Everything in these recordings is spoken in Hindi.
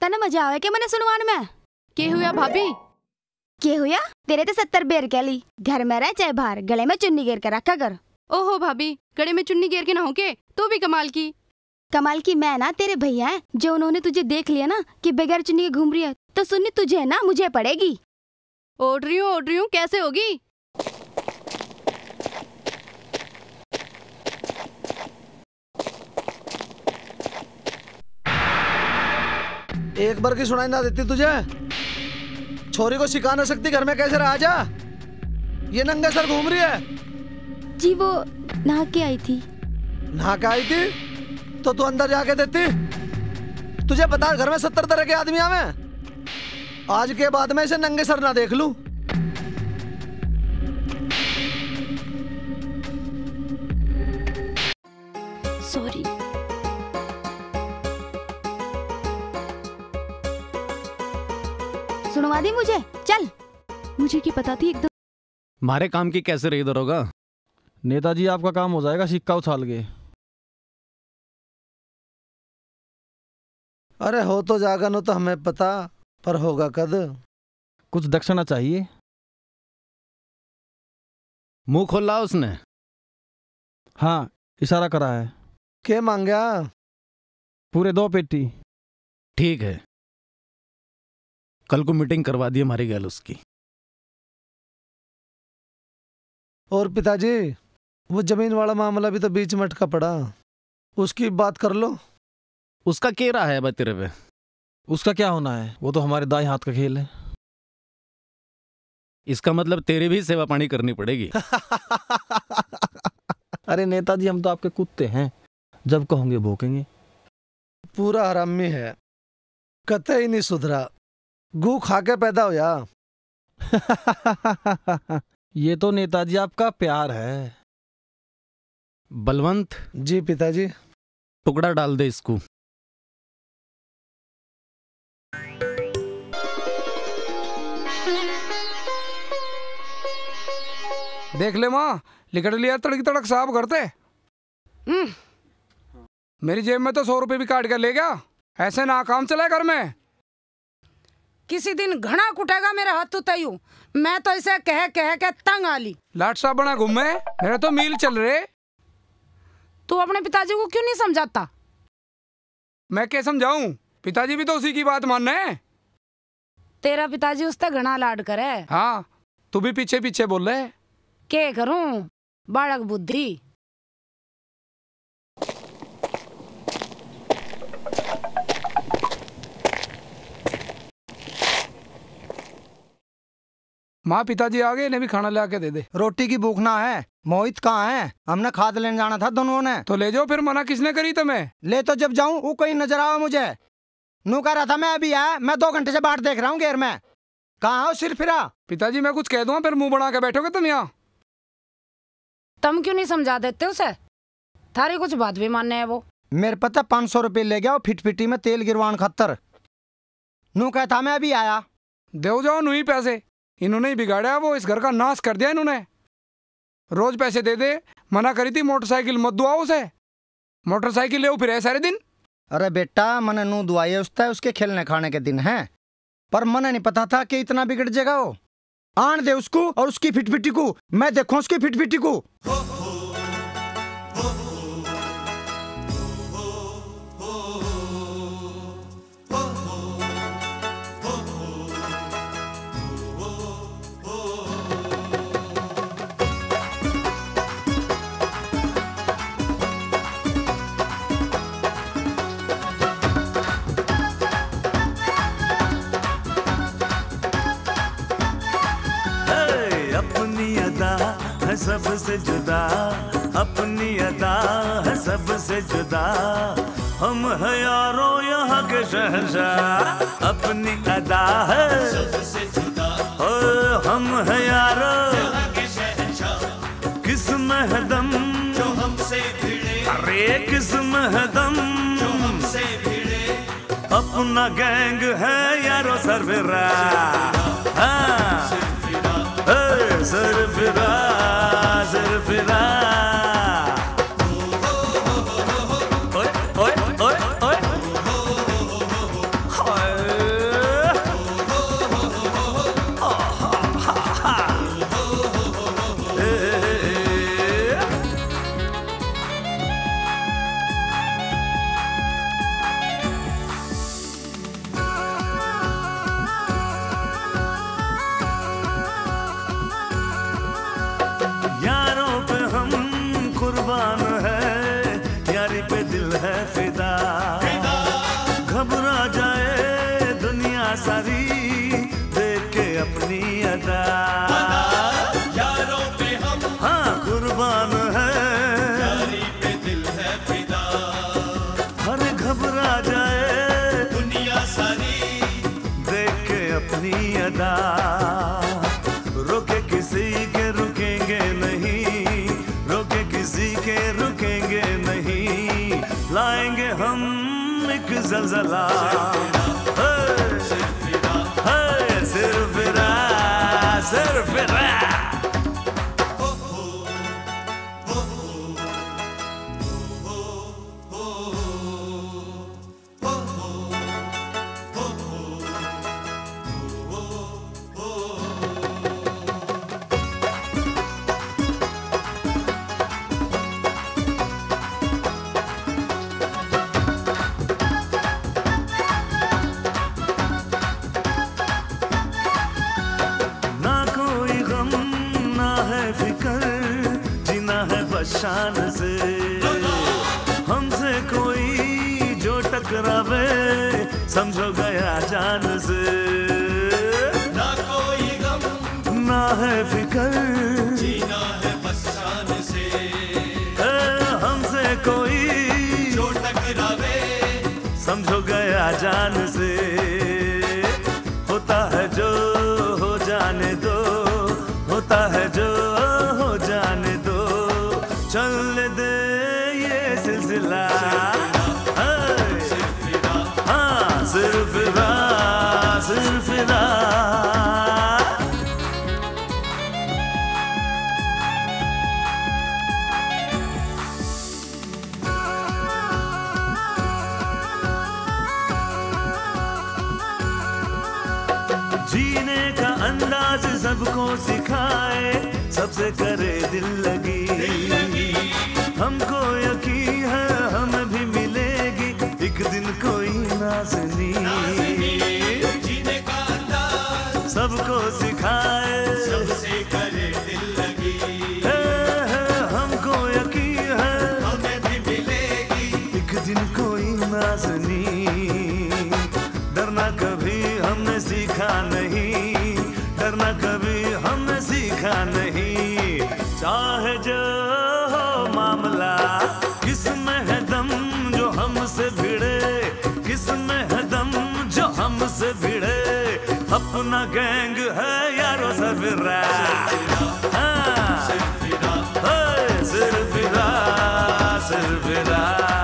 तने मजा आवे के मने सुनवान में। के हुआ भाभी? के हुआ? तेरे तो 70 बेर कहली, घर में रह चाहे बाहर, गले में चुन्नी घेर कर रखा कर। ओहो भाभी, गले में चुन्नी घेर के ना हो के, तो भी कमाल की। कमाल की मैं ना तेरे भैया हैं, जो उन्होंने तुझे देख लिया ना कि बगैर चुन्नी के घूम रही है, तो सुननी तुझे है ना मुझे पड़ेगी। ओढ़ रही हूँ, कैसे होगी? एक बार की सुनाई ना देती तुझे? छोरी को सिखा ना सकती घर में कैसे रहा? जा, ये नंगे सर घूम रही है। जी वो नहा के आई थी। नहा के आई थी तो तू अंदर जाके देती? तुझे पता है घर में 70 तरह के आदमी आवे, आज के बाद में इसे नंगे सर ना देख लूं। सॉरी। सुनवा दी मुझे, चल। मुझे क्या पता थी एकदम। हमारे काम की कैसे रही दरोगा? नेताजी आपका काम हो जाएगा सिक्का उछाल के। अरे हो तो जागा नो तो हमें पता, पर होगा कद? कुछ दक्षिणा चाहिए। मुंह खोला उसने? हाँ, इशारा करा है। क्या मांगा? पूरे 2 पेटी। ठीक है, कल को मीटिंग करवा दी हमारी गैल उसकी। और पिताजी, वो जमीन वाला मामला भी तो बीच में अटका पड़ा, उसकी बात कर लो। उसका क्या रहा है तेरे पे? उसका क्या होना है, वो तो हमारे दाएं हाथ का खेल है। इसका मतलब तेरी भी सेवा पानी करनी पड़ेगी। अरे नेताजी, हम तो आपके कुत्ते हैं, जब कहोगे भौंकेंगे। पूरा हरामी है, कतई ही नहीं सुधरा, गू खा के पैदा होया। ये तो नेताजी आपका प्यार है। बलवंत जी पिताजी। टुकड़ा डाल दे इसको। देख ले माँ, लिकड़ लिया तड़क तड़क साफ करते। मेरी जेब में तो 100 रुपए भी काट कर ले गया। ऐसे ना काम चला घर में। किसी दिन घना कुटेगा मेरा हाथ तयू। मैं तो इसे कह कह के तंग आली। लाट साहब बना घूमे, मेरे तो मील चल रहे। तू अपने पिताजी को क्यों नहीं समझाता? मैं क्या समझाऊं, पिताजी भी तो उसी की बात मानना है। तेरा पिताजी उससे घना लाड करे। हाँ, तू भी पीछे पीछे बोल रहे। क्या करूं, बालक बुद्धि। माँ पिताजी आ गए, इन्हें भी खाना ला के दे दे। रोटी की भूख ना है। मोहित कहाँ है? हमने खाद लेने जाना था दोनों ने। तो ले जाओ, फिर मना किसने करी तुम्हें? ले तो जब जाऊं वो कहीं नजर आवा मुझे। नू कह रहा था मैं अभी आया, मैं 2 घंटे से बाहर देख रहा हूँ घेर में। कहाँ हो सिर फिरा? पिताजी मैं कुछ कह दूंगा फिर मुंह बना के बैठोगे तुम यहाँ। तुम क्यों नहीं समझा देते उसे? थारी कुछ बात भी मानने है वो। मेरे पता 500 रुपये ले गया फिटफिटी में तेल गिरवान खातर। नू कहा था मैं अभी आया। दे जाओ नू ही पैसे, इन्होंने ही बिगाड़ा, वो इस घर का नाश कर दिया इन्होंने। रोज पैसे दे दे, मना करी थी मोटरसाइकिल मत दुआओ उसे। मोटरसाइकिल ले फिर सारे दिन। अरे बेटा, मने नू दुआई उसके खेलने खाने के दिन हैं, पर मने नहीं पता था कि इतना बिगड़ जाएगा वो। आन दे उसको और उसकी फिटफिटी को, मैं देखूं उसकी फिटफिटी को। सबसे जुदा अपनी अदा है, सबसे जुदा हम है यारों यहाँ के शहंशाह। अपनी अदा है सबसे जुदा, हम है यारों यहाँ के शहंशाह। किस महदम जो हमसे भिड़े, अरे किस महदम जो हमसे भिड़े। अपना गैंग है यारों सरफिरा, सरफिरा सरफिरा। ओए ओए ओए ओए, हाय है फिदा। घबरा जाए दुनिया सारी देख के अपनी अदा, यारों पे हम हाँ कुर्बान है, यारी पे दिल है फिदा। हर घबरा जाए दुनिया सारी देख के अपनी अदा, रोके किसी के रुकेंगे नहीं, रोके किसी के रुकेंगे नहीं, लाएंगे हम एक ज़लज़ला। सिर्फ फिरा, सिर्फ फिरा। शान से हमसे कोई जो टकरावे समझो गया जान से, ना कोई गम ना है फिकर, जीना है बस शान से। हमसे कोई जो टकरावे समझो गया जान से, होता है जो हो जाने दो, होता है जो हो जाने दो, चल दे ये सिलसिला। हाँ सिर्फ फिरा, सिर्फ फिरा। जीने का अंदाज सबको सिखाए, सबसे करे दिल लगी, हमको यकीन है हमें भी मिलेगी एक दिन कोई नाज़नी। जीने का अंदाज सबको सिखाए, सबसे करे दिल लगी, हमको यकीन है हमें भी मिलेगी एक दिन कोई नाज़नी। डरना कभी हमने सीखा नहीं, डरना कभी हमने सीखा नहीं, चाहे जो मामला, किसमें है दम जो हमसे भिड़े, किसमें है दम जो हमसे भिड़े, अपना गैंग है यारों से फिरा। सिर्फ फिरा, सिर्फ फिरा।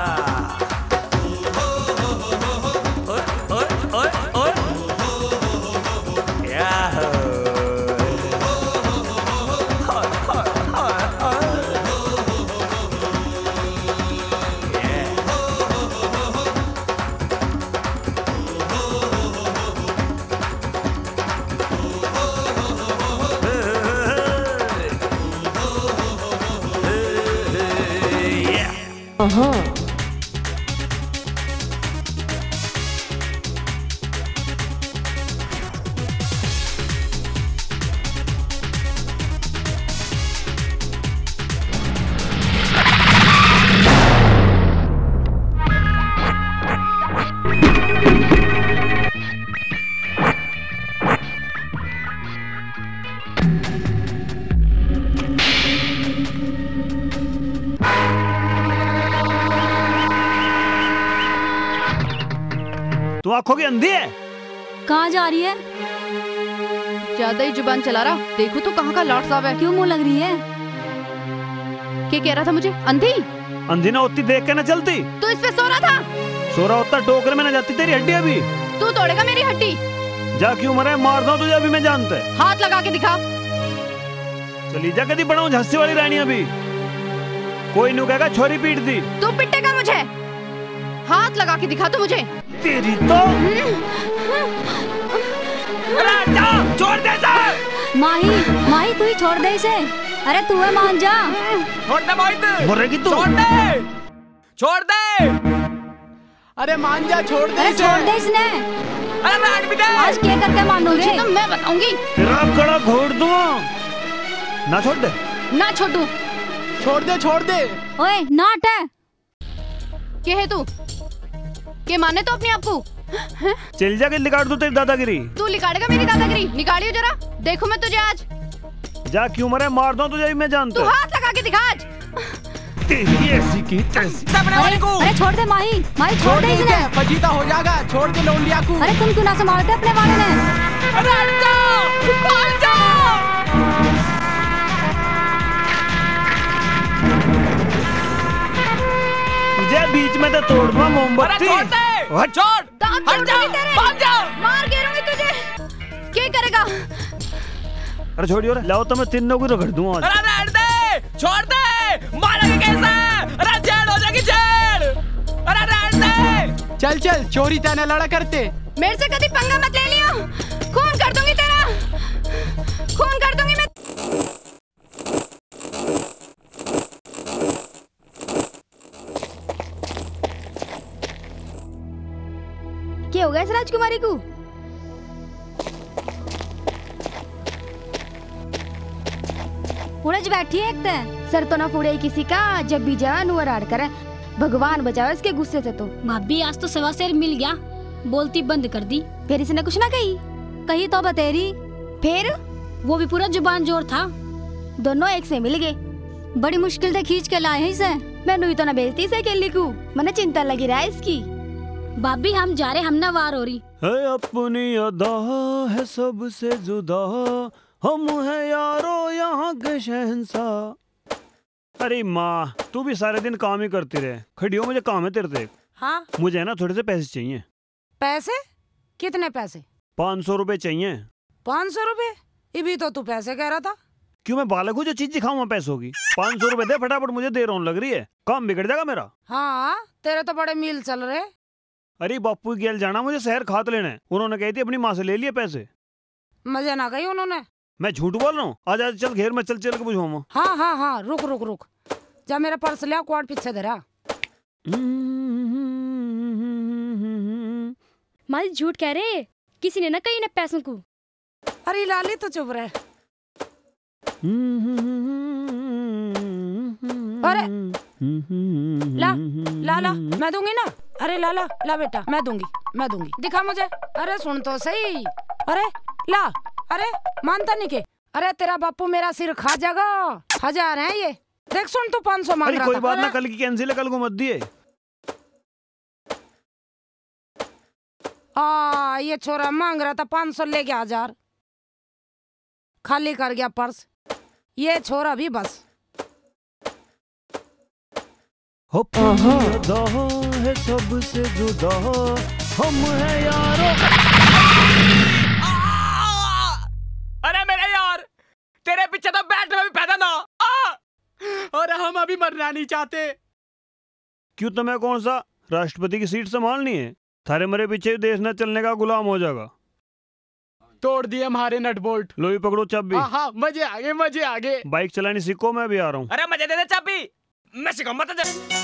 तू आंखों की अंधी है? कहाँ जा रही है? ज्यादा ही जुबान चला रहा, देखो तो कहाँ का लॉर्ड साहब है। क्यों मुंह लग रही है? क्या कह रहा था मुझे? अंधी? अंधी ना होती देख के ना चलती। तू इस पे सो रहा था? सो रहा होता टोकरे में ना जाती तेरी हड्डी। अभी तू तोड़ेगा मेरी हड्डी? जा क्यों मरे, मार दो तुझे अभी मैं जानता है। हाथ लगा के दिखा। चली जा, कदी बनाऊं झांसी वाली रानी। अभी कोई नहीं कहेगा छोरी पीट दी। तू पिटेगा मुझे, हाथ लगा के दिखा तू मुझे। तेरी तो छोड़ दे सर। माही, माही तू ही छोड़ दे इसे। अरे तू है, मान जा। छोड़ दे माही, बोलेगी तू। छोड़ दे, छोड़ दे। अरे मान जा, छोड़ दे। अरे छोड़ दे इसने। अरे बैठ भी दे। आज क्या करके मानोगे? तो मैं बताऊंगी। तेरा कड़ा घोड़ दूँ। ना छोड़ दे। ना छोड़ दूँ। छोड़ दे, छोड़ दे। ओए नाट है। के है तू? के माने तो अपने आप को? चल जा के निकाल दो तेरी दादागिरी। तू निकालेगा मेरी दादागिरी? निकालियो जरा, देखो मैं तुझे आज। जा क्यों मरे, मार दो तुझे मैं जानता। तू हाथ लगा के दिखा आज। तेरी ऐसी की तैसी। अरे छोड़ दे माही, माही छोड़ दे इसे। फजीता हो जाएगा, छोड़ दे लौंडिया को। अरे तुम क्यों ना संभालते अपने वाले ने? अरे हट जाओ, भाग जाओ। तुझे बीच में तो तोड़ दूंगा मोमबत्ती। छोड़ दे, छोड़, हट जाओ, भाग जाओ। मार गिरूंगी तुझे। क्या करेगा? अरे छोड़ियो रे, लाओ तो मैं तीनों को रगड़ दूंगा। अरे हट दे, छोड़ दे, मारेंगे कैसे? अरे जेल हो जाएगी जेल। अरे हट दे। चल चल, चोरी तने लड़ा करते। मेरे से कभी पंगा मत ले लियो, खून कर दूंगी तेरा, खून कर दूंगी मैं। क्या हो गया इस राजकुमारी को? उड़ज बैठी है एक ते। सर तो ना फूड़े किसी का, जब भी जाए नुअर आड़ करे। भगवान बचाओ इसके गुस्से से। तो भाभी आज तो सवा शेर मिल गया, बोलती बंद कर दी। फिर इसने कुछ ना कही? कही तो बतेरी, फिर वो भी पूरा जुबान जोर था। दोनों एक से मिल गए। बड़ी मुश्किल से खींच के लाए हैं इसे। मैंने ही तो ना बेचती से अकेली को, मने चिंता लगी रहा है इसकी। भाभी हम जा रहे, हम ना वार हो रही है अपनी अदा है सबसे जुदा, हम है यारो यहाँ के शहंशाह। अरे माँ, तू भी सारे दिन काम ही करती रहे। खड़ी हो, मुझे काम है तेरे से। हाँ मुझे है ना थोड़े से पैसे चाहिए। पैसे? कितने पैसे? 500 रुपए चाहिए। 500 रुपए? ये भी तो तू पैसे कह रहा था। क्यों मैं बालक हूँ जो चीज दिखाऊंगा पैसों की? 500 रुपए दे फटाफट, मुझे देर होने लग रही है, काम बिगड़ जाएगा मेरा। हाँ तेरे तो बड़े मील चल रहे। अरे बापू की गेल जाना, मुझे शहर खाद लेना है। उन्होंने कही थी अपनी माँ से ले लिए पैसे। मजे ना गई उन्होंने। मैं झूठ बोल रहा हूँ? आज आज चल घेर में चल चल के बुझाऊंगा। हाँ हाँ हाँ, रुक रुक रुक, जा मेरा पर्स लिया, क्वाड पीछे धरा। माँ झूठ कह रहे, किसी ने ना कही ना पैसों को। अरे लाली तो चुप रहे। अरे ला ला ला, मैं दूंगी ना। अरे ला ला ला बेटा, मैं दूंगी, दिखा मुझे। अरे सुन तो सही। अरे ला, अरे मानता नहीं के। अरे तेरा बापू मेरा सिर खा जाएगा। 1000 है ये, देख सुन तू 500 मांग रहा था। कोई बात ना, कल की कैंसिल है, कल को मत दिए। ये छोरा मांग रहा था 500, ले गया 1000, खाली कर गया पर्स। ये छोरा भी बस। है सबसे जुदा, हम है यारो। अरे मेरे यार, तेरे पीछे तो बैठने में भी पैदा ना। और हम अभी मरना नहीं चाहते। क्यों, तुम्हें कौन सा राष्ट्रपति की सीट संभालनी है? थारे मरे पीछे देश न चलने का गुलाम हो जाएगा। तोड़ दिए हमारे नट बोल्ट। लो ही पकड़ो चाबी। हाँ मजे आगे, मजे आगे। बाइक चलानी सीखो, मैं भी आ रहा हूँ। अरे मजे दे दे चाबी, मैं सिखाऊंगा तुझे।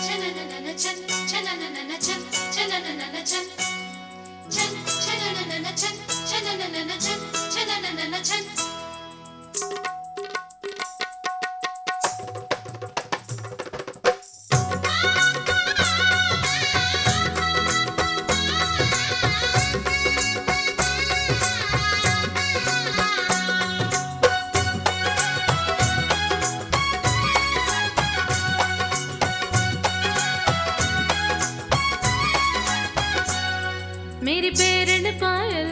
मेरी पेरन पायल,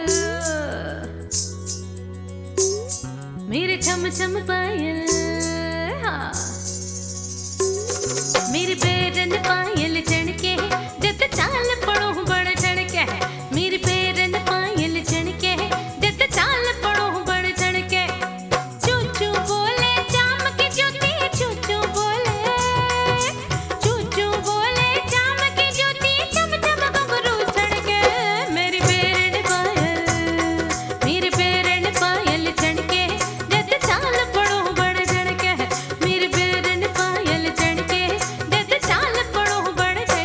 मेरे छम छम पायल, हाँ मेरी पेरन पायल चढ़के जत चाल पड़ो बड़ चढ़के। मेरी पेरन पायल चढ़के जत चाल पड़ो बड़ चढ़के। चू चू बोले चाम की ज्योति, चू चू बोले, चू चू बोले चाम की ज्योति, चम चम घुंघरू चढ़के। मेरी पेरन पायल, मेरी पेरन पायल चढ़के जत चाल पड़ो बड़ चढ़के। मेरी पेरन पायल चढ़के जत चाल पड़ो बड़ चढ़के।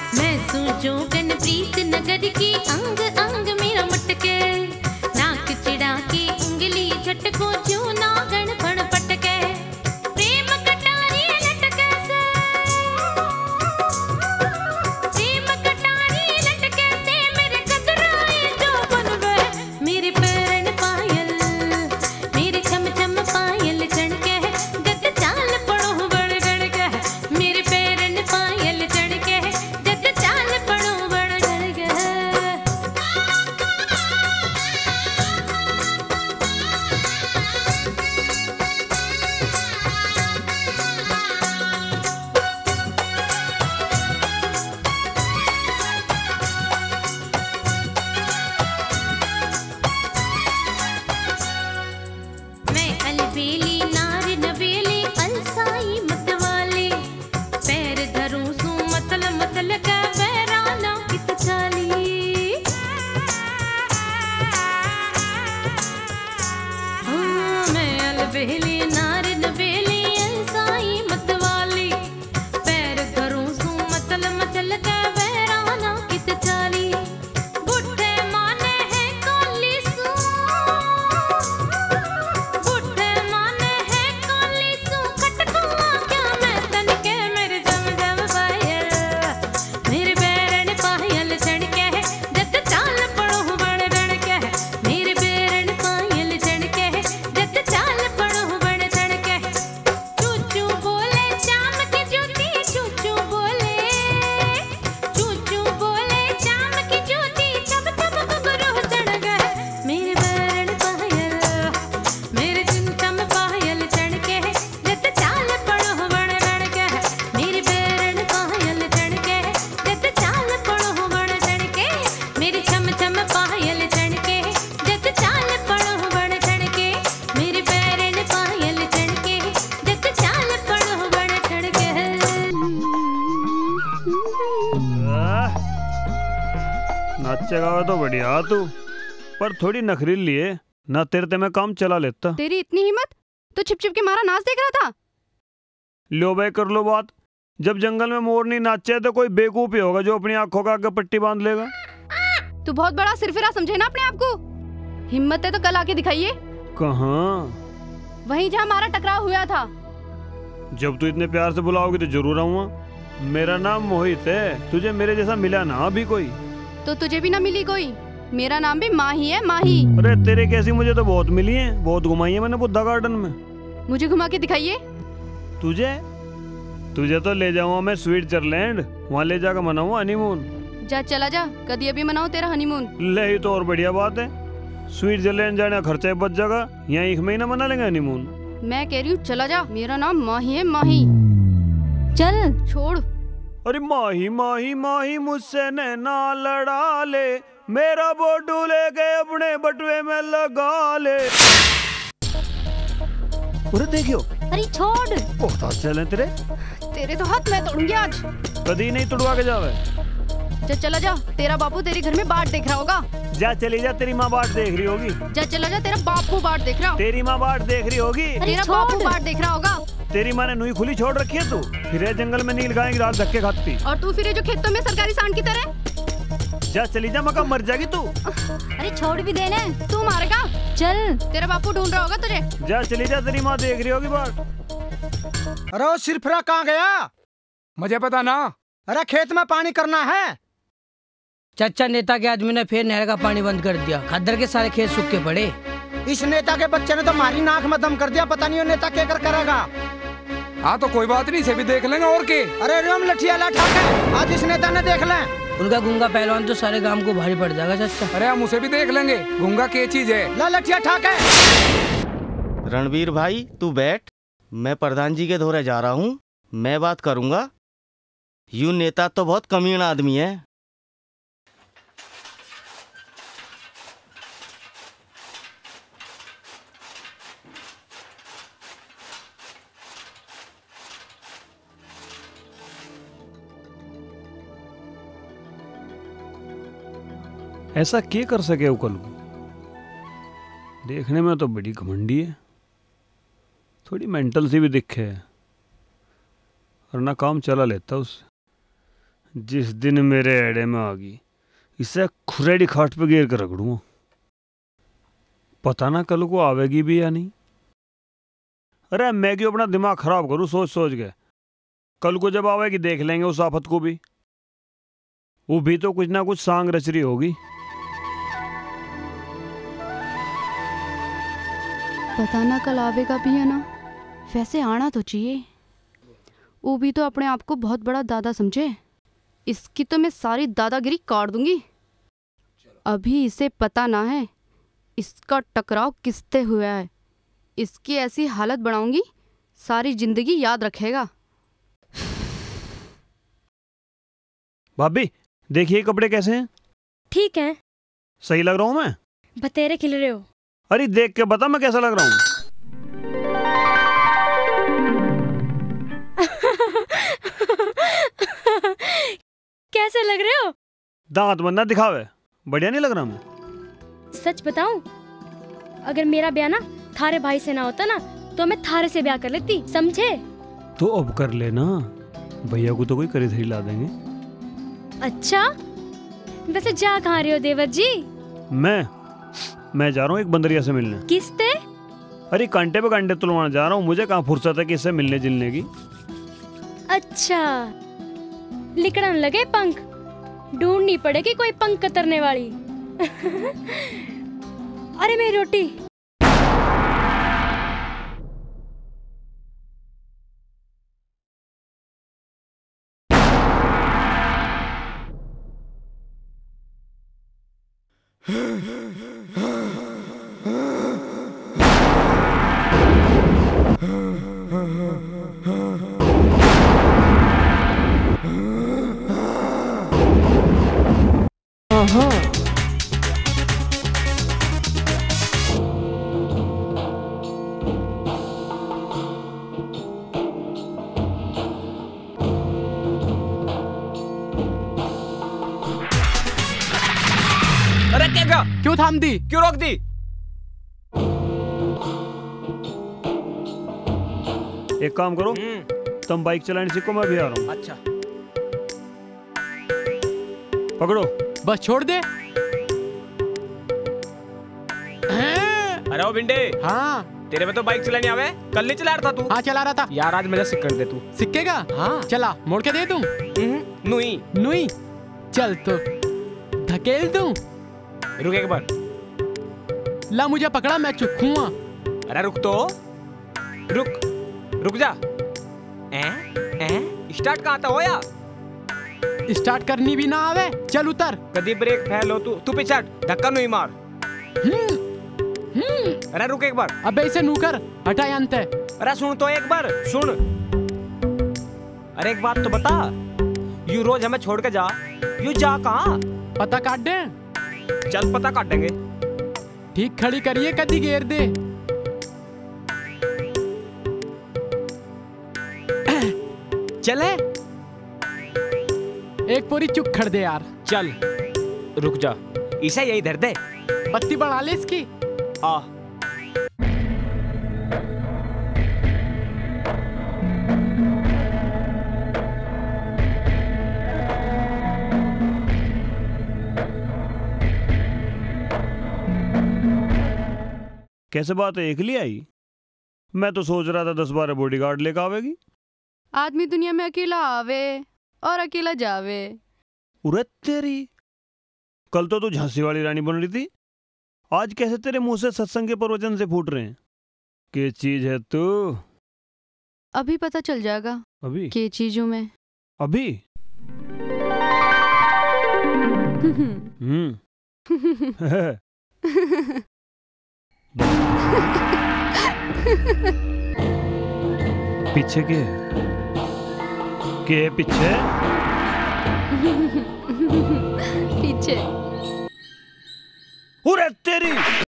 मैं सूझो गन प्रीत नगर की अंग अंग मेरा मटके नाक चिड़ा की उंगली झटको जो नागण फण पटके प्रेम कटारी लटके से प्रेम कटारी लटके से मेरे कतराए जो बन गए मेरे पैरन पायल मेरे छम छम पायल चढ़के जद चाल पड़ो बड़ गड़ के मेरे पैरन पायल चढ़के जद चाल पड़ो बड़ गड़ के मैं अलबेली नार नवेली अलसाई मतवाली पैर धरूं सू मतल मतल का बैराना कित चाली हाँ, मैं अलबेली नार नवेली अलसाई मतवाली पैर धरूं सू मतल मतल का बैराना कित चाली बुढ़े माने है कोली सू बुढ़े माने है कोली सू खटकुआ क्या मैं तन के मेरे जम जम पायल मेरे बैरन पायल चढ़के जद चाल पड़ो बड़ गड़ के मेरे बैरन पायल चढ़के जद चाल पड़ो बड़ चढ़के चूचू बोले चाम की ज्योति चूचू बोले चाम की ज्योति चम चम गुरु चढ़ गए मेरे बैरन पायल मेरे चम पायल चढ़के जद चाल पड़ो बड़ गड़ के मेरे बैरन पायल चढ़के जद चाल पड़ो बड़ चढ़के मेरे छम छम पायल चढ़के जद चाल पड़ो बड़ चढ़के मेरे बैरन पायल चढ़के जद चाल पड़ो बड़ चढ़के नाचेगा तो बढ़िया तू, पर थोड़ी नखरीली है ना, तेरे ते मैं काम चला लेता। तेरी इतनी हिम्मत तो छिप छिप के मारा नाच देख रहा था। लो भाई कर लो बात, जब जंगल में मोर नहीं नाचे तो कोई बेवकूफ ही होगा जो अपनी आंखों का आगे पट्टी बांध लेगा। तू बहुत बड़ा सिरफिरा समझे ना अपने आप को। हिम्मत है तो कल आके दिखाइए। कहाँ? वहीं जहाँ हमारा टकराव हुआ था। जब तू इतने प्यार से बुलाओगी तो जरूर आऊंगा। मेरा नाम मोहित है, तुझे मेरे जैसा मिला ना अभी कोई? तो तुझे भी ना मिली कोई। मेरा नाम भी माही है, माही। अरे तेरे कैसी मुझे तो बहुत मिली है, बहुत घुमाई है मैंने बुद्धा गार्डन में। मुझे घुमा के दिखाइए। तुझे तो ले जाऊंगा मैं स्विट्जरलैंड, वहाँ ले जाकर मनाऊंगा हनीमून। जा चला जा, कभी अभी मनाओ तेरा हनीमून। ले ही तो और बढ़िया बात है, स्विट्जरलैंड जाने का खर्चा बच जाएगा, यहाँ एक महीना मना लेंगे हनीमून। मैं कह रही हूँ चला जा, मेरा नाम माही है, माही। चल छोड़। अरे माही माही माही मुझसे नैना लड़ा ले, मेरा बोटू लेके अपने बटुए में लगा ले। अरे देखियो। अरे छोड़। बहुत अच्छे चले तेरे तो हाथ मैं तोड़ूंगी आज। कभी नहीं तोड़वा के जावे। जा चला जा, तेरा बापू तेरे घर में बाट देख रहा होगा। जा चली जा, तेरी माँ बाट देख रही होगी। जा चला जा, तेरा बापू बाट देख रहा। तेरी माँ बाट देख रही होगी। तेरा बापू बाट देख रहा होगा। तेरी माँ ने नूई खुली छोड़ रखी है, तू फिर जंगल में नील गाय की रात धक्के खाती। और तू फिर जो खेतों में सरकारी सांड की तरह। जा चली जा, मका मर जाएगी तू। अरे छोड़ भी देना। तू मारेगा? चल। तेरा बापू ढूंढ रहा होगा तुझे। जा चली जा, तेरी माँ देख रही होगी बाट। अरे वो सिरफिरा कहाँ गया? मुझे पता ना। अरे खेत में पानी करना है। चाचा नेता के आदमी ने फिर नहर का पानी बंद कर दिया, खद्दर के सारे खेत सूख के पड़े। इस नेता के बच्चे ने तो हमारी नाक में दम कर दिया, पता नहीं वो नेता क्या कर करेगा। हाँ तो कोई बात नहीं, इसे भी देख लेंगे और के। अरे रोम लठिया ला ठाक है, आज इस नेता ने देख लें। उनका गूंगा पहलवान तो सारे गांव को भारी पड़ जाएगा चाचा। अरे हम उसे भी देख लेंगे, गूंगा क्या चीज है। ला लठिया ठाक है। रणवीर भाई तू बैठ, मैं प्रधान जी के धोरे जा रहा हूँ, मैं बात करूँगा। यूं नेता तो बहुत कमीन आदमी है। ऐसा क्या कर सके उकलू? देखने में तो बड़ी घमंडी है, थोड़ी मेंटल सी भी दिखे है, और ना काम चला लेता उससे। जिस दिन मेरे एड़े में आ गई इसे खुरेडी खाट पे गिर कर रगड़ूंगा। पता ना कल को आवेगी भी या नहीं। अरे मैं क्यों अपना दिमाग खराब करूं सोच सोच के। कल को जब आवेगी देख लेंगे उस आफत को भी। वो भी तो कुछ ना कुछ सांग रच रही होगी। पता ना कल आवेगा भी है ना। वैसे आना तो चाहिए। वो भी तो अपने आप को बहुत बड़ा दादा समझे। इसकी तो मैं सारी दादागिरी काट दूंगी। अभी इसे पता ना है इसका टकराव किससे हुआ है। इसकी ऐसी हालत बनाऊंगी सारी जिंदगी याद रखेगा। भाभी देखिए कपड़े कैसे हैं। ठीक है। सही लग रहा हूं मैं? बतेरे खिल रहे हो। अरे देख के बता मैं कैसा लग रहा हूँ। कैसे लग रहे हो? दांत बंदा दिखावे। बढ़िया नहीं लग रहा मैं? सच बताऊं, अगर मेरा ब्याह ना थारे भाई से ना होता ना तो मैं थारे से ब्याह कर लेती, समझे? तो अब कर लेना, भैया को तो कोई करी धरी ला देंगे। अच्छा, वैसे जा कहाँ रहे हो देवर जी? मैं जा रहा हूँ एक बंदरिया से मिलने। किससे? अरे कांटे पे कांटे तुलवाना जा रहा हूँ। मुझे कहाँ फुर्सत है किससे मिलने जुलने की। अच्छा, लिकड़न लगे पंख। ढूंढनी पड़ेगी कोई पंख कतरने वाली। अरे मेरी रोटी। अरे क्या क्यों थाम दी, क्यों रोक दी? एक काम करो, तुम बाइक चलाने सीखो, मैं भी आ रहा हूँ। अच्छा पकड़ो। बस छोड़ दे। अरे ओ भिंडे। हाँ तेरे में तो बाइक चलानी आवे। कल नहीं चला रहा था तू? हाँ चला रहा था यार। आज मेरा सिक कर दे तू। सिक्केगा? हाँ चला मोड़ के दे दूं। नुई नुई चल तो धकेल दूं। रुक एक बार। ला मुझे पकड़ा, मैं चुखूंगा। अरे रुक तो, रुक जा। स्टार्ट कहाँ था हो या? स्टार्ट करनी भी ना आवे। चल उतर। कदी ब्रेक फेल हो तू पीछे हट, धक्का नहीं मार। अरे रुक एक बार। अबे इसे नू कर, हटा अंते। अरे सुन तो एक बार सुन। अरे एक बात तो बता, यू रोज हमें छोड़ के जा, यू जा कहाँ? पता काट दे। चल पता काटेंगे। ठीक खड़ी करिए, कदी घेर दे। चले एक पूरी चुक खड़ दे यार। चल रुक जा, इसे यही धर दे। बत्ती बढ़ा ले इसकी। आ कैसे बात है, एक लिए आई? मैं तो सोच रहा था 10-12 बॉडीगार्ड लेकर आवेगी। आदमी दुनिया में अकेला आवे और अकेला जावे। उरे तेरी, कल तो तू झांसी वाली रानी बन रही थी, आज कैसे तेरे मुंह से सत्संग के प्रवचन से फूट रहे हैं? क्या चीज है तू? अभी पता चल जाएगा। अभी क्या चीज हूँ मैं? अभी पीछे के पीछे पीछे। उरे तेरी,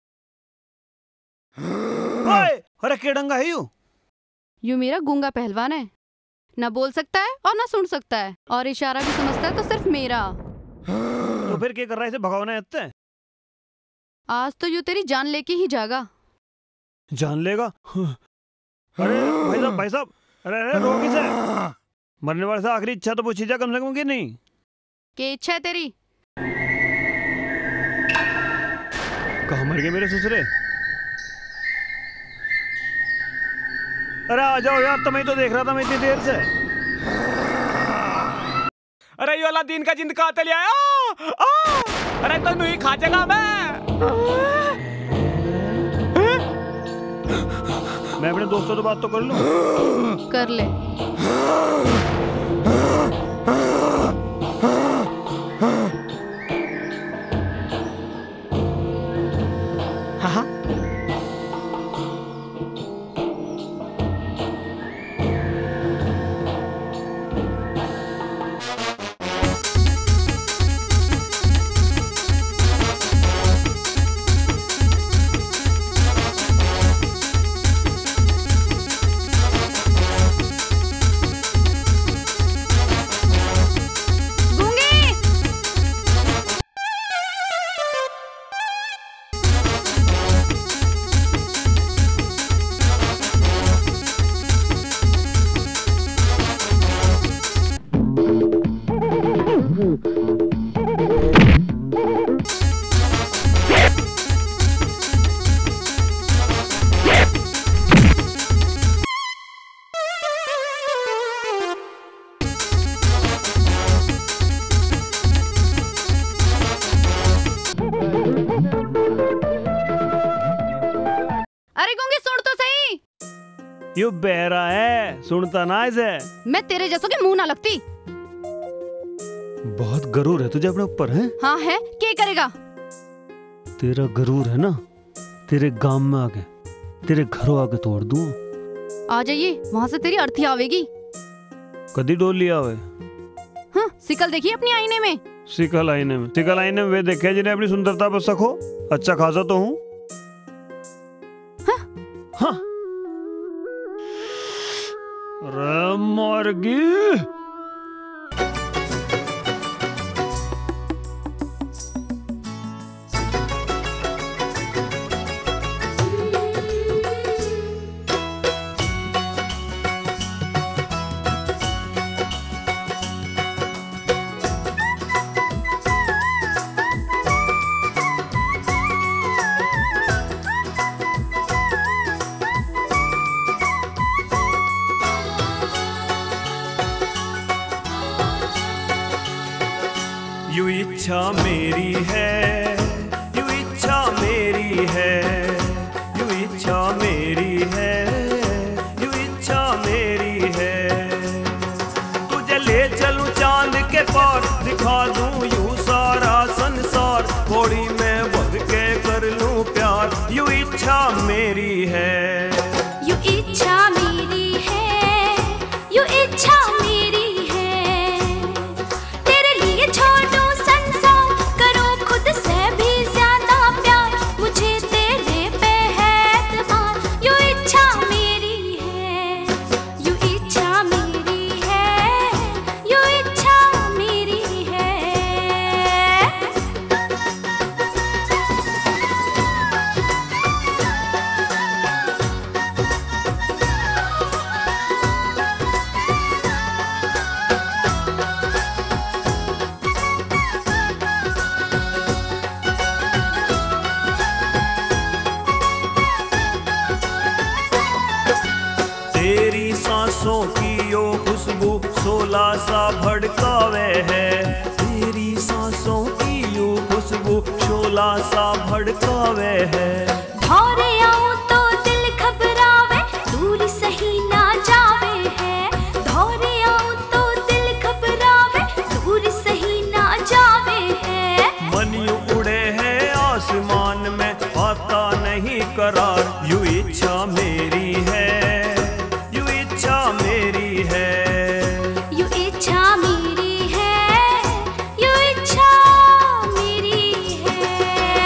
ओए अरे के डंगा है यू मेरा गूंगा पहलवान है, ना बोल सकता है और ना सुन सकता है, और इशारा भी समझता है तो सिर्फ मेरा। तो फिर क्या कर रहा है, इसे भगावना है? आज तो यू तेरी जान लेके ही जागा। जान लेगा? अरे भाई साहब, अरे रोक इसे। मरने वाले से आखिरी इच्छा तो पूछी जा कम से कम कि नहीं? क्या इच्छा है तेरी? कहाँ मर गए मेरे ससुरे? अरे आ जाओ यार, तुम्हें तो देख रहा था मैं इतनी देर से। अरे ये वाला दिन का जिंद का ले आया। अरे तो नहीं खा जाएगा मैं अपने दोस्तों से बात तो कर लूं। कर ले। हाँ अरे गूंगी सुन तो सही। यू बहरा है, सुनता ना इसे। मैं तेरे जैसों के मुंह ना लगती। बहुत गरूर है तुझे अपने ऊपर, है? हाँ है, क्या करेगा? तेरा गरूर है ना, तेरे गांव में आके, तेरे घरों आके तोड़ दूं। आ जाइए, वहाँ से तेरी अर्थी आवेगी। कदी डोल लिया हुए? हाँ, सिकल देखिए अपनी आईने में। सिकल आईने में? सिकल आईने में वे देखे जिन्हें अपनी सुंदरता पर शक हो। अच्छा खासा तो हूँ। हाँ। अरे मरगी। यू इच्छा मेरी है, यू इच्छा मेरी है, यू इच्छा मेरी है, यू इच्छा मेरी है। तुझे ले चलूं चांद के पार, दिखा दूं यूं सारा संसार, थोड़ी में बढ़ के कर लूं प्यार। यू इच्छा मेरी है, यू इच्छा मेरी है, यू इच्छा मेरी है। तेरे लिए छोड़ूं संसार, करूं खुद से भी ज्यादा प्यार, मुझे तेरे पे है एतबार। यू इच्छा मेरी है, यू इच्छा मेरी है, यू इच्छा मेरी है। तेरी सांसों की यो खुशबू शोला सा भड़कावे है, तेरी सांसों की यो खुशबू शोला सा भड़कावे है। धौरे आऊं तो दिल घबरावे, दूर सही ना जावे है। धौरे आऊं तो दिल घबरावे, दूर सही ना जावे है। मन यूं उड़े है आसमान में, आता नहीं करार। यू इच्छा मेरी है, यू इच्छा मेरी है, यू इच्छा मेरी है, यू इच्छा मेरी है।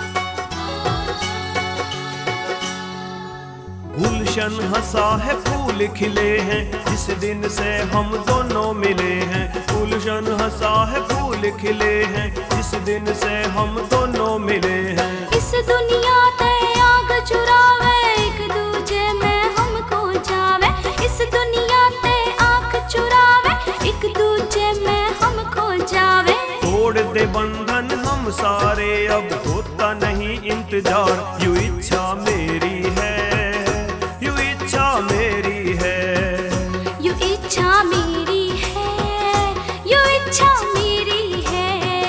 गुलशन हंसा है फूल फूल खिले हैं जिस दिन से हम दोनों मिले हैं। गुलशन हंसा है फूल खिले हैं जिस दिन से हम दोनों मिले हैं। इस दुनिया ते आग चुरावे एक दूजे में हमको जावे। इस दुनिया ते आग चुरावे एक दूजे में हमको जावे। तोड़ दे बंधन हम सारे अब होता नहीं इंतजार। यू इच्छा मेरी है, यू इच्छा मेरी है, यू इच्छा मेरी है, यू इच्छा मेरी है।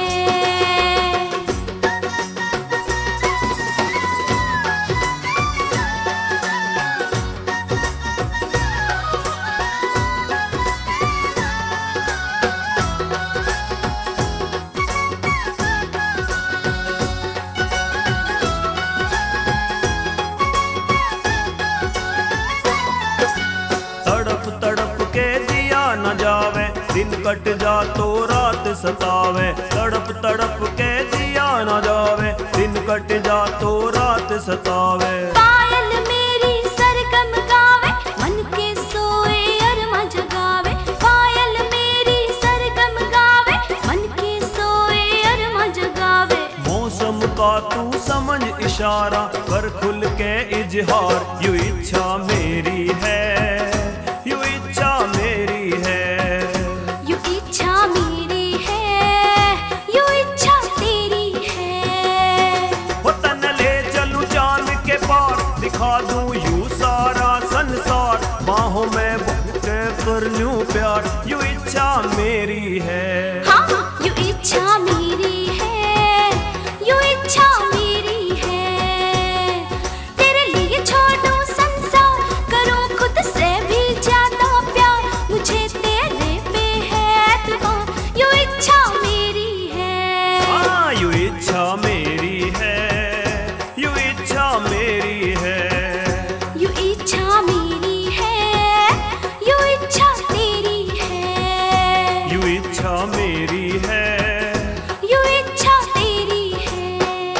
तड़प तड़प के दिया न जावे दिन कट जा तो रात सतावे। तड़प तड़प के दिया न जावे दिन कट जा तो रात सतावे। पायल मेरी सरगम गावे मन के सोए अरमा जगावे। पायल मेरी सरगम गावे मन के सोए अरमा जगावे। मौसम का तू समझ इशारा कर खुल के इजहार। यू इच्छा मेरी है, यू इच्छा मेरी है, यू इच्छा मेरी है, यू इच्छा तेरी है। वो तन ले चलूं चांद के पार दिखा दूं यू सारा संसार। बाहों में बुके कर लूं प्यार। यू इच्छा मेरी है, हाँ यू इच्छा मेरी है, यू इच्छा मेरी है। तेरे लिए छोड़ूं संसार करूं खुद से भी ज्यादा प्यार। मुझे तेरे पे है एतबार। यू इच्छा मेरी है, हाँ यू इच्छा मेरी है, यू इच्छा मेरी है, यू इच्छा मेरी है, यू इच्छा तेरी है, यू इच्छा मेरी है, यू इच्छा तेरी है।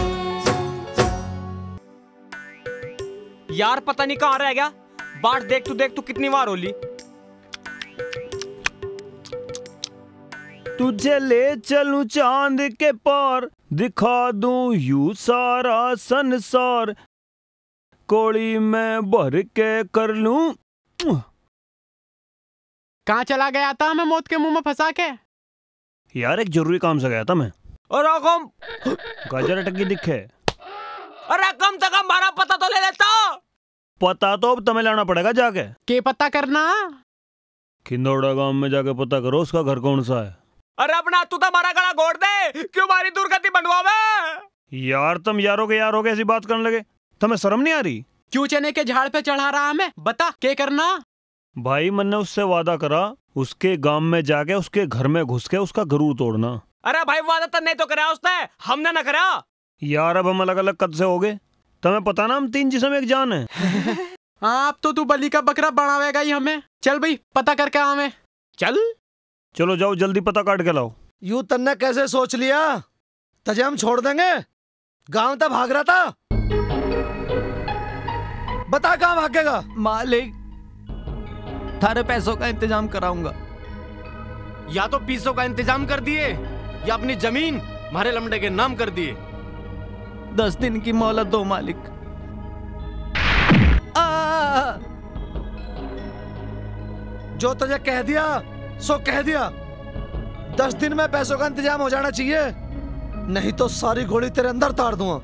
यार पता नहीं कहाँ रह गया। बाट देख तू कितनी बार होली। तुझे ले चलूं चांद के पार दिखा दूं यू सारा संसार। कोड़ी में भर के कर लूं। कहाँ चला गया था मैं मौत के मुंह में फंसा के? यार एक जरूरी काम से गया था मैं। और रकम गाजर टकी दिखे। अरे कम से कम हमारा पता तो ले लेता। पता तो अब तुम्हें लाना पड़ेगा जाके। के पता करना? खिंदौड़ा गांव में जाके पता करो उसका घर कौन सा है। अरे अपना तू तो हमारा गला घोट दे। क्यों हमारी दुर्गति बनवावे? यार तुम यारों के ऐसी बात करने लगे। तुम्हें शर्म नहीं आ रही? क्यों चने के झाड़ पे चढ़ा रहा हमें? बता क्या करना? भाई मैंने उससे वादा करा उसके गांव में जाके उसके घर में घुस के उसका गरूर तोड़ना। अरे भाई वादा तो नहीं तो करा उसने, हमने ना करा। यार अब हम अलग अलग कद से हो गए। तुम्हें पता ना हम 3 जिस्म एक जान है। आप तो तू बलि का बकरा बनावेगा ही हमें। चल भाई पता करके हमें चल। चलो जाओ जल्दी पता काट के लाओ। यूं तन्ने कैसे सोच लिया तजे हम छोड़ देंगे? गांव तक भाग रहा था। बता कहाँ भागेगा? मालिक थारे पैसों का इंतजाम कराऊंगा। या तो पीसों का इंतजाम कर दिए या अपनी जमीन हमारे लमड़े के नाम कर दिए। 10 दिन की मोहलत दो मालिक। जो तुझे कह दिया सो कह दिया। 10 दिन में पैसों का इंतजाम हो जाना चाहिए, नहीं तो सारी गोली तेरे अंदर ताड़ दूंगा।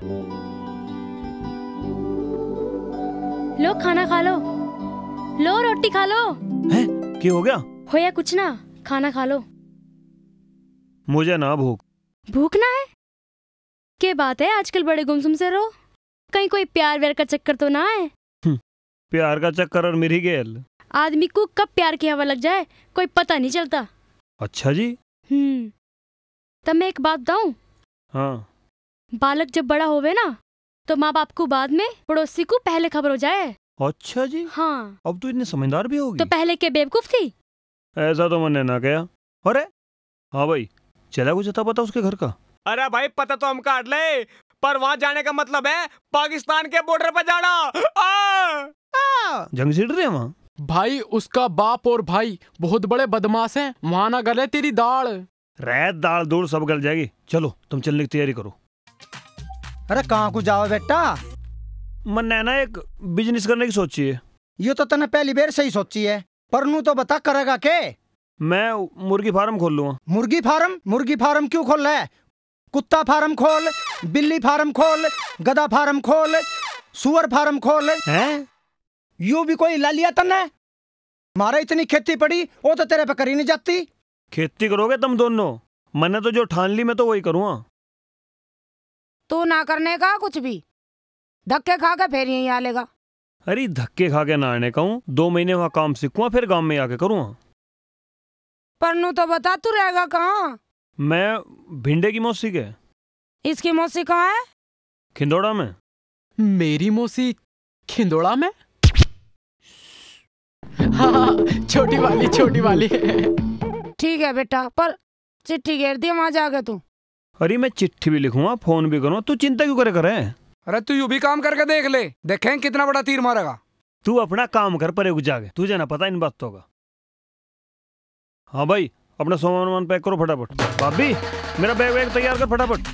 लो खाना खा लो, लो रोटी खा लो। हैं? क्या हो गया? हो या कुछ ना, खाना खा लो। मुझे ना भूख। भूख ना है? क्या बात है आजकल बड़े गुमसुम से रहो। कहीं कोई प्यार व्यार का चक्कर तो ना है? प्यार का चक्कर और मेरी गेल। आदमी को कब प्यार की हवा लग जाए कोई पता नहीं चलता। अच्छा जी। तब मैं एक बात बताऊं? हाँ। बालक जब बड़ा होवे ना तो माँ बाप को बाद में, पड़ोसी को पहले खबर हो जाए। अच्छा जी। हाँ। अब तो इतने समझदार भी होगी। तो पहले के बेवकूफ थी? ऐसा तो मैंने ना कहा। अरे हाँ भाई चला कुछ था पता उसके घर का? अरे भाई पता तो हम काट ले, पर वहाँ जाने का मतलब है पाकिस्तान के बॉर्डर पर जाना। जंग छिड़ रहे हैं वहाँ? भाई उसका बाप और भाई बहुत बड़े बदमाश हैं, वहां ना गले तेरी दाल। रैत दाल दूर सब गल जाएगी। चलो तुम चलने की तैयारी करो। अरे कहाँ को जाओ बेटा? मैंने ना एक बिजनेस करने की सोची है। ये तो तने पहली बार सही सोची है, पर नू तो बता करेगा के? मैं मुर्गी फार्म खोल लूंगा। मुर्गी फार्म? मुर्गी फार्म क्यों खोल रहा है? कुत्ता फार्म खोल, बिल्ली फार्म खोल, गधा फार्म खोल, सुअर फार्म खोल। हैं? यू भी कोई ला लिया तन्ने? मारा इतनी खेती पड़ी वो तो तेरे पे करी नहीं जाती। खेती करोगे तुम दोनों? मैंने तो जो ठान ली मैं तो वही करूँगा। तू ना करने का कुछ भी, धक्के खा के फिर यहीं आ लेगा। अरे धक्के खा के ना आने कहूँ, 2 महीने वहाँ काम सीखूंगा फिर गांव में आके करूँगा। पर नू तो बता तू रहेगा कहाँ? मैं भिंडे की मौसी के। इसकी मौसी कहाँ है? खिंदोड़ा में। मेरी मौसी खिंदोड़ा में? हाँ छोटी वाली। ठीक है बेटा, पर चिट्ठी घेर दी वहां जाके तू। अरे मैं चिट्ठी भी लिखूंगा, फोन भी करूँगा, तू चिंता क्यों करे? अरे तू यूं भी काम करके देख ले, देखें कितना बड़ा तीर मारेगा। तू अपना काम कर परे जाके, तुझे ना पता इन बातों का। हाँ भाई अपना सामान पैक करो फटाफट। भाभी मेरा बैग वैग तैयार कर फटाफट।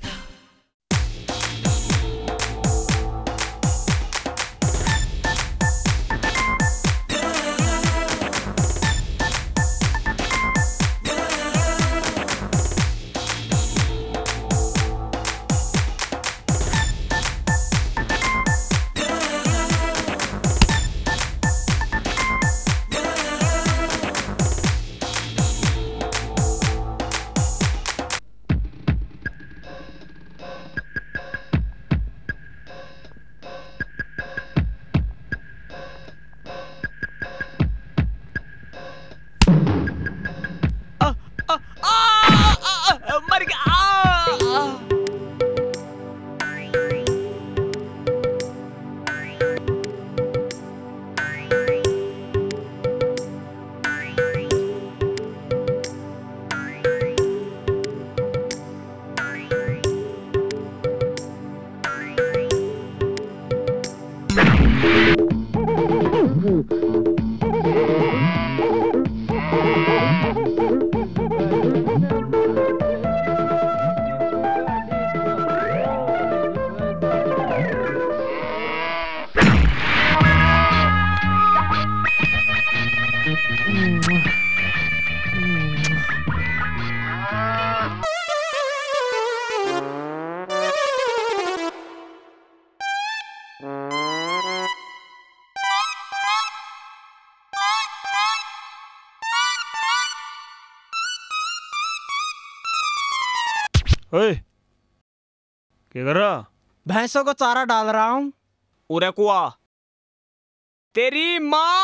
ओए क्या कर रहा? भैंसों को चारा डाल रहा हूँ। उरे कुआ तेरी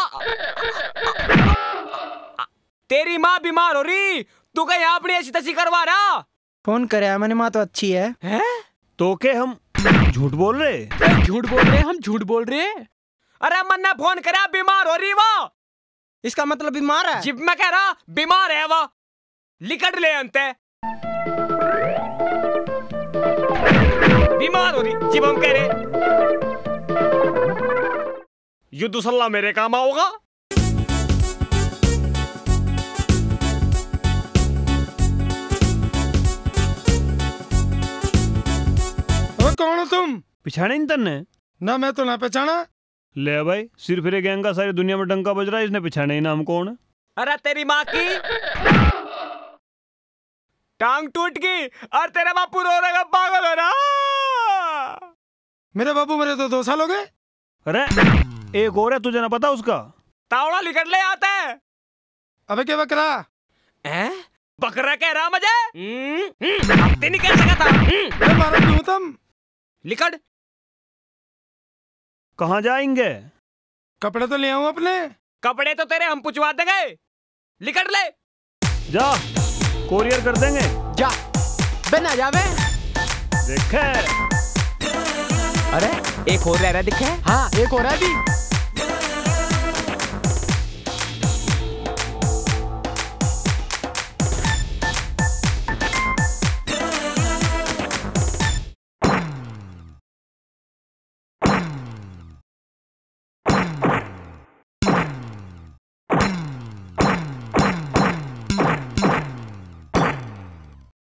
माँ बीमार हो रही, तू कहीं अपनी ऐसी तैसी करवा रहा? फोन करे मैंने, माँ तो अच्छी है। हैं? तो के हम झूठ बोल रहे? हम झूठ बोल रहे। अरे मन ने फोन करा बीमार हो रही वो। इसका मतलब बीमार है? जिब मैं कह रहा बीमार है वो, लिकट ले अंते बीमार हो रही जिब हम कह रहे। युद्ध सल्ला मेरे काम आओगा। कौन हो तुम? पिछाड़े नहीं तन्ने? ना मैं तो ना पहचाना। ले भाई सिर फिरे गैंग का सारी दुनिया में डंका बज रहा है, इसने पिछाड़े ही नाम कौन है? अरे तेरी माँ की टांग टूट गई और तेरा बापू रो रहा पागल हो रहा। मेरे बाबू मरे तो 2 साल हो गए। अरे एक और है, तुझे ना पता उसका? तावड़ा लिकट ले आता है। अबे क्या बकरा? बकरा कह रहा मुझे? हफ्ते नहीं कह सका था। मारो क्यों तुम? लिकट कहाँ जाएंगे? कपड़े तो ले आऊं अपने। कपड़े तो तेरे हम पुछवा देंगे, लिकट ले। जा कोरियर कर देंगे। जा बिना जावे देखे। अरे एक और रह रहा दिखे। हाँ एक और है भी।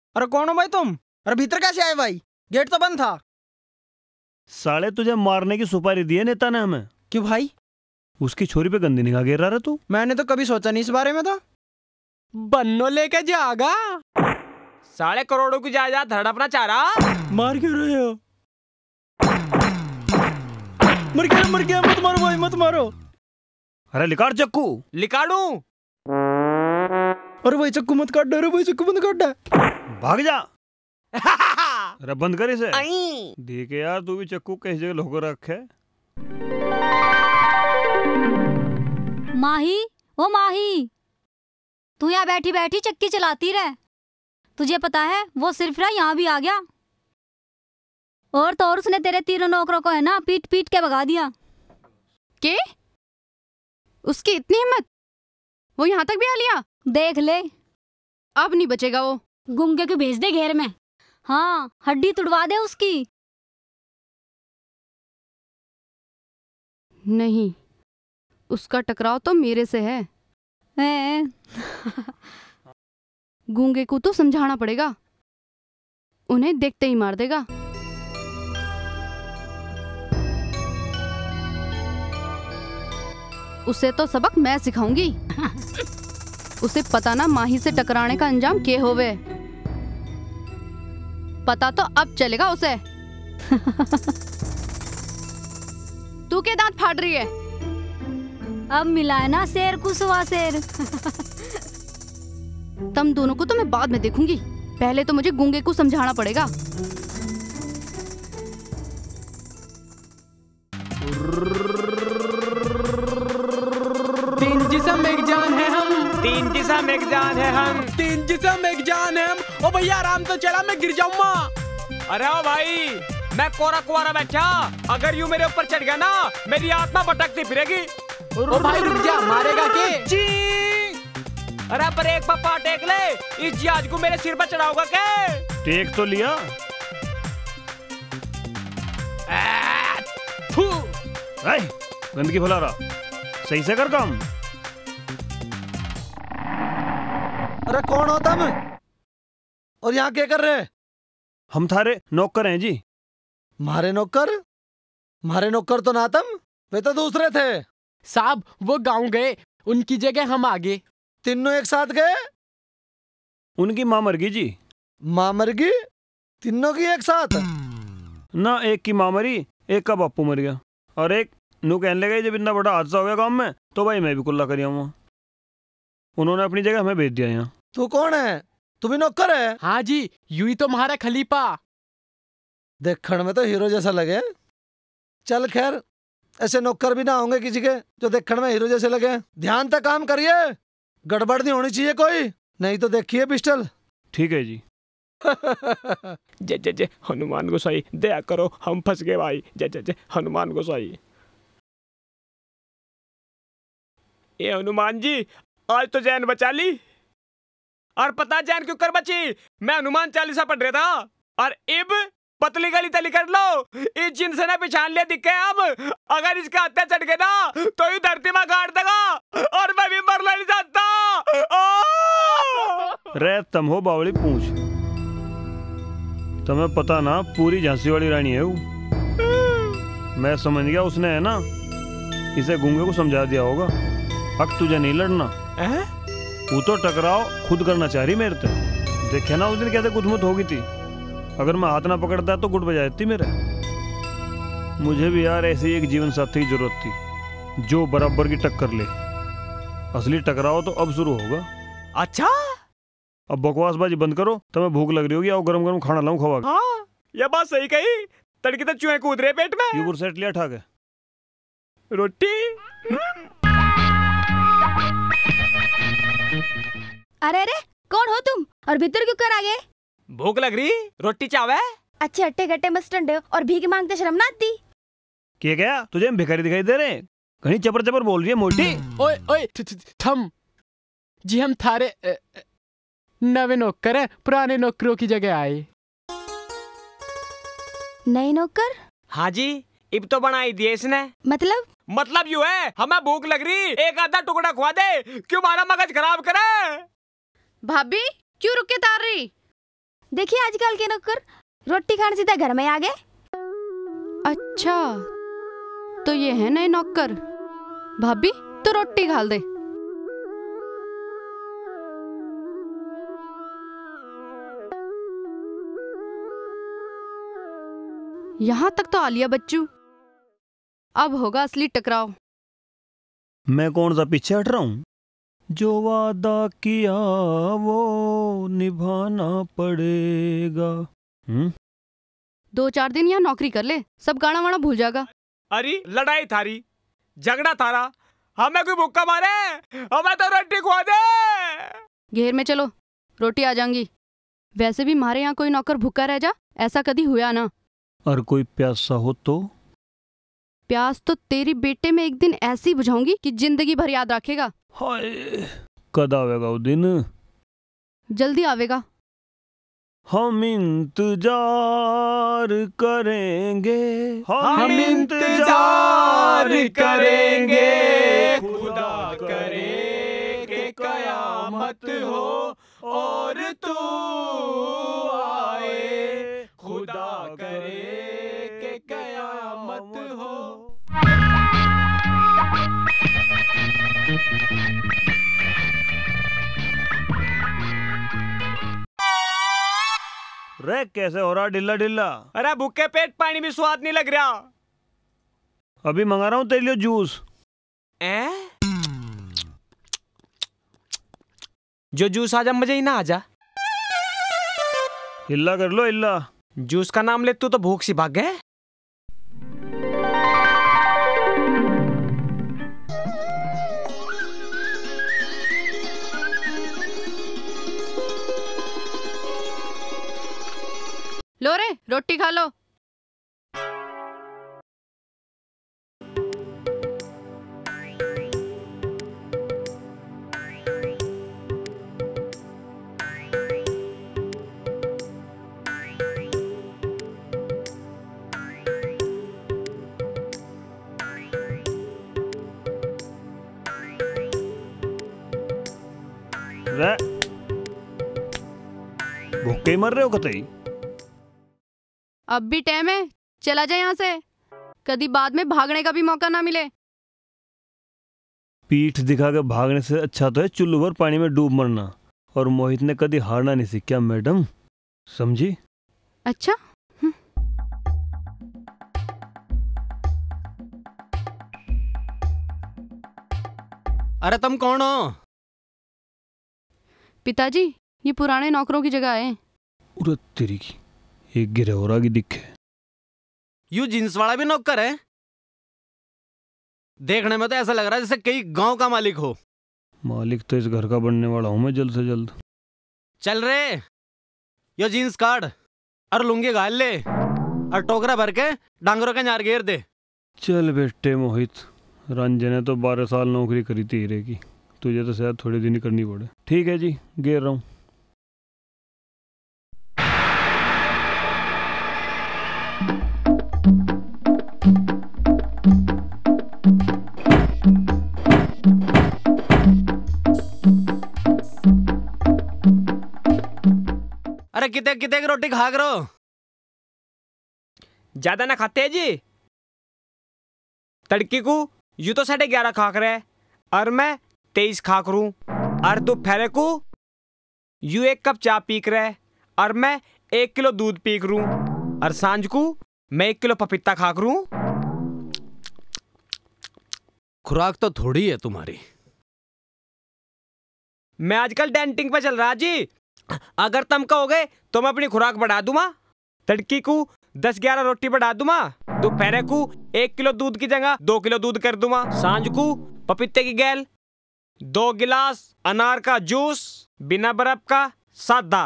अरे कौन हो भाई तुम? अरे भीतर कैसे आए भाई? गेट तो बंद था। साले तुझे मारने की सुपारी दी है नेता ने हमें। क्यों भाई? उसकी छोरी पे गंदी निगाह गिर रहा है तू। मैंने तो कभी सोचा नहीं इस बारे में। तो बन्नो लेके जागा। 1.5 करोड़ की जायदाद हड़पना चाह रहा। मार क्यों रहे हो? मर गया मत मारो भाई, मत मारो। अरे लिकाड़ चक्कू। लिकाड़ू। अरे भाई चक्कू मत काट। अरे भाई चक्कू मत काट। भाग जा। अरे बंद कर इसे। देखे यार तू भी चक्कू किस जगह लोग रखे। माही, ओ माही, तू यहाँ बैठी बैठी चक्की चलाती रह। तुझे पता है वो सिर्फ यहाँ भी आ गया। और तो और उसने तेरे तीनों नौकरों को है ना पीट पीट के भगा दिया। के? उसकी इतनी हिम्मत? वो यहाँ तक भी आ लिया? देख ले, अब नहीं बचेगा वो। गुंगे को भेज दे घेर में। हाँ, हड्डी तुड़वा दे उसकी। नहीं, उसका टकराव तो मेरे से है। गूंगे को तो समझाना पड़ेगा, उन्हें देखते ही मार देगा। उसे तो सबक मैं सिखाऊंगी। उसे पता ना माही से टकराने का अंजाम के होवे। पता तो अब चलेगा उसे। तू के दांत फाड़ रही है? अब मिला है ना शेर कुसवा शेर। तुम दोनों को तो मैं बाद में देखूंगी, पहले तो मुझे गूंगे को समझाना पड़ेगा। तीन जिस्म एक जान है हम, तीन जिस्म एक जान है हम, तीन जिस्म एक जान है हम। ओ भैया आराम तो चला, मैं गिर जाऊंगा। अरे ओ भाई, मैं कोरा कुआरा बैठा, अगर यूं मेरे ऊपर चढ़ गया ना मेरी आत्मा भटकती फिरेगी। ओ भाई रुक जा, मारेगा के? अरे ब्रेक पापा टेक ले, इस जहाज को मेरे सिर पर चढ़ाओगा के? टेक तो लिया। गंदगी फैला रहा, सही से कर काम। अरे कौन हो तुम? और यहाँ क्या कर रहे? हम थारे नौकर हैं जी। मारे नौकर? मारे नौकर तो ना तुम, वे तो दूसरे थे। साहब वो गांव गए, उनकी जगह हम आ गए। तीनों एक साथ गए? उनकी माँ मर गई जी। माँ मर गई? तीनों की एक साथ? ना, एक की माँ मरी, एक का बापू मर गया, और एक नू कहने लगे जब इतना बड़ा हादसा हो गया गांव में तो भाई मैं भी कुल्ला कर आऊँ। उन्होंने अपनी जगह हमें भेज दिया यहाँ। तू कौन है? तू भी नौकर है? हाँ जी, यूं ही तो हमारा खलीफा। देखने में तो हीरो जैसा लगे। चल खैर, ऐसे नौकर भी ना होंगे किसी के जो देखने में हीरो जैसे लगे। ध्यान से काम करिए, गड़बड़ नहीं होनी चाहिए कोई, नहीं तो देखिए पिस्टल। ठीक है जी। जय जय जय हनुमान गोसाई, दया करो, हम फंस गए भाई। जय जय जय हनुमान गोसाई। ये हनुमान जी, आज तो जैन बचा ली। और पता जैन क्यों कर बची? मैं हनुमान चालीसा पढ़ रहा था, और इब पतली गली तली कर लो, इस जिन से ना पहचान लिया दिखे। अब अगर इसका हत्या चढ़ गए ना तो ही धरती में गाड़ देगा, और मैं भी मरना नहीं चाहता। रे तुम हो बावली पूछ, तुम्हें पता ना पूरी झांसी वाली रानी है वो। मैं समझ गया उसने है ना इसे गूंगे को समझा दिया होगा। अब तुझे नहीं लड़ना, वो तो टकराव खुद करना चाह रही मेरे से। देखे ना उस दिन कहते गुदमुत होगी थी, अगर मैं हाथ ना पकड़ता तो गुट बजा देती मेरे। मुझे भी यार ऐसी एक जीवन साथी की जरूरत थी जो बराबर की टक्कर ले। असली टकराव तो अब शुरू होगा। अच्छा, अब बकवासबाजी बंद करो, तुम्हें भूख लग रही होगी, आओ गरम गरम खाना लाऊं खवा। हाँ, ये बात सही कही। तड़के तो चूहे कूद रहे पेट में। यूबर सेट लिया ठाक है। रोटी। अरे अरे कौन हो तुम और भीतर क्यों कर आ गए? भूख लग रही, रोटी चावे। अच्छे हट्टे घट्टे मस्टंडे हो और भीख मांगते शर्म ना आती? क्या क्या तुझे हम भिखारी दिखाई दे रहे? कहीं चपर चपर बोल रही है मोटी। ओए ओए थम जी, हम थारे नवे नौकर हैं, पुराने नौकरों की जगह आए। नए नौकर? हाँ जी, इब तो बनाई दिए इसने। मतलब यूं है, हमें भूख लग रही, एक आधा टुकड़ा खुआ दे, क्यों हमारा मगज खराब करे। भाभी क्यों रुक के तार रही? देखिए आजकल के नौकर रोटी खाने सीधा घर में आ गए। अच्छा, तो ये है नए नौकर। भाभी तो रोटी खाल दे। यहाँ तक तो आलिया बच्चू, अब होगा असली टकराव। मैं कौन सा पीछे हट रहा हूँ? जो वादा किया वो निभाना पड़ेगा। 2-4 दिन यहाँ नौकरी कर ले, सब गाना वाना भूल जाएगा। अरे लड़ाई थारी, झगड़ा थारा, हमें कोई भूखा मारे, हमें तो रोटी खुआ दे। घेर में चलो, रोटी आ जाएंगी। वैसे भी हमारे यहाँ कोई नौकर भूखा रह जा, ऐसा कभी हुआ ना। और कोई प्यासा हो तो? प्यास तो तेरी बेटे में एक दिन ऐसी बुझाऊंगी कि जिंदगी भर याद रखेगा। हाय, कद आवेगा वो दिन? जल्दी आवेगा। हम इंतजार करेंगे, हम इंतजार करेंगे, खुदा करे कि कयामत हो और तू आए, खुदा करे कि कयामत हो। रे कैसे हो रहा ढिल्ला ढिल्ला? अरे भूखे पेट पानी भी स्वाद नहीं लग रहा। अभी मंगा रहा हूँ तेरे लिए जूस। जो जूस आजा मजे ही ना आजा। हिल्ला कर लो हिल्ला। जूस का नाम ले तू तो भूख सी भाग गए। लो रे रोटी खा लो। भूखे ही मर रहे हो कतई? अब भी टाइम है, चला जाए यहाँ से, कभी बाद में भागने का भी मौका ना मिले। पीठ दिखा के भागने से अच्छा तो है चुल्लू भर पानी में डूब मरना। और मोहित ने कभी हारना नहीं सीखा मैडम, समझी? अच्छा। अरे तुम कौन हो? पिताजी, ये पुराने नौकरों की जगह है। उरे तेरी की, एक गिरहोरा की दिखे। यू जींस वाला भी नौकर है? देखने में तो ऐसा लग रहा है जैसे कई गांव का मालिक हो। मालिक तो इस घर का बनने वाला हूं मैं जल्द से जल्द। चल रे, यो जींस काट और लुंगी घाल ले और टोकरा भर के डांगरों के नार घेर दे। चल बेटे मोहित, रंजन ने तो 12 साल नौकरी करी थी हीरे की, तुझे तो शायद थोड़ी दिन ही करनी पड़े। ठीक है जी, घेर रहा हूँ। अरे कितने कितने की रोटी खा करो? ज्यादा ना खाते हैं जी। तड़की को यू तो 11:30 खा कर है और मैं 23 खा करूं। और दोपहर को यू 1 कप चाय पी कर है और मैं 1 किलो दूध पी करूं। और सांझ को मैं 1 किलो पपीता खा करूं। खुराक तो थोड़ी है तुम्हारी। मैं आजकल डेंटिंग पे चल रहा जी। अगर तुम कहोगे तो मैं अपनी खुराक बढ़ा दूंगा। तड़की को 10-11 रोटी बढ़ा दूंगा। दोपहर को 1 किलो दूध की जगह 2 किलो दूध कर दूंगा। सांझ को पपीते की गैल, 2 गिलास अनार का जूस बिना बर्फ का सादा।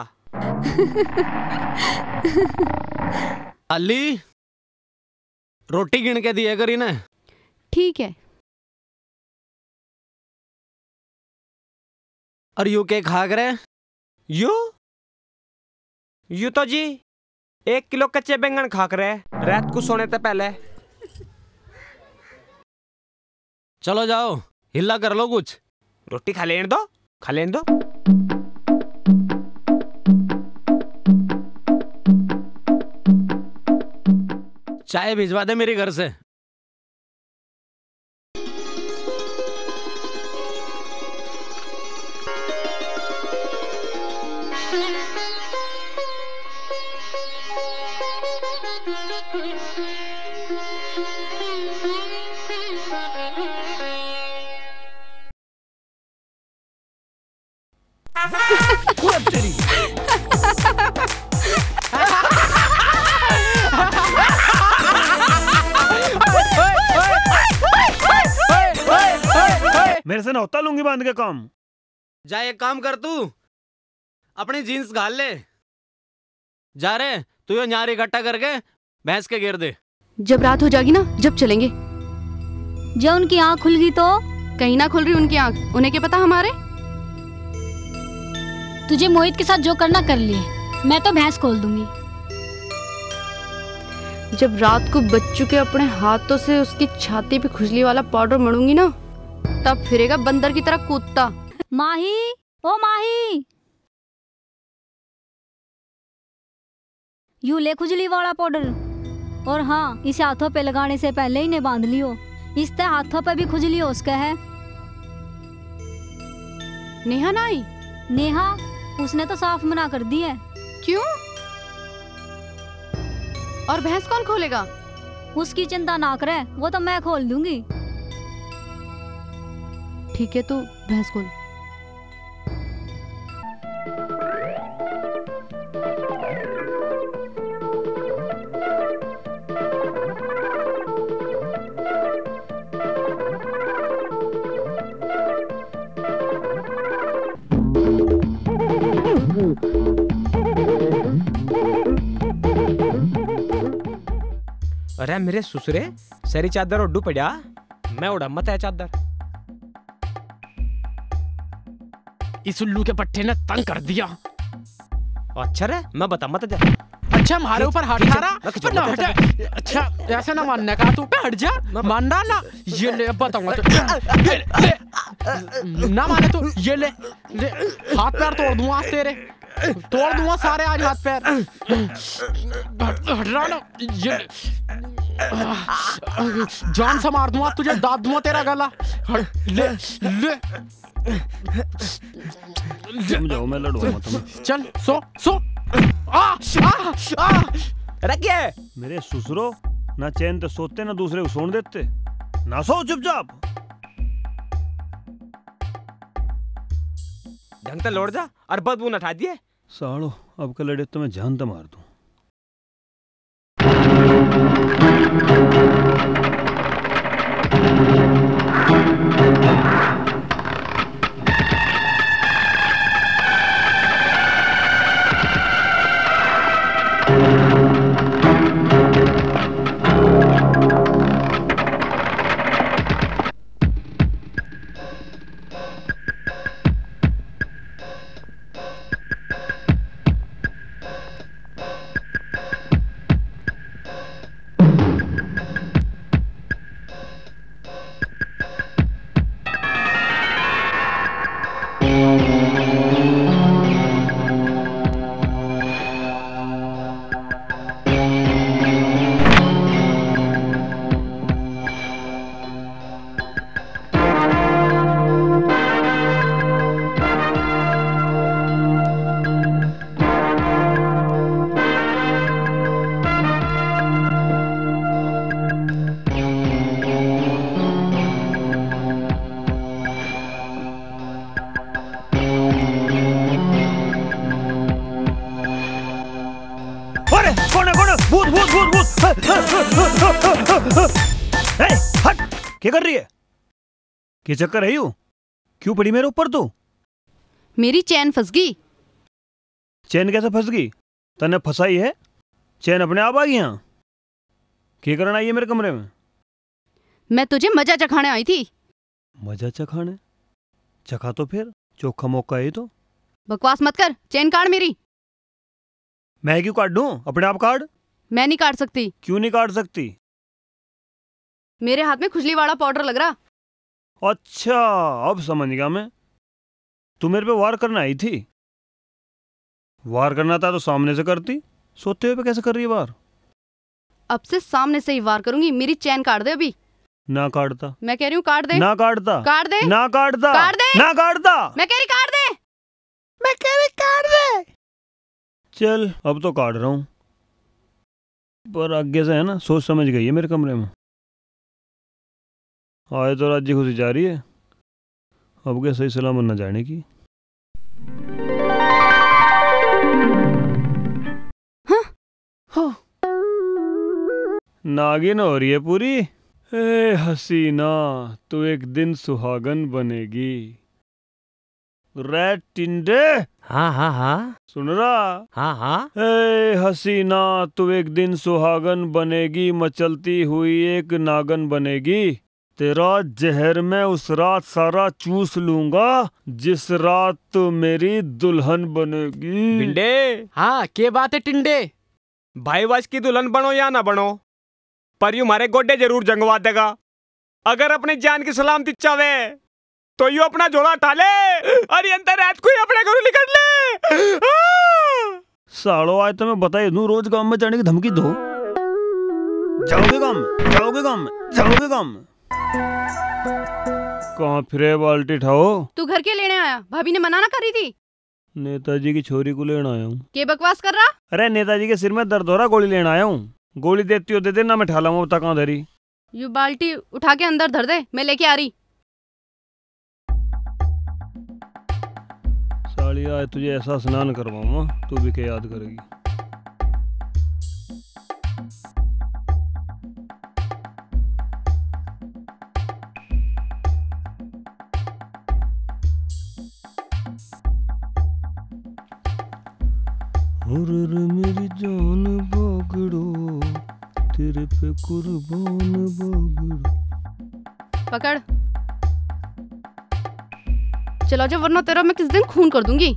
अली, रोटी गिन के दिए करी ना। ठीक है। और यू के खा करे? यू तो जी 1 किलो कच्चे बैंगन खा कर है रात को सोने से पहले। चलो जाओ, हिला कर लो कुछ। रोटी खा लेने दो, खा लेने दो। चाय भिजवा दे मेरे घर से। मेरे से ना होता लूंगी बांध के काम। जा एक काम कर, तू अपनी जीन्स घाल ले। जा रे तू ये न्यारी इकट्ठा करके भैंस के घेर दे। जब रात हो जाएगी ना, जब चलेंगे। जब उनकी आँख खुल गई तो? कहीं ना खुल रही उनकी आँख, उन्हें क्या पता हमारे। तुझे मोहित के साथ जो करना कर लिए, मैं तो भैंस खोल दूंगी। जब रात को बच्चों के अपने हाथों से उसकी छाती पे खुजली वाला पाउडर मड़ूंगी ना, तब फिरेगा बंदर की तरह कूदता। माही, ओ माही, यू ले खुजली वाला पाउडर। और हाँ, इसे हाथों पे लगाने से पहले ही ने बांध लियो, इससे हाथों पे भी खुजली हो उसका है। नेहा ना आई? नेहा, उसने तो साफ मना कर दी है। क्यों? और भैंस कौन खोलेगा? उसकी चिंता ना करे, वो तो मैं खोल दूंगी। ठीक है, तो भैंस खोल। अरे मेरे ससुरे, सारी चादर उड्डू पड़ा, मैं उड़ा मत है चादर। इस उल्लू के पट्टे ने तंग कर दिया। अच्छा रे, मैं बता मत जा। अच्छा हमारे ऊपर हाथ उठा रहा। अच्छा ऐसे ना मानने का, तू हट जा। मानना ना, ये ले बताऊंगा ना माने तो ये ले हाथ पैर तोड़ दूंगा तेरे, तोड़ दूंगा सारे आज हाथ पैर। हट रहा ना, ये जान से मार दूंगा तुझे, दाब दूंगा तेरा गला। ले ले जाओ, मैं लड़ूंगा तुम्हें। चल सो सो। रखिए मेरे ससुरो, ना चैन तो सोते ना दूसरे को सोने देते, ना सो चुपचाप। ढंग से लौट जा और बदबू न उठा दिए। सालो, अब का लड़े तो मैं जान तो मार दूं। हट, क्या कर रही है? क्या चक्कर है यू? क्यों पड़ी मेरे ऊपर तू? मेरी चैन फंस गई। चैन कैसे फंस गई? तने फंसाई है? चैन अपने आप आ गई यहाँ? क्या करना आई है मेरे कमरे में? मैं तुझे मजा चखाने आई थी। मजा चखाने? चखा तो फिर, चोखा मौका है तो। बकवास मत कर, चैन काट मेरी। मैं क्यों काट दूं? अपने आप काट। मैं नहीं काट सकती। क्यों नहीं काट सकती? मेरे हाथ में खुजली वाला पाउडर लग रहा। अच्छा, अब समझ गया मैं। तू मेरे पे वार करना आई थी। वार करना था तो सामने से करती, सोते हुए पे कैसे कर रही है वार? अब से सामने से ही वार करूंगी। मेरी चैन काट दे अभी। ना काटता। मैं कह रही हूँ काट दे। ना काटता। काट दे। ना काटता। काट दे। ना काटता। मैं कह रही काट दे। मैं कह रही काट दे। चल अब तो काट रहा हूँ, पर आगे से है ना सोच समझ गई है मेरे कमरे में। आए तो राज्य खुशी जा रही है, अब क्या सही सलामत न जाने की। हाँ। नागिन हो रही है पूरी। ए हसीना तू एक दिन सुहागन बनेगी। रेड टिंडे। हाँ हाँ हाँ सुन रहा? हाँ हाँ। ए हसीना तू एक दिन सुहागन बनेगी, मचलती हुई एक नागन बनेगी। तेरा जहर मैं उस रात सारा चूस लूंगा जिस रात तू मेरी दुल्हन बनेगी। भिंडे। हाँ क्या बात है टिंडे? भाई वाज की दुल्हन बनो या ना बनो, पर यू हमारे गोड्डे जरूर जंगवा देगा। अगर अपनी जान की सलामती चावे तो यू अपना झोला उठा ले और अंतर रात को ही अपने घरों निकल ले। सालो आज तो मैं बताई दूं, रोज गांव में जाने की धमकी दो। जाओगे गांव में, जाओगे गांव में, जाओगे गांव में। कहाँ फिरे बाल्टी ठाओ। तू घर के लेने आया? भाभी ने मना ना करी थी? नेताजी की छोरी को लेने आया हूँ। के बकवास कर रहा? अरे नेताजी के सिर में दर्द हो रहा, गोली लेने आया हूँ। गोली देती हो दे देना, मैं ठाला हूँ कहाँ धरी। यू बाल्टी उठा के अंदर धर दे, मैं लेके आ रही। साली आज तुझे ऐसा स्नान करवाऊंगा तू भी क्या याद करेगी। मेरी जान बागड़ो तेरे पे कुर्बान बागड़ो। पकड़, चला जा वरना तेरा मैं किस दिन खून कर दूंगी।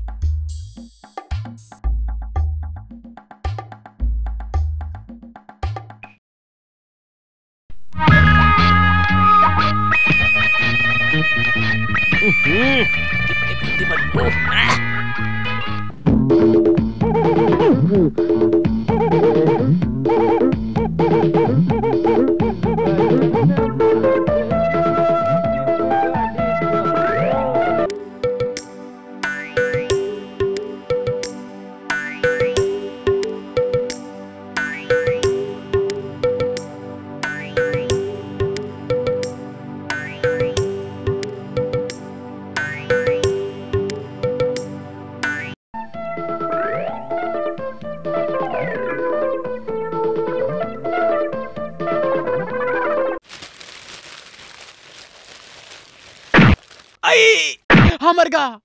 हाँ मर गया।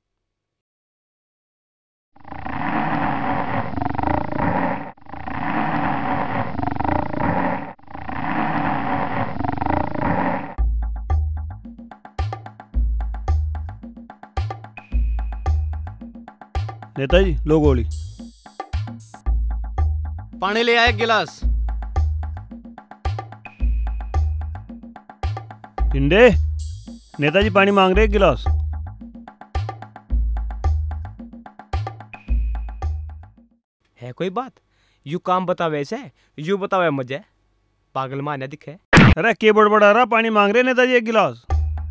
नेताजी लो गोली। पानी ले आए गिलास। टिंडे नेताजी पानी मांग रहे एक गिलास। है कोई बात? यू काम बतावे ऐसे, यू बतावे मुझे पागल माने दिखे। अरे के बड़बड़ा रहा, पानी मांग रहे नेताजी एक गिलास।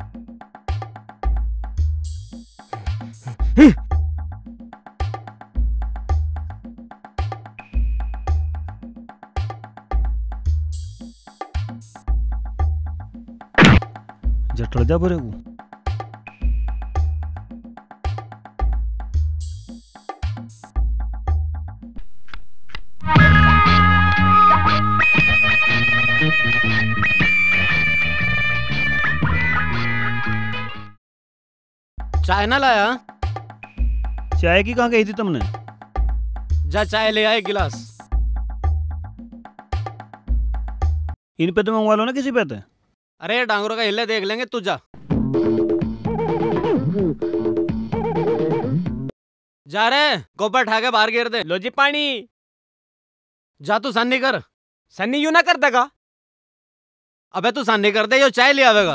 जटड़ जा बरे को। चाय ना लाया? चाय की कहाँ गई थी तुमने? जा चाय ले आए गिलास। इन पे तो मंगवा लो ना किसी पे। अरे डांगरों का हिले देख लेंगे, तू जा। जा रे गोबर ठाके बाहर गिर दे। लो जी पानी। जा तू सन्नी कर। सन्नी यू ना कर देगा। अबे तू सन्नी कर दे, यो चाय ले आवेगा।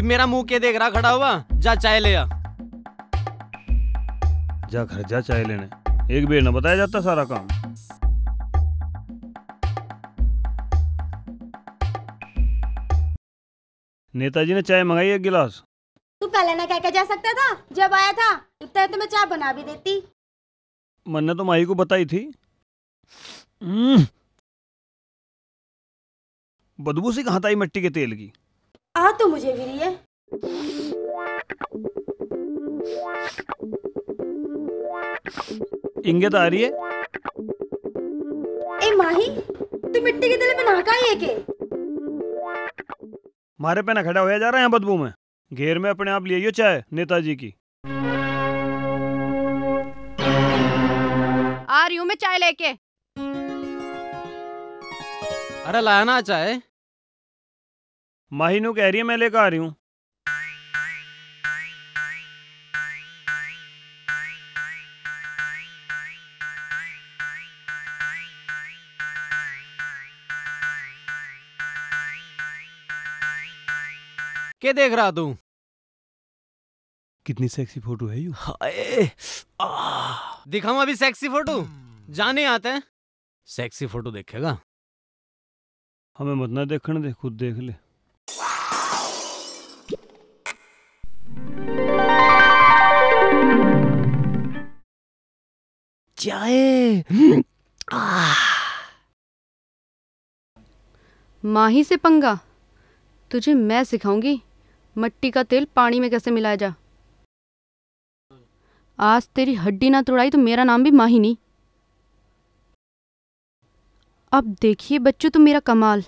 इ मेरा मुंह के देख रहा खड़ा हुआ? जा चाय ले आ। जा घर जा चाय लेने, एक बेर न बताया जाता सारा काम। नेताजी ने चाय मंगाई एक गिलास। तू पहले ना कह के जा सकता था, जब आया था इतना तो मैं चाय बना भी देती। मैंने तो माही को बताई थी। बदबू सी कहाँ आई मिट्टी के तेल की। आ तो मुझे भी रही है। इंगित आ रही है। ए माही, तू मिट्टी के तेल में नहा है के? मारे पे ना खड़ा होया जा रहा है यहाँ बदबू में। घेर में अपने आप लिए चाय नेताजी की। आ रही हूँ मैं चाय लेके। अरे लाया ना चाय। माही नु कह रही है मैं लेकर आ रही हूँ। क्या देख रहा तू? कितनी सेक्सी फोटो है यू। दिखाऊं अभी सेक्सी फोटो? जाने आते हैं सेक्सी फोटो देखेगा। हमें मत ना देखने दे, खुद देख ले। चाय। माही से पंगा? तुझे मैं सिखाऊंगी मट्टी का तेल पानी में कैसे मिलाया जा। आज तेरी हड्डी ना तोड़ाई तो मेरा नाम भी माही नहीं। अब देखिए बच्चों तुम मेरा कमाल।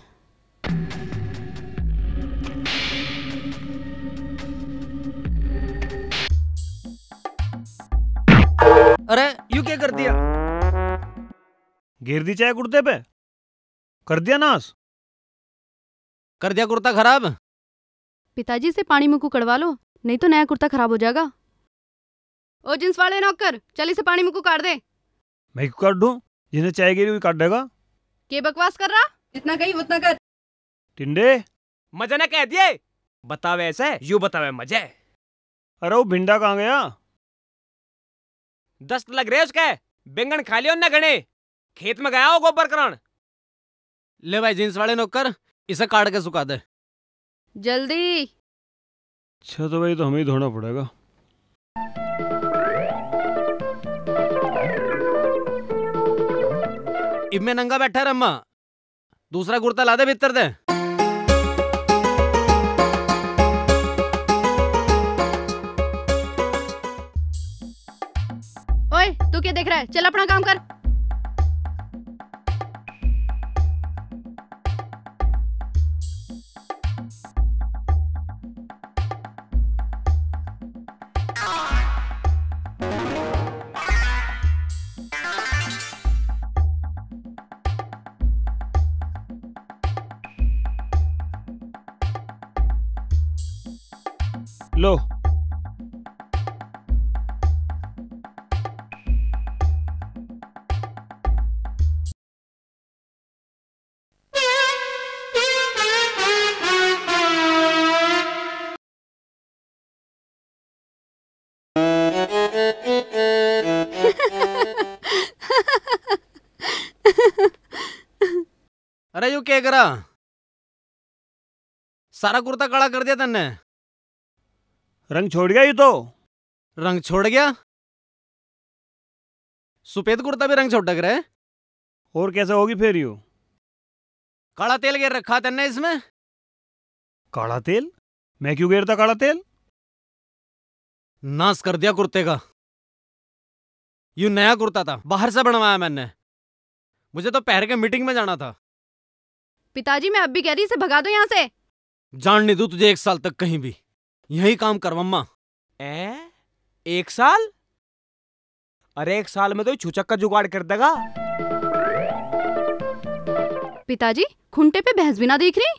अरे यू क्या कर दिया? घेर दी चाय कुर्ते पे, कर दिया नाश। कर दिया कुर्ता खराब। पिताजी से पानी मुंह को कड़वा लो, नहीं तो नया कुर्ता खराब हो जाएगा। ओ जींस वाले नौकर, चल इसे पानी मुंह को काट दे। मैं क्यों काट दूं? जिन्हें चाय गिरी हुई काट देगा। के बकवास कर रहा? जितना कही उतना कर। टिंडे मजे ने कह दिए। बतावे ऐसे यू बतावे मजे। अरे वो भिंडा कहाँ गया? दस्त लग रहे उसके। बैंगन खा लियो न गणे। खेत में गया हो गोबर करान। ले भाई जींस वाले नौकर, इसे काट के सुखा दे जल्दी। अच्छा तो भाई तो हमें ही धोना पड़ेगा। इनमें नंगा बैठा रम्मा, दूसरा कुर्ता ला दे भीतर दे। ओए तू क्या देख रहा है? चल अपना काम कर। लो अरे यू क्या करा? सारा कुर्ता काला कर दिया तन्ने। रंग छोड़ गया ये तो। रंग छोड़ गया? सफेद कुर्ता भी रंग छोड़ रहा है। और कैसे होगी फिर यू? काला तेल गिर रखा तन्ने इसमें। काला तेल? मैं क्यों गिरता काला तेल? नाश कर दिया कुर्ते का। यू नया कुर्ता था, बाहर से बनवाया मैंने। मुझे तो पहन के मीटिंग में जाना था। पिताजी मैं अब भी कह रही इसे भगा दो यहाँ से। जान नहीं दूं तुझे 1 साल तक कहीं भी। यही काम कर मम्मा। 1 साल? अरे 1 साल में तो छूचक का जुगाड़ कर देगा। पिताजी खुंटे पे भैंस भी ना दिख रही।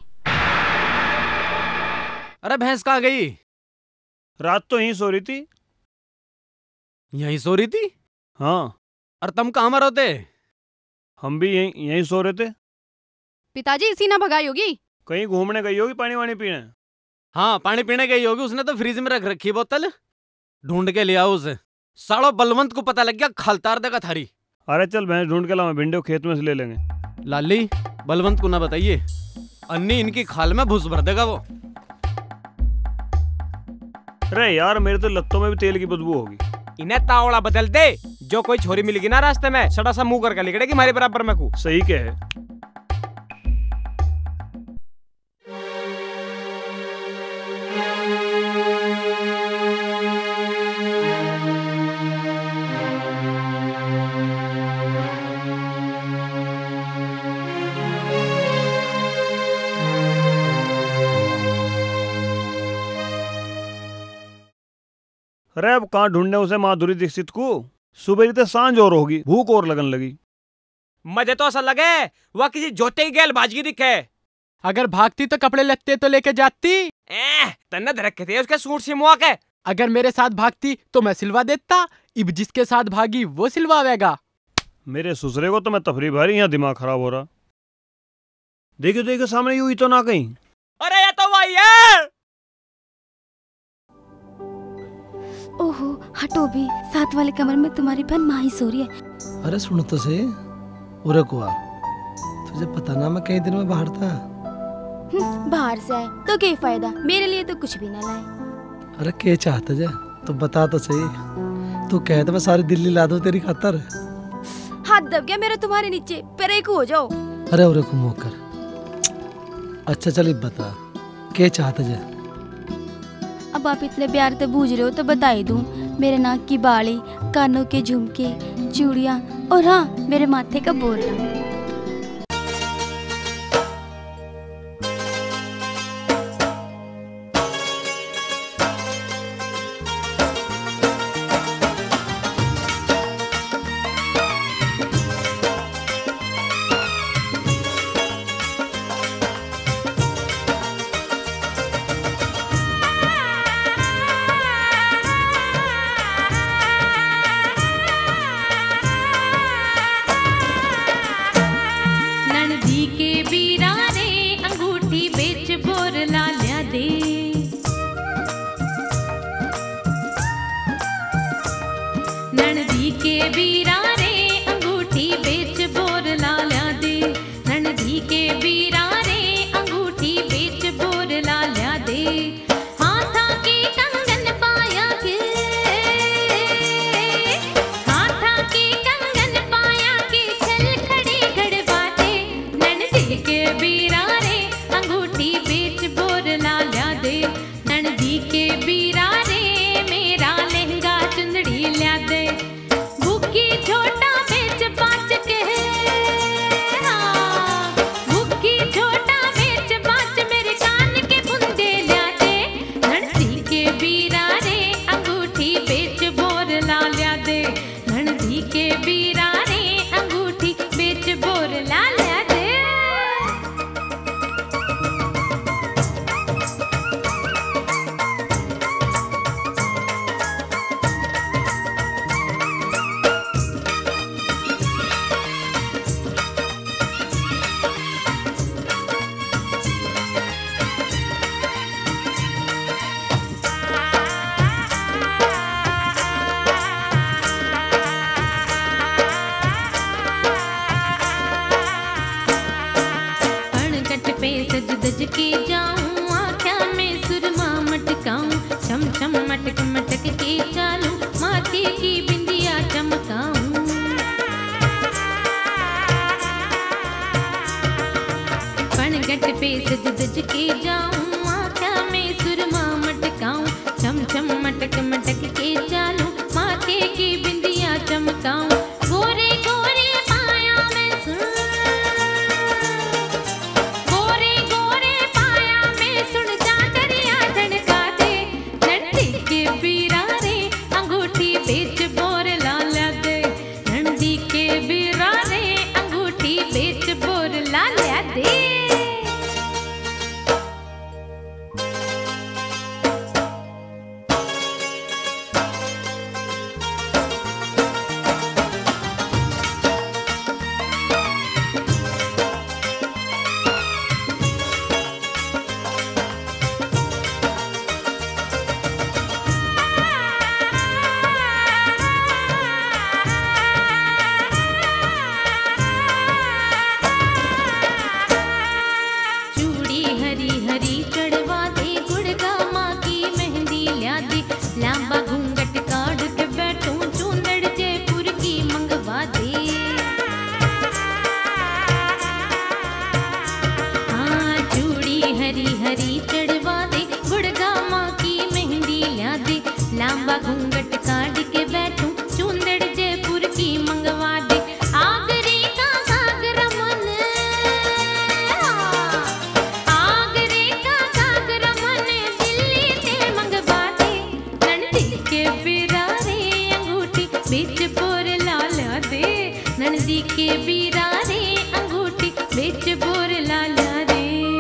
अरे भैंस कहाँ गई? रात तो यहीं सो रही थी। यहीं सो रही थी? हाँ। और तुम कहाँ मर होते? हम भी यहीं सो रहे थे। पिताजी इसी ना भगाई होगी। कहीं घूमने गई होगी पानी वानी पीने। हाँ पानी पीने गई होगी, उसने तो फ्रिज में रख रखी बोतल। ढूंढ के ले आओ उसे। सालो बलवंत को पता लग गया, खलतार देगा थारी। अरे चल भैंस ढूंढ के ला, मैं भिंडे खेत में से ले लेंगे। लाली बलवंत को ना बताइए, अन्नी इनकी खाल में भूस भर देगा वो। अरे यार मेरे तो लत्तों में भी तेल की बदबू होगी। इन्हें तावड़ा बदल दे, जो कोई छोरी मिलेगी ना रास्ते में सड़ा सा मुंह करके लिखड़ेगी हमारे बराबर में को। सही क्या है। अरे अब कहाँ ढूंढने उसे माधुरी दीक्षित को, सुबह तो सांझ और होगी, भूख और लगन लगी। मुझे तो ऐसा लगे वह किसी जोते की गैल भाजगी दिखे। अगर भागती तो कपड़े लगते तो लेके जाती। तन्ने धरके थे उसके सूट सिलवा के। अगर मेरे साथ भागती तो मैं सिलवा देता, इब जिसके साथ भागी वो सिलवावेगा। मेरे ससुरे को तो मैं तफरी भारी, यहाँ दिमाग खराब हो रहा। देखो देखो सामने यूं ही तो ना कहीं। अरे ये तो वही है। ओहो हटो भी, साथ वाले कमरे में तुम्हारी बहन माही सो रही है। अरे सुनो तो सही, उरे कुआ, तुझे पता ना मैं कई दिन में बाहर था। बाहर से आए तो क्या फायदा, मेरे लिए तो कुछ भी ना लाए। अरे क्या चाहता जे, तो बता तो सही। तू कहे तो मैं सारी दिल्ली ला दूं तेरी खातर। हाथ दब गया मेरा तुम्हारे नीचे, पेरे को हो जाओ। अरे उरे को मोकर। अच्छा चल बता, क्या चाहता जे। अब आप इतने प्यार से पूछ रहे हो तो बता ही दूं, मेरे नाक की बाली, कानों के झुमके, चूड़ियां और हाँ मेरे माथे का बोरला। ननदी के बीरा रे अंगूठी बेच बोर लाला रे।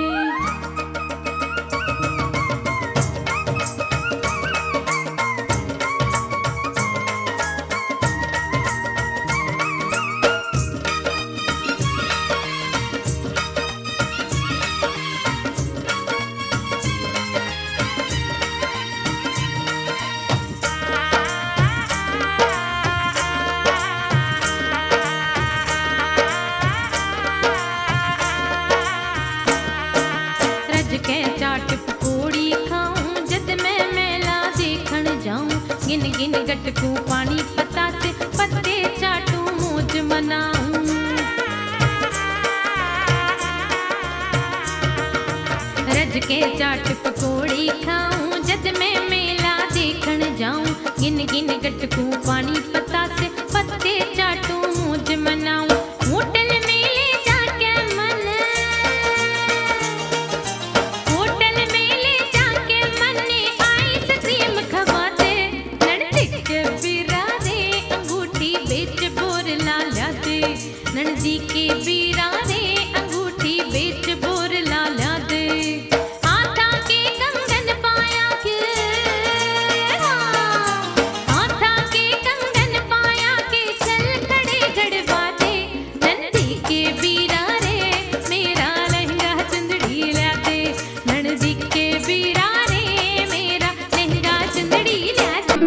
रज के चाट पकौड़ी खाऊं जद मैं मेला देखण जाऊं। गिन गिन गटकू पानी पत्ता से पत्ते चाटू मौज मनाऊं। रज के चाट पकौड़ी खाऊं जद मैं मेला देखण जाऊं। गिन गिन गटकू पानी पत्ता से पत्ते चाटू मौज मनाऊं। होटल में ले जाके मन, होटल में ले जाके मन आइसक्रीम खवाते। ननदी के बीरा रे अंगूठी बेच बोर लाला दे। ननदी के बीरा रे अंगूठी बेच बोर लाला दे। हाथा के कंगन पाया के, हाथा के कंगन पाया के चल खड़े गड़वा दे। ननदी के बीरा रे मेरा लहंगा चंदड़ी ला दे। ननदी के बीरा रे मेरा लहंगा चंदड़ी ला दे।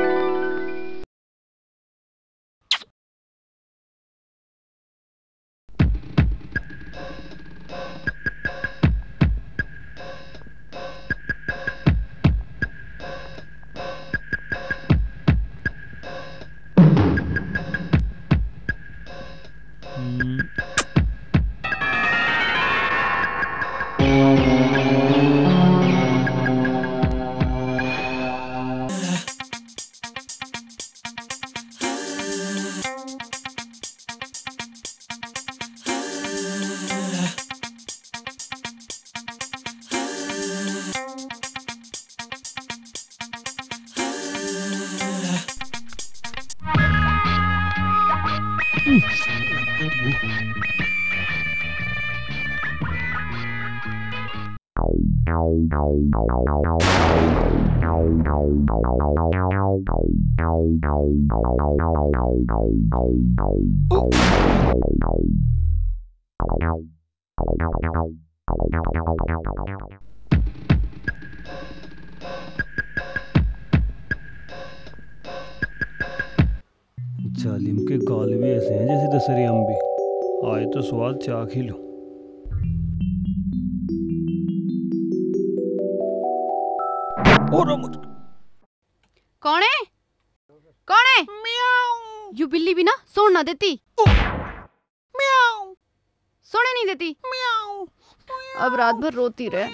जालिम के गाल भी ऐसे हैं जैसे दशहरी अम्बी। आए तो स्वाद चाख ही लो। कौन है? कौन है? यू बिल्ली भी ना सोने ना देती। सोने नहीं देती। अब रात भर रोती रहे।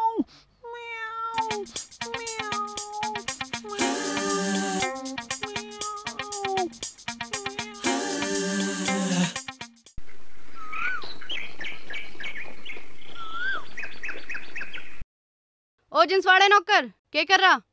ओ जिंसवाड़े नौकर, क्या कर रहा?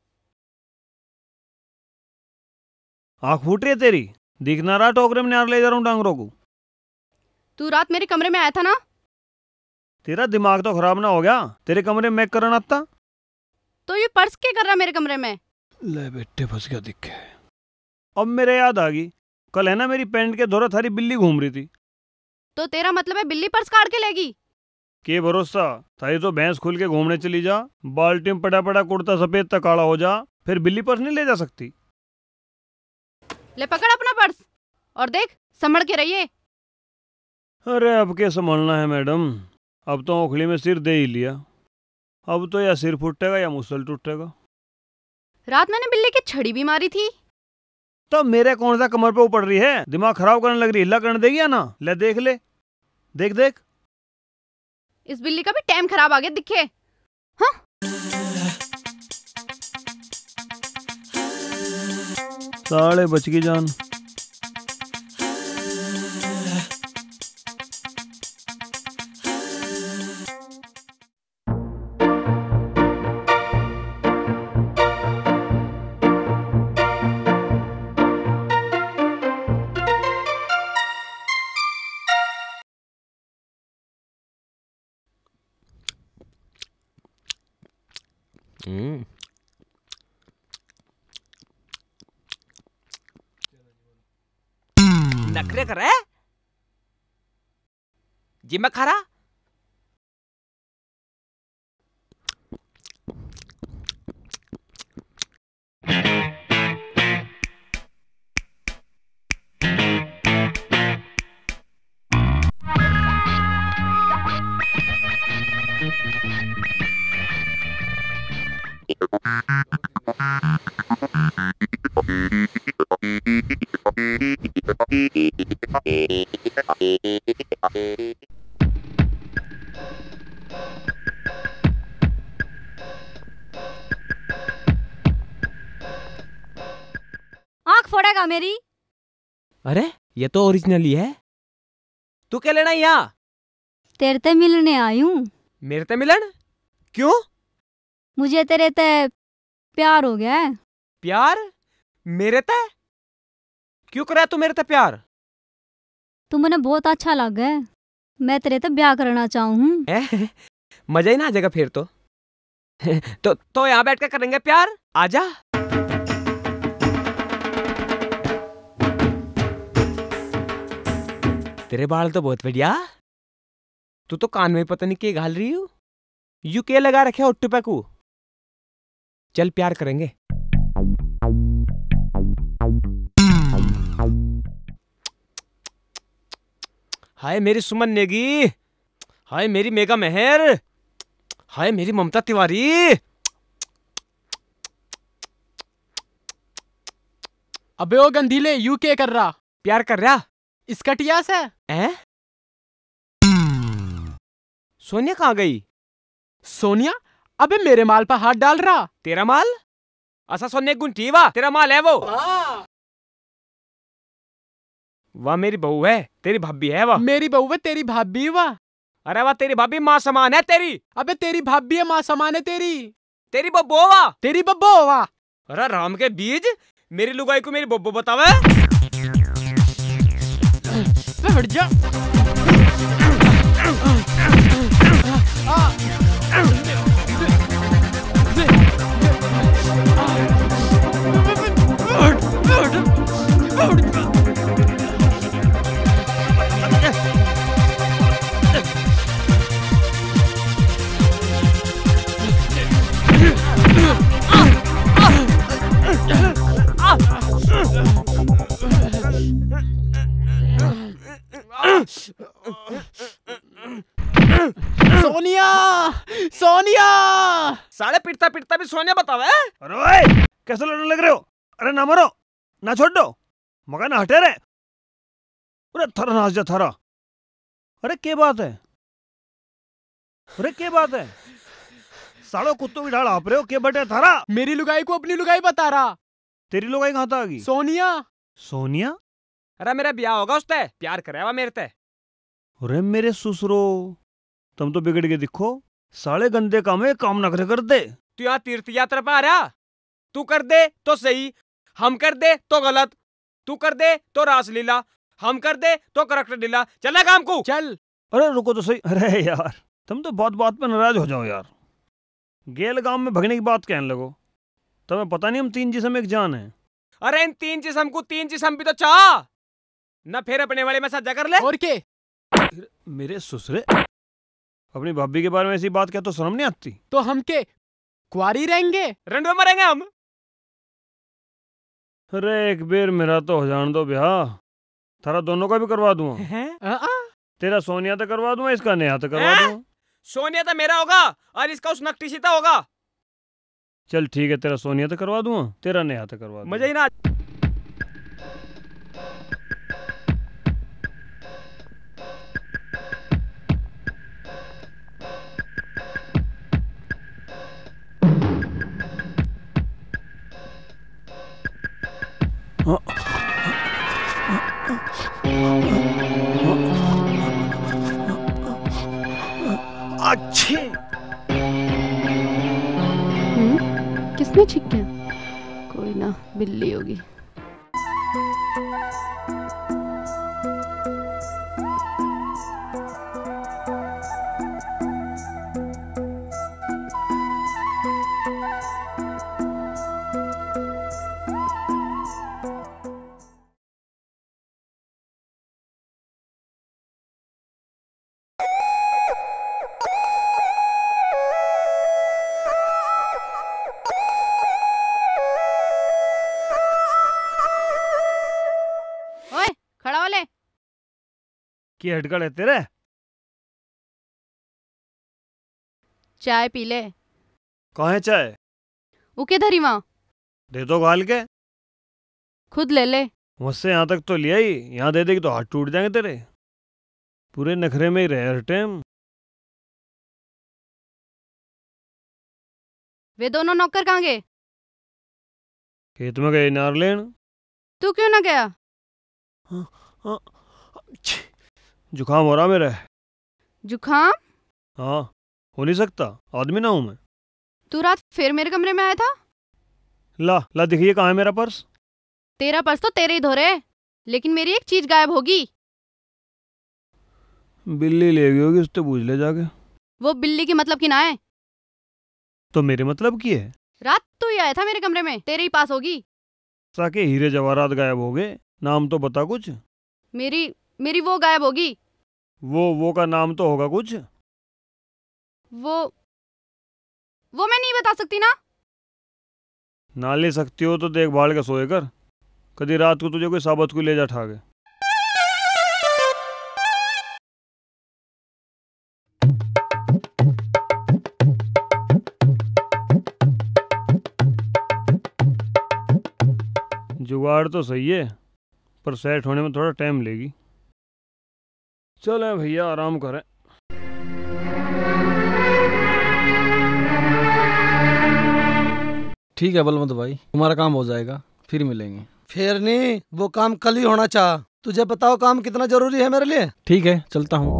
आँख फूट रही है तेरी? दिख ना रहा टोकरे में नार ले जा रहा हूँ डांगरों को। तू रात मेरे कमरे में आया था ना? तेरा दिमाग तो खराब ना हो गया? तेरे कमरे में करना आता? तो ये पर्स क्या कर रहा मेरे कमरे में? ले बेटे फंस गया दिखे। अब मेरे याद आ गई, कल है ना मेरी पैंट के दौरा थारी बिल्ली घूम रही थी। तो तेरा मतलब है बिल्ली पर्स काट के लेगी? के भरोसा, थारी तो भैंस खुल के घूमने चली जा, बाल्टी में पड़ा पड़ा कुर्ता सफेद तक काला हो जा, फिर बिल्ली पर्स नहीं ले जा सकती। ले पकड़ अपना पर्स और देख संभल के रहिए। अरे अब क्या संभालना है मैडम, अब तो ओखली में सिर दे ही लिया। अब तो या सिर फूटेगा या मुसल टूटेगा। रात मैंने बिल्ली की छड़ी भी मारी थी। तो मेरे कौन सा कमर पे ऊपर रही है, दिमाग खराब करने लग रही, हिला करने देगी या ना? ले देख ले, देख देख। इस बिल्ली का भी टाइम खराब आ गया दिखे। हाँ? साले बच गई जान। नखरे कर रहा है जी, मैं खा रहा। आंख फोड़ेगा मेरी। अरे ये तो ओरिजिनल ही है। तू क्या लेना यहाँ? तेरे ते मिलने आई हूँ। मेरे ते मिलन? क्यों? मुझे तेरे ते प्यार हो गया है। प्यार? मेरे ते? क्यों कर रहा है तू मेरे ते प्यार? तू मुझे बहुत अच्छा लग है। मैं तेरे ते ब्याह करना चाहूँ। मजा ही ना आ जाएगा फिर तो। तो यहाँ बैठ कर करेंगे प्यार। आजा। तेरे बाल तो बहुत बढ़िया। तू तो कान में पता नहीं क्या घाल रही हो। यू के लगा रखे उट्टू पे को। चल प्यार करेंगे। हाय मेरी सुमन नेगी, हाय मेरी मेगा मेहर, हाय मेरी ममता तिवारी। अबे ओ गंधीले, यू क्या कर रहा? प्यार कर रहा। इसका टियास है? सोनिया कहाँ गई? सोनिया? अबे मेरे माल पर हाथ डाल रहा। तेरा माल? असा सोनिया गुंठी वाह, तेरा माल है वो। वाह मेरी बहू है, तेरी भाभी है वाह। मेरी बहू है, तेरी भाभी वाह। अरे वाह तेरी भाभी माँ समान है तेरी। अबे तेरी भाभी है, माँ समान है तेरी। तेरी बब्बो वाह। तेरी बब्बो वाह। अरे राम के बीज, मेरी लुगाई को मेरी बब्बो बतावे। हट जा। सोनिया, सोनिया। साले पिटता पिटता भी सोनिया बतावे। अरे ओए, कैसे लड़ने लग रहे हो? अरे ना मरो, ना छोड़ दो, मगा ना हटे रे। अरे थारा नाच जा थारा। अरे क्या बात है? अरे क्या बात है? सालों कुत्तों की ढाल आप रहे हो, क्या बटे थारा? मेरी लुगाई को अपनी लुगाई बता रहा। तेरी लुगाई कहाँ था आगी? सोनिया। सोनिया? अरे मेरा ब्याह होगा उससे, प्यार करेगा मेरे ते। अरे मेरे ससुरो, तुम तो बिगड़ के दिखो। साले गंदे काम है, काम ना कर दे। तू यहाँ तीर्थ यात्रा पे आ रहा? तू कर दे तो सही, हम कर दे तो गलत। तू कर दे तो रासलीला, हम कर दे तो करकट लीला। चल काम को चल। अरे रुको तो सही। अरे यार तुम तो बात बात पे नाराज हो जाओ यार। गेल गांव में भगने की बात कहने लगो। तुम्हें पता नहीं हम तीन जिस्म एक जान है। अरे इन तीन जिस्म को तीन जिस्म भी तो चाह न, फिर अपने वाले में सज्जा कर ले। और के? मेरे ससुरे, अपनी भाभी के बारे में ऐसी बात क्या तो शर्म नहीं आती? तो हम के कुआरी रहेंगे, रंडवे मरेंगे हम। अरे एक बेर मेरा तो हो जान दो ब्याह, थारा दोनों का भी करवा दूंगा। तेरा सोनिया तो करवा दूंगा, इसका नेहा तो करवा दूंगा। सोनिया तो मेरा होगा और इसका उस नकटी सीता होगा। चल ठीक है, तेरा सोनिया तो करवा दूंगा, तेरा नेहा तो करवा दूंगा। मजा ही ना। अच्छे। किसने छिक्के? कोई ना, बिल्ली होगी। की हटकड़ है तेरे? चाय पी ले। कहाँ है चाय? उके धरी वहाँ। दे दो गाल के। खुद ले ले। मुझसे यहाँ तक तो लिया ही, यहाँ दे देगी तो हाथ टूट जाएंगे तेरे। पूरे नखरे में ही रहे हर टाइम। वे दोनों नौकर कहाँ गए? खेत में गए नार लेन। तू क्यों ना गया? जुकाम हो रहा मेरा। जुकाम? हाँ, हो नहीं सकता, आदमी ना हूं मैं। तू रात फिर मेरे कमरे में आया था? ला ला दिखिए कहाँ है मेरा पर्स। तेरा पर्स तो तेरे ही धोरे, लेकिन मेरी एक चीज गायब होगी। बिल्ली ले गई होगी, उससे पूछ ले जाके। वो बिल्ली की मतलब की ना है। तो मेरे मतलब की है? रात तू ही आया था मेरे कमरे में, तेरे ही पास होगी। साके हीरे जवाहरात गायब हो गए, नाम तो बता कुछ। मेरी वो गायब होगी। वो का नाम तो होगा कुछ। वो मैं नहीं बता सकती ना। ना ले सकती हो तो देखभाल के सोए कर, कभी रात को तुझे कोई साबत को ले जा ठाके। जुगाड़ तो सही है, पर सेट होने में थोड़ा टाइम लेगी। चले भैया आराम करें। ठीक है बलवंत भाई, तुम्हारा काम हो जाएगा, फिर मिलेंगे। फिर नहीं, वो काम कल ही होना चाह। तुझे बताओ काम कितना जरूरी है मेरे लिए। ठीक है, चलता हूँ।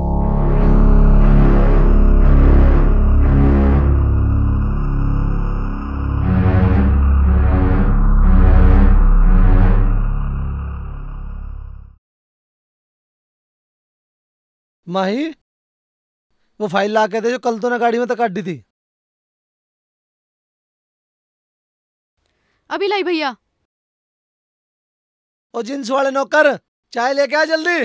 माही, वो फाइल ला के दे जो कल तूने गाड़ी में तो काट दी थी। अभी लाई भैया। ओ जींस वाले नौकर, चाय लेके आ जल्दी।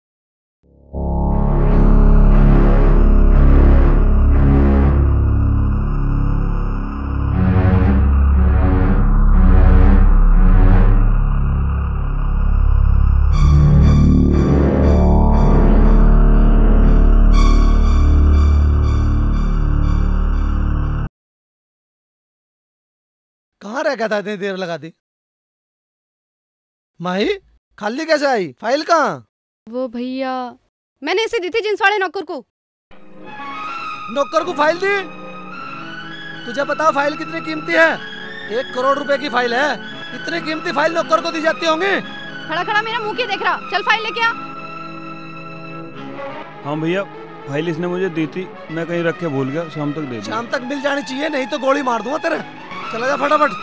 कहाँ रह गया था, इतनी देर लगा दी। माही, खाली कैसे आई? फाइल कहाँ? वो भैया, मैंने इसे दी थी जींस वाले नौकर को। नौकर को फाइल दी? तुझे बताओ फाइल कितनी कीमती है? 1 करोड़ रुपए की फाइल है। इतनी कीमती फाइल नौकर को दी जाती होंगी? खड़ा खड़ा मेरा मुंह क्यों देख रहा? चल फाइल लेके आ। हाँ भैया, फाइल इसने मुझे दी थी, मैं कहीं रख के भूल गया, शाम तक दे दूंगा। शाम तक मिल जानी चाहिए, नहीं तो गोली मार दूंगा तेरे। चला जा फटाफट।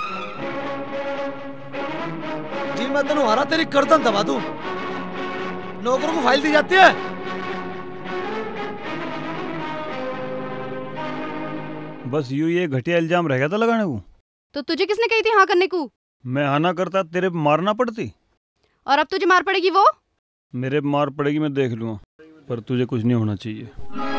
जी मैं तेनू हारा तेरी गर्दन दबा दूं। नौकर को फाइल दी जाती है? बस यूं ये घटिया इल्जाम रह गया था लगाने को। तो तुझे किसने कही थी हाँ करने को? मैं हाँ ना करता तेरे पे मारना पड़ती। और अब तुझे मार पड़ेगी वो? मेरे पे मार पड़ेगी मैं देख लूंगा, पर तुझे कुछ नहीं होना चाहिए।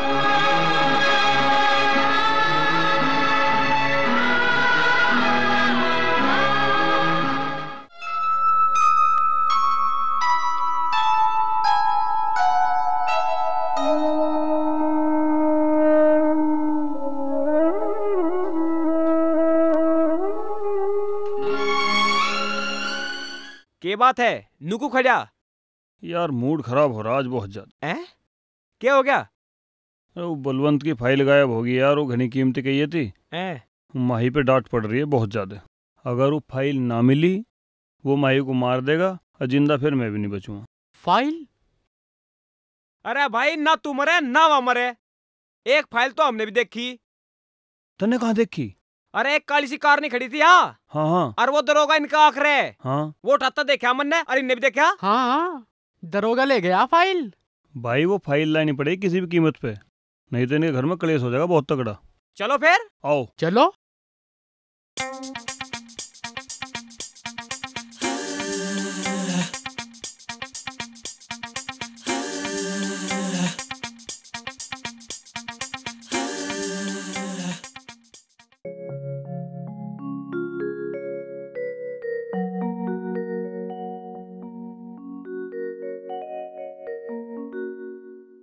के बात है नुकू खड़ा? यार मूड खराब हो रहा आज बहुत ज्यादा। क्या हो गया? वो बलवंत की फाइल गायब होगी यार, वो घनी कीमती कही थी। माही पे डांट पड़ रही है बहुत ज्यादा। अगर वो फाइल ना मिली वो माही को मार देगा और जिंदा फिर मैं भी नहीं बचूंगा। फाइल? अरे भाई ना तू मरे ना वह मरे, एक फाइल तो हमने भी देखी। तने कहाँ देखी? अरे एक काली सी कार नहीं खड़ी थी यहाँ। हाँ। और वो दरोगा इनका आखरे। हाँ। वो उठाता देखा मन ने और इनने भी देखा। हाँ, दरोगा ले गया फाइल। भाई वो फाइल लानी पड़ेगी किसी भी कीमत पे, नहीं तो इनके घर में कलेश हो जाएगा बहुत तगड़ा। चलो फिर आओ। चलो।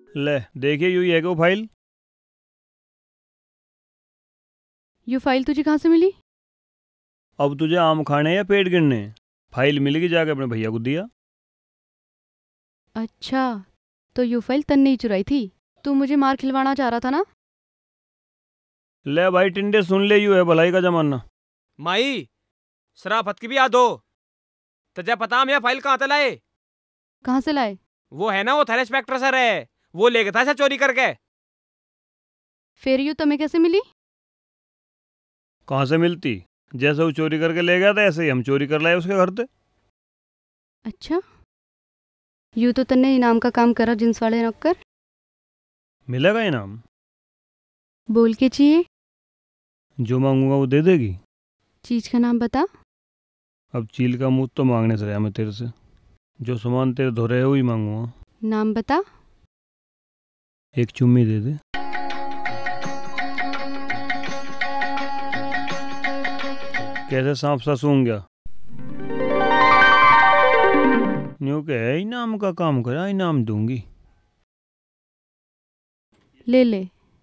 ले देखिए यू है वो फाइल। ये फाइल तुझे कहाँ से मिली? अब तुझे आम खाने या पेट गिरने? फाइल मिलेगी, जाके अपने भैया को दिया। अच्छा, तो ये फाइल तन्ने ही चुराई थी। तू मुझे मार खिलवाना चाह रहा था ना? ले भाई टिंडे सुन ले, यू है भलाई का जमाना। माई शराफत की भी याद हो। तुझे पता हम यह फाइल कहाँ से लाए? कहाँ से लाए? वो है ना वो थाना इंस्पेक्टर सर है, वो ले गया था इसे चोरी करके। फिर यू तुम्हें कैसे मिली? कहाँ से मिलती? जैसे वो चोरी करके ले गया था ऐसे ही हम चोरी कर लाए उसके घर से। अच्छा, यूँ तो तन्ने इनाम का काम करा जिन्स वाले नौकर। मिलेगा इनाम? बोल के चाहिए? जो मांगूंगा वो दे देगी। चीज का नाम बता। अब चील का मुंह तो मांगने से रहा मैं तेरे से, जो सामान तेरे धोरे है वही मांगूंगा। नाम बता। एक चुम्मी दे दे। कैसे सांप सा सूंघ गया? न्यू के इनाम का काम करा, इनाम दूंगी। ले ले।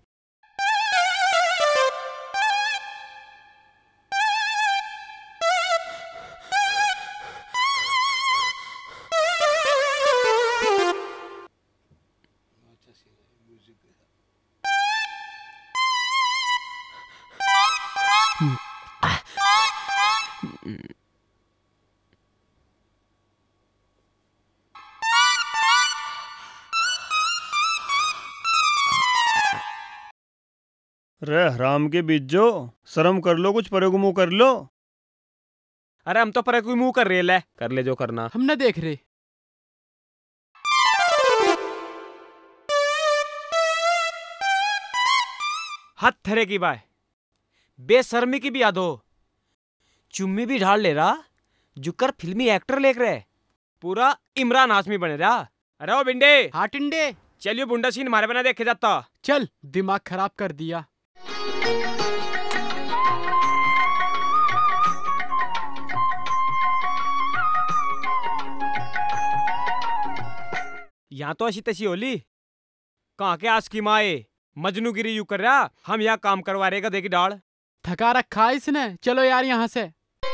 रे हराम के बीजो, शर्म कर लो, कुछ परे को मुंह कर लो। अरे हम तो परे को मुंह कर रहे, ले कर ले जो करना। हम न देख रहे। हाथ थरे की बाय, बेशर्मी की भी याद हो। चुम्मी भी ढाल ले रहा, जुकर फिल्मी एक्टर लेक रहे, पूरा इमरान हाशमी बने रहा। अरे ओ बिंडे। हाँ टिंडे। चलिए बुंडा सीन हमारे बना देखे जाता। चल, दिमाग खराब कर दिया। यहाँ तो ऐसी तैसी होली, कहाँ के आज की माए मजनूगिरी यू कर रहा, हम यहाँ काम करवा रहेगा देखी डाल। थका रखा है इसने, चलो यार यहाँ से।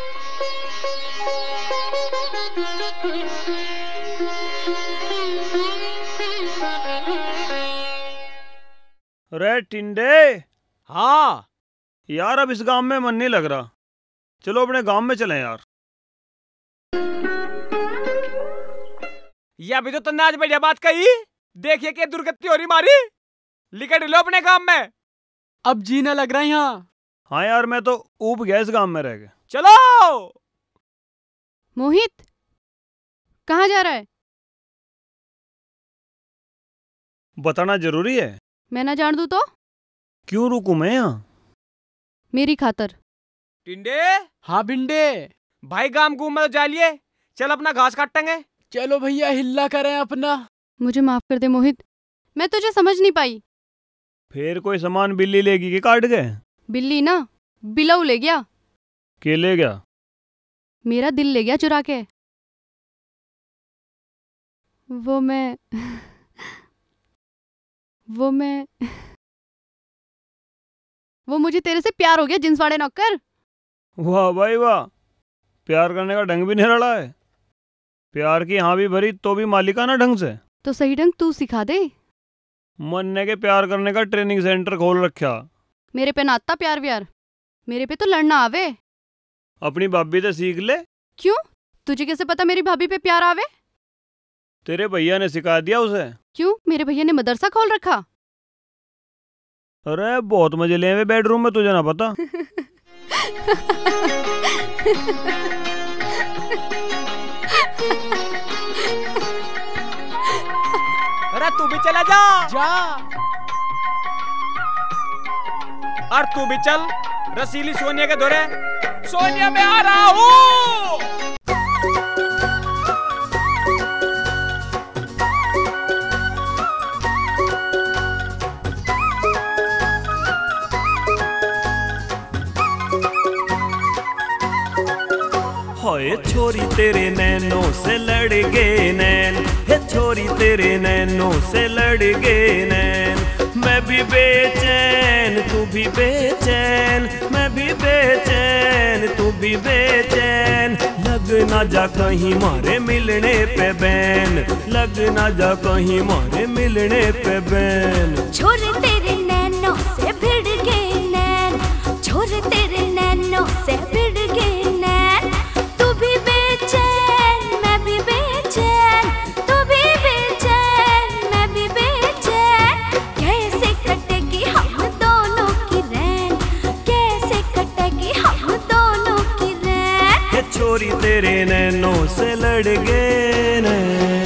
रे टिंडे। हाँ यार अब इस गांव में मन नहीं लग रहा, चलो अपने गांव में चलें यार। ये अभी तो तन्ने आज बढ़िया बात कही, देखिए कि दुर्गति हो रही मारी। लिखट लो अपने गांव में, अब जीना लग रहा है यहाँ। हाँ यार मैं तो ऊब गया इस गांव में रह के। चलो। मोहित कहाँ जा रहा है? बताना जरूरी है? मैं ना जान दूँ तो? क्यों रुकूं मैं यहाँ? मेरी खातर। टिंडे। हाँ भिंडे। भाई गांव घूम में तो जालिए, चल अपना घास काटेंगे। चलो भैया हिल्ला करें अपना। मुझे माफ कर दे मोहित, मैं तुझे समझ नहीं पाई। फिर कोई सामान बिल्ली लेगी कि काट गए? बिल्ली ना, बिलऊ ले गया। के ले गया? मेरा दिल ले गया चुरा के। वो मुझे तेरे से प्यार हो गया जिन्स वाले नौकर। वाह भाई वाह, प्यार करने का ढंग भी नहीं रला है। प्यार की हाँ भी भरी तो भी मालिकाना ढंग से। तो सही ढंग तू सिखा दे। मन ने के प्यार करने का ट्रेनिंग सेंटर खोल रखा। मेरे पे नाता प्यार व्यार, मेरे पे तो लड़ना आवे। अपनी भाभी से सीख ले। क्यों? तुझे कैसे पता मेरी भाभी पे प्यार आवे? तेरे भैया ने सिखा दिया उसे। क्यों? मेरे भैया ने मदरसा खोल रखा। अरे बहुत मजे ले हुए बेडरूम में, तुझे ना पता। अरे तू भी चला जा। और तू भी चल रसीली सोनिया के दौरे। सोनिया मैं आ रहा हूँ। होए छोरी तेरे नैनों से लड़ गए नैन, हे छोरी छोरी तेरे नैनों से लड़ गए नैन। मैं भी बेचैन तू भी बेचैन, मैं भी बेचैन तू भी बेचैन। लग ना जा कहीं मारे मिलने पे बैन, लग ना जा कहीं मारे मिलने पे बैन। छोरे तेरे नैनों से भिड़ गए नैन, छोरे तेरे नैनों से भिड़ गए नैन। तू भी बेचैन मैं भी बेचैन, तू भी बेचैन मैं भी बेचैन। कैसे कटेगी हम दोनों की रैन, कैसे कटेगी हम दोनों की रैन। ये छोरी तेरे नैनों से लड़ गए नैन।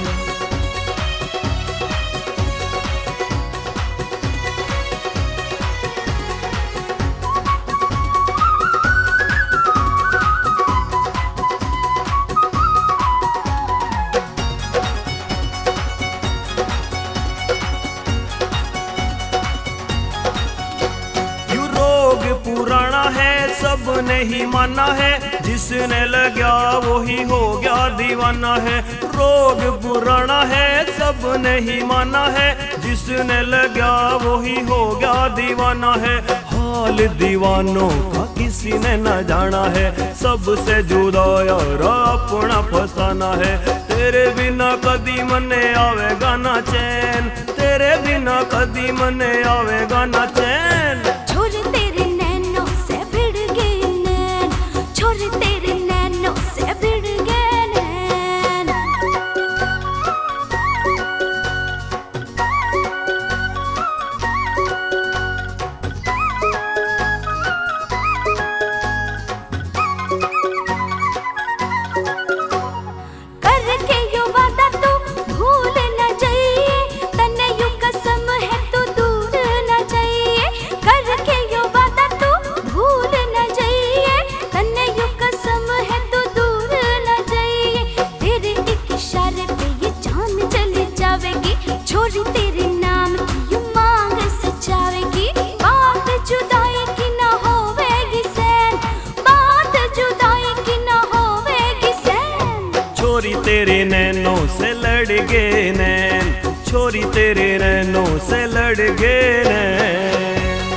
पुराना है सबने ही माना है, जिसने लगा वो ही हो गया दीवाना है। रोग पुराना है सबने ही माना है, जिसने लगा वो ही हो गया दीवाना है। हाल दीवानों का किसी ने न जाना है, सबसे जुदा यार अपना फसाना है। तेरे बिना कदी मने आवेगा ना चैन, तेरे बिना कदी मने आवेगा ना चैन। छोरे तेरे नैनों से भिड़ गए नैन, छोरे तेरे नैनों से भिड़ गए नैन। करके यो वादा तू भूल न जाइए, तन्ने यू कसम है तू दूर न जाइए। करके यो वादा तू भूल न जाइए, तन्ने यू कसम है तू दूर न जाइए। तेरे एक इशारे पे ये जान चली जावेगी, छोरी तेरे नाम की यू मांग सजावेगी। बात जुदाई की न होवेगी सैन, बात जुदाई की न होवेगी सैन। छोरी तेरे नैनों से लड़ गए नैन, छोरी तेरे नैनों से लड़ गए नैन।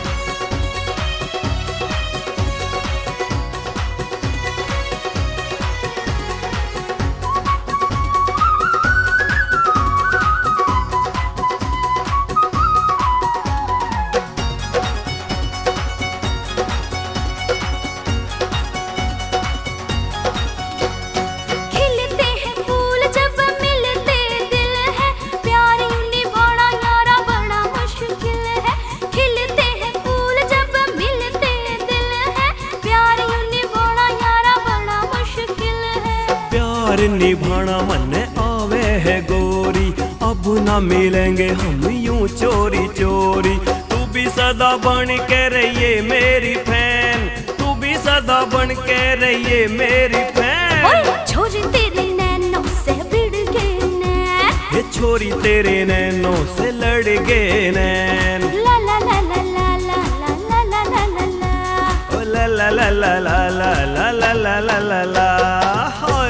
खिलते हैं फूल जब मिलते दिल है, प्यार यूं निभाना यारा बड़ा मुश्किल है। खिलते हैं फूल जब मिलते दिल है, प्यार यूं निभाना यारा बड़ा मुश्किल है। प्यार निभाना मन आवे है गोरी, अब ना मिलेंगे हम यूं चोरी चोरी। तू भी सदा बन के रहिए मेरी फैन, तू भी सदा बन के रहिए मेरी फैन। छोरी तेरे नैनों से भिड़ गए नैन, ये छोरी तेरे नैनों से लड़ गए नैन। ला ला ला ला ला ला ला ला ला ला ला। ओ ला ला ला ला ला ला ला ला ला ला ला ला। हाय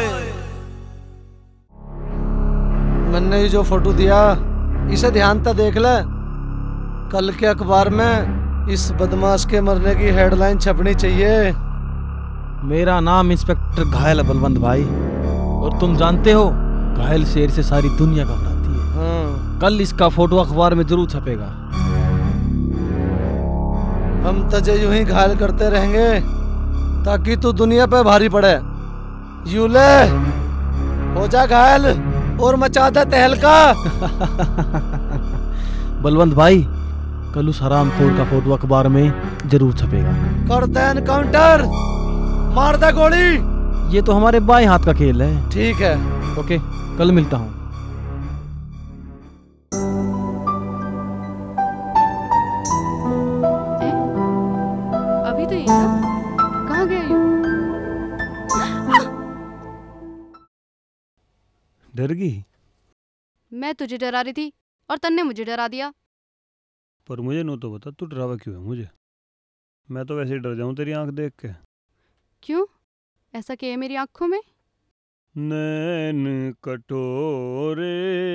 मैंने ये जो फोटो दिया इसे ध्यान से देख ले, कल के अखबार में इस बदमाश के मरने की हेडलाइन छपनी चाहिए। मेरा नाम इंस्पेक्टर घायल है बलवंत भाई, और तुम जानते हो घायल शेर से सारी दुनिया घबराती है। हाँ। कल इसका फोटो अखबार में जरूर छपेगा। हम तुझे यूं ही घायल करते रहेंगे ताकि तू दुनिया पे भारी पड़े। यूं ले, हो जा घायल और मचा दे तहलका। बलवंत भाई कल उस हरामखोर का फोटो अखबार में जरूर छपेगा। कर दे एनकाउंटर, मार दे गोली। ये तो हमारे बाएं हाथ का खेल है। ठीक है, ओके, कल मिलता हूँ। अभी तो ये था, कहाँ गया ये? डर गई? मैं तुझे डरा रही थी और तन्ने मुझे डरा दिया। पर मुझे नो तो बता, तू डरावा क्यों है मुझे? मैं तो वैसे ही डर जाऊं तेरी आंख देख के। क्यों? ऐसा क्या है मेरी आंखों में? नैन कटोरे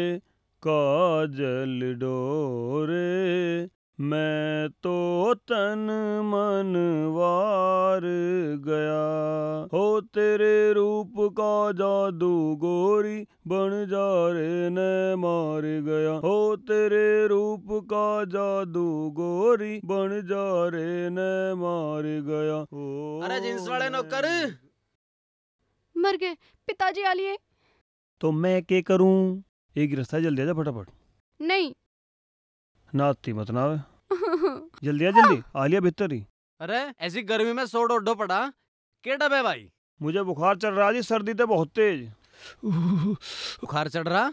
काजल डोरे, मैं तो तन मन वार गया। हो तेरे रूप का जादू गोरी, बन जा रे न मार गया। हो तेरे रूप का जादू गोरी, बन जा रे न मार गया। अरे जींस वाले नौकर मर गए, पिताजी आ लिए। तो मैं क्या करूं? एक ही रास्ता है, जल्दी आजा फटाफट। नहीं नाती मत ना जल्दी आ, जल्दी आ लिया भीतर ही। अरे ऐसी गर्मी में सो डोडो पड़ा के डबे भाई? मुझे बुखार चढ़ रहा जी, सर्दी तो बहुत तेज। बुखार चढ़ रहा?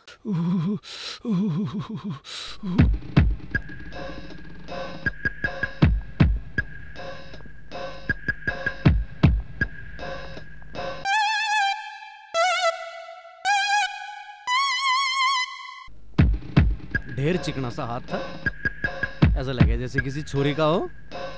ढेर चिकना सा हाथ था, ऐसा लगे जैसे किसी छोरी का हो।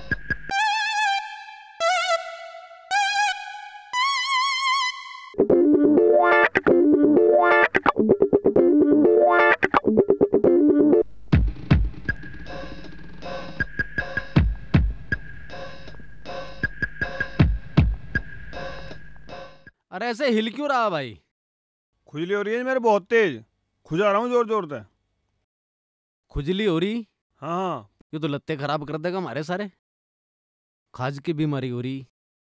अरे ऐसे हिल क्यों रहा भाई? खुजली हो रही है मेरे बहुत तेज, खुजा रहा हूँ जोर जोर से। खुजली हो रही? हाँ। ये तो लत्ते खराब कर देगा हमारे सारे। खाज की बीमारी हो रही।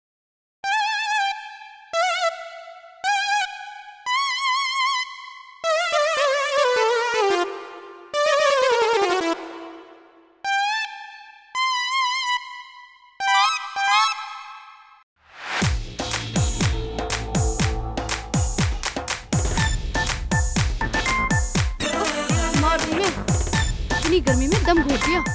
इतनी गर्मी में दम घोट दिया।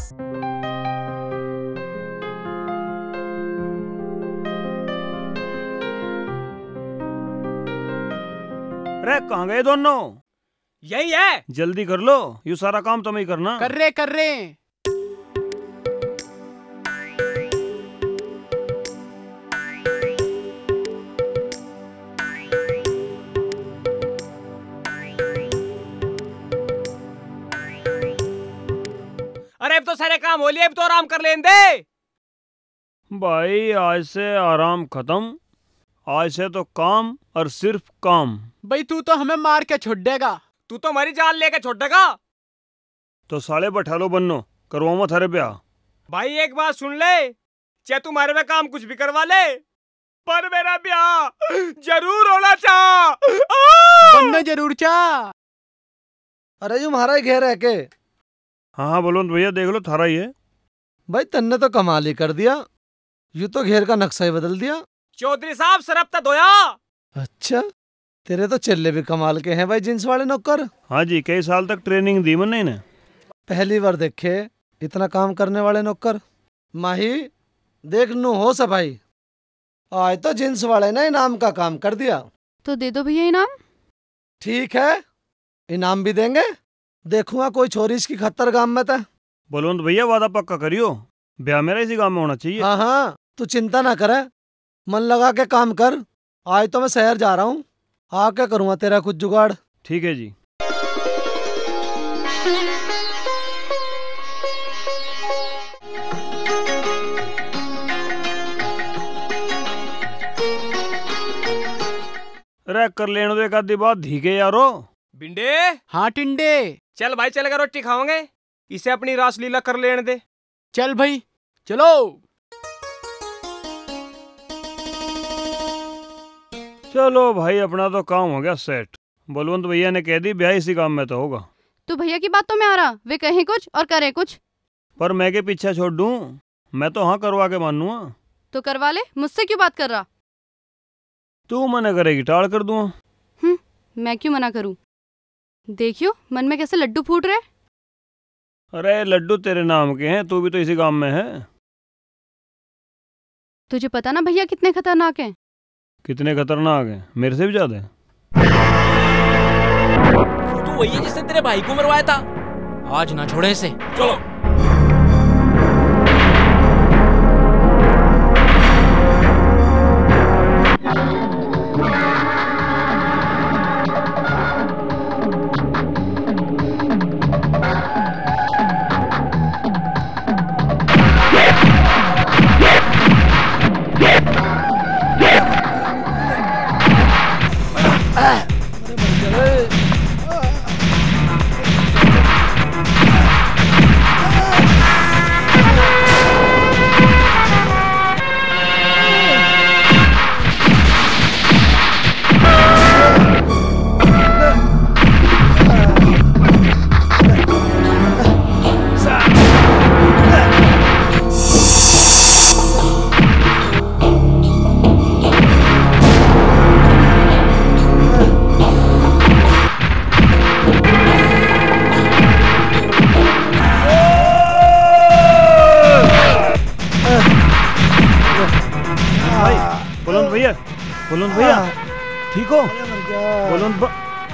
अरे कहाँ गए दोनों? यही है, जल्दी कर लो, ये सारा काम तुम्हें ही करना। कर रहे। अरे अब तो सारे काम हो लिए, अब तो आराम कर लें दे। भाई आज से आराम खत्म, आज से तो काम और सिर्फ काम। भाई तू तो हमें मार के छोड़ देगा, तू तो हमारी जान लेके छोड़ देगा। तो साले बैठा लो बन्नो, करवाओ मत हरे ब्याह। भाई एक बात सुन ले, चाहे तुम्हारे में काम कुछ भी करवा ले, पर मेरा ब्याह जरूर होना चाह, बनना जरूर चाह। अरे ये हमारा ही घेर है के? हाँ बलवंत भैया देख लो, थारा ही है। भाई तन्ने तो कमाल ही कर दिया, यूं तो घेर का नक्शा ही बदल दिया। चौधरी साहब सरपता धोया। अच्छा तेरे तो चेले भी कमाल के हैं भाई, जींस वाले नौकर। हाँ जी, कई साल तक ट्रेनिंग दी मैंने इन्हें। पहली बार देखे इतना काम करने वाले नौकर। माही देख नु हो सफाई, आज तो जींस वाले ने इनाम का काम कर दिया। तो दे दो भैया इनाम। ठीक है, इनाम भी देंगे। देखूंगा कोई छोरी इसकी खत्तर गांव में था। बलवंत भैया वादा पक्का करियो, ब्याह मेरा इसी गांव में होना चाहिए। हाँ हाँ तू चिंता ना करे, मन लगा के काम कर। आज तो मैं शहर जा रहा हूँ, आके करूँगा तेरा कुछ जुगाड़। ठीक है जी। अरे कर लेने दो एक आधी बात धीके यारो। बिंडे। हाँ टिंडे। चल भाई चलेगा, रोटी खाओगे, इसे अपनी रासलीला कर लेने दे। चल भाई चलो। चलो भाई अपना तो काम हो गया सेट। बलवंत भैया ने कह दी ब्याह इसी काम में तो होगा। तो भैया की बात तो मैं आ रहा, वे कहें कुछ और करे कुछ। पर मैं के पीछे छोड़ दूं? मैं तो हाँ करवा के मानूंगा। तो करवा ले, मुझसे क्यों बात कर रहा? तू मना करेगी टाल कर दूंगा। मैं क्यों मना करूं? देखियो मन में कैसे लड्डू फूट रहे। अरे लड्डू तेरे नाम के हैं, तू भी तो इसी गांव में है। तुझे पता ना भैया कितने खतरनाक हैं? कितने खतरनाक हैं? मेरे से भी ज्यादा है। तू वही है जिसने तेरे भाई को मरवाया था, आज ना छोड़े इसे। चलो। बलवंत भैया ठीक हो? बलवंत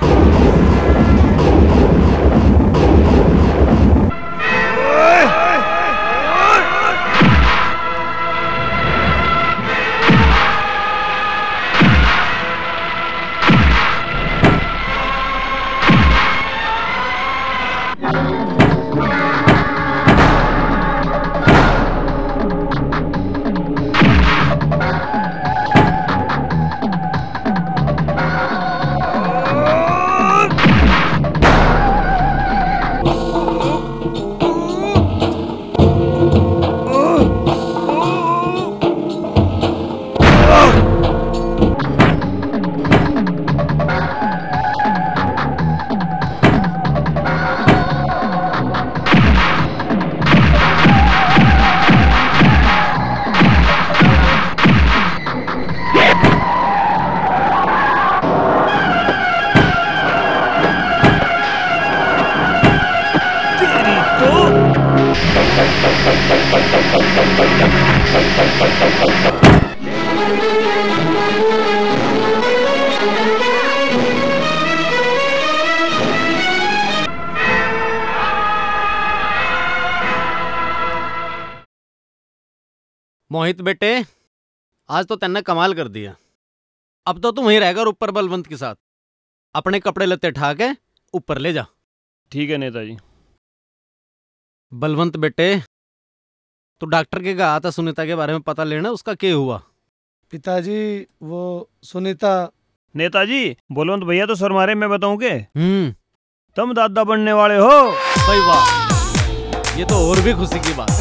मोहित बेटे, आज तो तेने कमाल कर दिया। अब तो तू वहीं रहेगा ऊपर बलवंत के साथ। अपने कपड़े लत्ते ठा के ऊपर ले जा। ठीक है नेताजी। बलवंत बेटे, तू डॉक्टर के कहा था सुनीता के बारे में पता लेना, उसका क्या हुआ? पिताजी वो सुनीता। नेताजी बलवंत भैया तो सर मारे, मैं बताऊं के तुम दादा बनने वाले हो। भाई वाह, ये तो और भी खुशी की बात।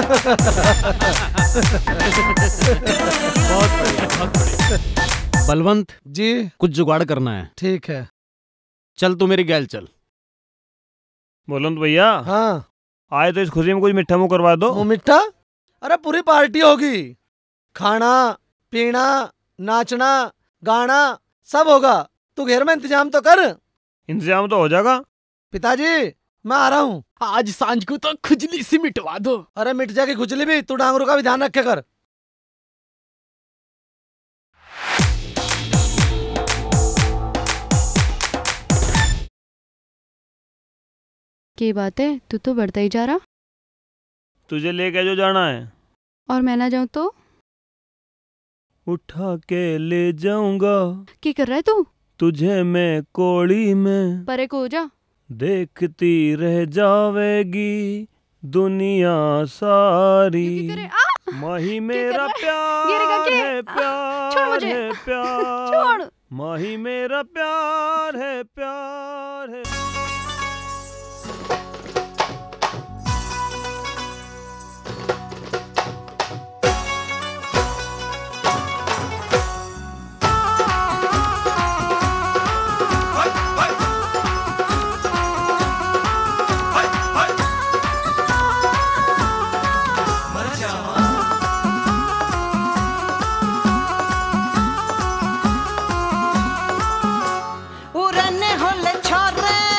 बहुत बढ़िया, बहुत बढ़िया। बलवंत जी, कुछ जुगाड़ करना है। ठीक है, चल तू मेरी गैल चल। बलवंत भैया। हाँ आए तो इस खुशी में कुछ मिठा मुँह करवा दो। मुँह मिठा? अरे पूरी पार्टी होगी, खाना पीना नाचना गाना सब होगा। तू घर में इंतजाम तो कर। इंतजाम तो हो जाएगा पिताजी, मैं आ रहा हूँ। आज सांझ को तो खुजली सी मिटवा दो। अरे मिट जाएगी खुजली भी, तू डांगरू का भी ध्यान रखे कर। क्या बात है, तू तो बढ़ता ही जा रहा। तुझे लेके जो जाना है। और मैं ना जाऊँ तो? उठा के ले जाऊंगा। क्या कर रहा है तू? तुझे मैं कोड़ी में परे को हो जा। देखती रह जावेगी दुनिया सारी। माही मेरा प्यार है, प्यार है, प्यार। माही मेरा प्यार है, प्यार है। उड़ने होले छोरे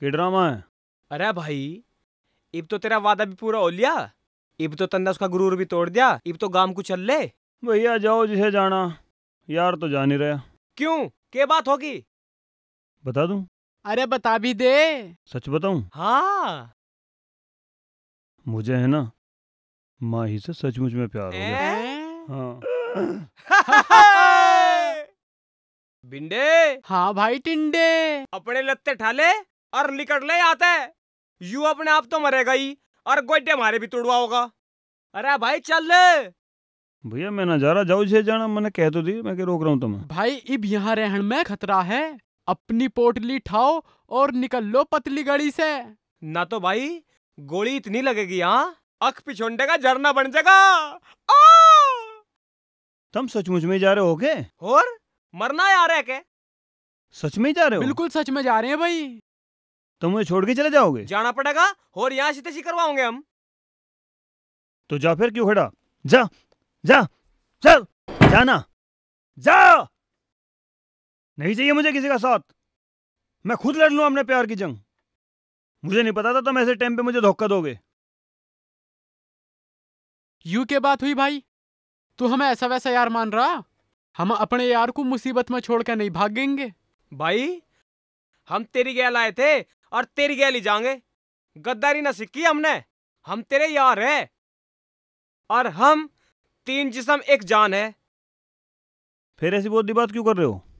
कि ड्रामा है? अरे भाई, इब तो तेरा वादा भी पूरा हो लिया, इब तो तन्ने उसका गुरूर भी तोड़ दिया, इब तो गाम को चल ले। भैया जाओ जिसे जाना, यार तो जा नहीं रहा। क्यों, क्या बात होगी? बता दूं? अरे बता भी दे। सच बताऊं? हाँ। मुझे है ना माही से सचमुच में प्यार हो गया। हाँ। बिंडे। हाँ भाई टिंडे। अपने लत्ते ठाले और निकट ले आते। यू अपने आप तो मरेगा ही और गोड्डे मारे भी तुड़वा होगा। अरे भाई चल ले। भैया मैं ना जा रहा, जाओ जिसे जाना, मैंने कह तो दी, मैं क्या रोक रहा हूँ तुम्हें? भाई इब यहाँ रहन में खतरा है, अपनी पोटली ठाओ और निकल लो पतली गड़ी से। ना तो भाई गोली इतनी लगेगी, हाँ अख पिछोंडे का झरना बन जाएगा। तुम सचमुच में जा रहे हो के? और मरना यार है के? सच में ही जा रहे हो? बिल्कुल सच में जा रहे हैं भाई। तुम मुझे छोड़ के चले जाओगे? जाना पड़ेगा और यहाँ से तैसी करवाओगे हम। तो जा फिर, क्यों खड़ा? जा जा चल, जाना, जा। नहीं चाहिए मुझे किसी का साथ, मैं खुद लड़ लूं अपने प्यार की जंग। मुझे नहीं पता था तुम ऐसे टाइम पे मुझे धोखा दोगे। यू के बात हुई भाई? तू हमें ऐसा वैसा यार मान रहा? हम अपने यार को मुसीबत में छोड़कर नहीं भागेंगे। भाई हम तेरी गैल आए थे और तेरी गैल ही जाएंगे। गद्दारी ना सीखी हमने, हम तेरे यार है और हम तीन जिस्म एक जान है। फिर ऐसी बहुत बात क्यों कर रहे हो?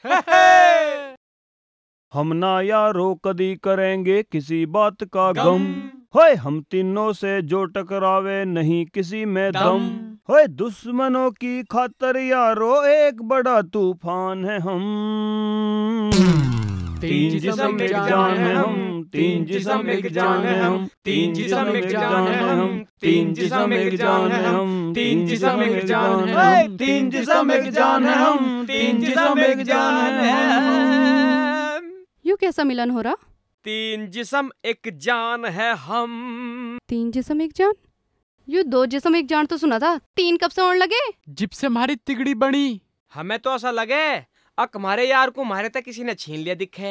हम ना यारो कदी करेंगे किसी बात का गम, होए हम तीनों से जो टकरावे नहीं किसी में दम, होए दुश्मनों की खातर यारो एक बड़ा तूफान है हम। तीन जिस्म एक जान है हम, तीन जिस्म एक जान है हम, तीन जिस्म एक जान है हम, तीन जिस्म एक जान है हम, तीन जिस्म एक जान है हम, तीन जिस्म एक जान है हम, तीन जिस्म एक जान है हम। यू कैसा मिलन हो रहा? तीन जिस्म एक जान है हम। तीन जिस्म एक जान? यू दो जिस्म एक जान तो सुना था, तीन कब से होने लगे? जिब से हमारी तिगड़ी बनी। हमें तो ऐसा लगे अक हमारे यार को मारे तक किसी ने छीन लिया दिखे।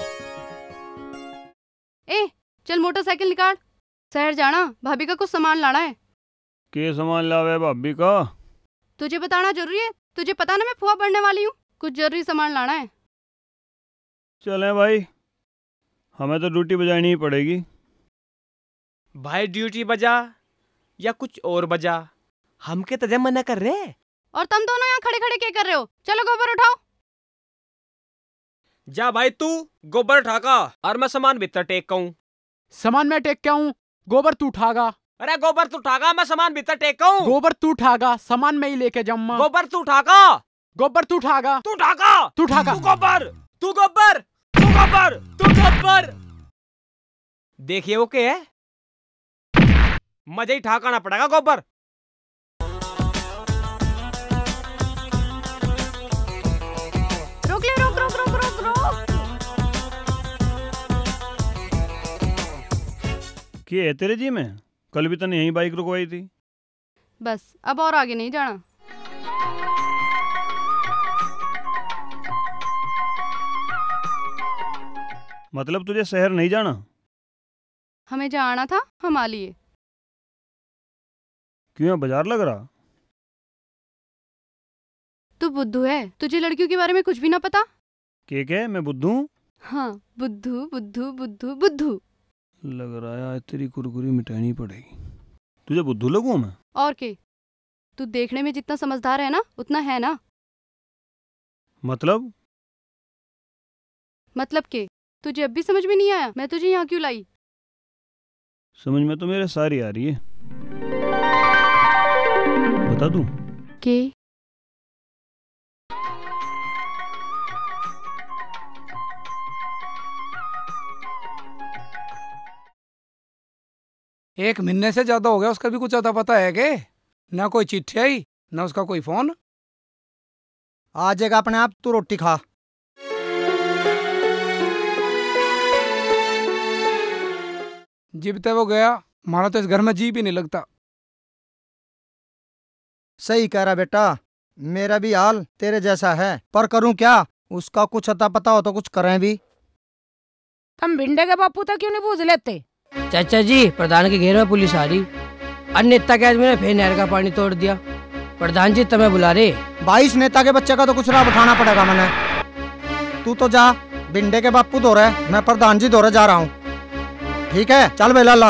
ए चल मोटरसाइकिल निकाल, शहर जाना, भाभी का कुछ सामान लाना है। के सामान लावे भाभी का? तुझे बताना जरूरी है? तुझे पता ना मैं फुआ पढ़ने वाली हूँ, कुछ जरूरी सामान लाना है। चले भाई, हमें तो ड्यूटी बजानी ही पड़ेगी। भाई ड्यूटी बजा या कुछ और बजा, हम के तजे मना कर रहे। और तुम दोनों यहाँ खड़े खड़े क्या कर रहे हो? चलो गोबर उठाओ। जा भाई तू गोबर उठागा और मैं सामान भीतर टेक कहूँ। सामान मैं टेक क्या हूँ, गोबर तू उठागा। अरे गोबर तू उठागा, मैं सामान भीतर टेक कहूँ। गोबर तू उठागा, सामान मैं ही लेके जाऊंगा। गोबर तू उठागा, गोबर तू उठागा, तू उठागा, तू उठागा। तू गोबर, तू गोबर, तू गोबर, तू गोबर। देखिए वो क्या है, मजे ही ठाकाना पड़ेगा गोबर। रोक ले, रोक रोक रोक रोक रोक। क्या है तेरे जी में? कल भी तने यही बाइक रुकवाई थी। बस अब और आगे नहीं जाना। मतलब तुझे शहर नहीं जाना? हमें जहाँ आना था हम आ लिए। क्यों बाजार लग रहा? तू बुद्धू है, तुझे लड़कियों के बारे में कुछ भी ना पता? के मैं बुद्धू? हाँ बुद्धू बुद्धू बुद्धू बुद्धू। लग रहा है तेरी कुरकुरी मिटानी पड़ेगी। तुझे बुद्धू लगूं मैं? और के, तू देखने में जितना समझदार है ना उतना है ना। मतलब के तुझे अब भी समझ में नहीं आया मैं तुझे यहाँ क्यों लाई? समझ में तो मेरे सारी आ रही है, बता दूं? के एक महीने से ज्यादा हो गया, उसका भी कुछ अता पता है के? ना कोई चिट्ठी आई ना उसका कोई फोन। आ जाएगा अपने आप, तू रोटी खा। जिब तक वो गया हमारा तो इस घर में जी भी नहीं लगता। सही कह रहा बेटा, मेरा भी हाल तेरे जैसा है, पर करूं क्या? उसका कुछ अता पता हो तो कुछ करें भी। तुम भिंडे के बापू तक क्यों नहीं पूछ लेते? चाचा जी, प्रधान के घेर में पुलिस आ रही। अन्य नेता के आदमी ने फिर नहर का पानी तोड़ दिया। प्रधान जी तुम्हें बुला रहे। 22 नेता के बच्चे का तो कुछ राह उठाना पड़ेगा मैंने। तू तो जा, भिंडे के बापू दो रहे, मैं प्रधान जी दौरे जा रहा हूँ। ठीक है, चल बे लाला।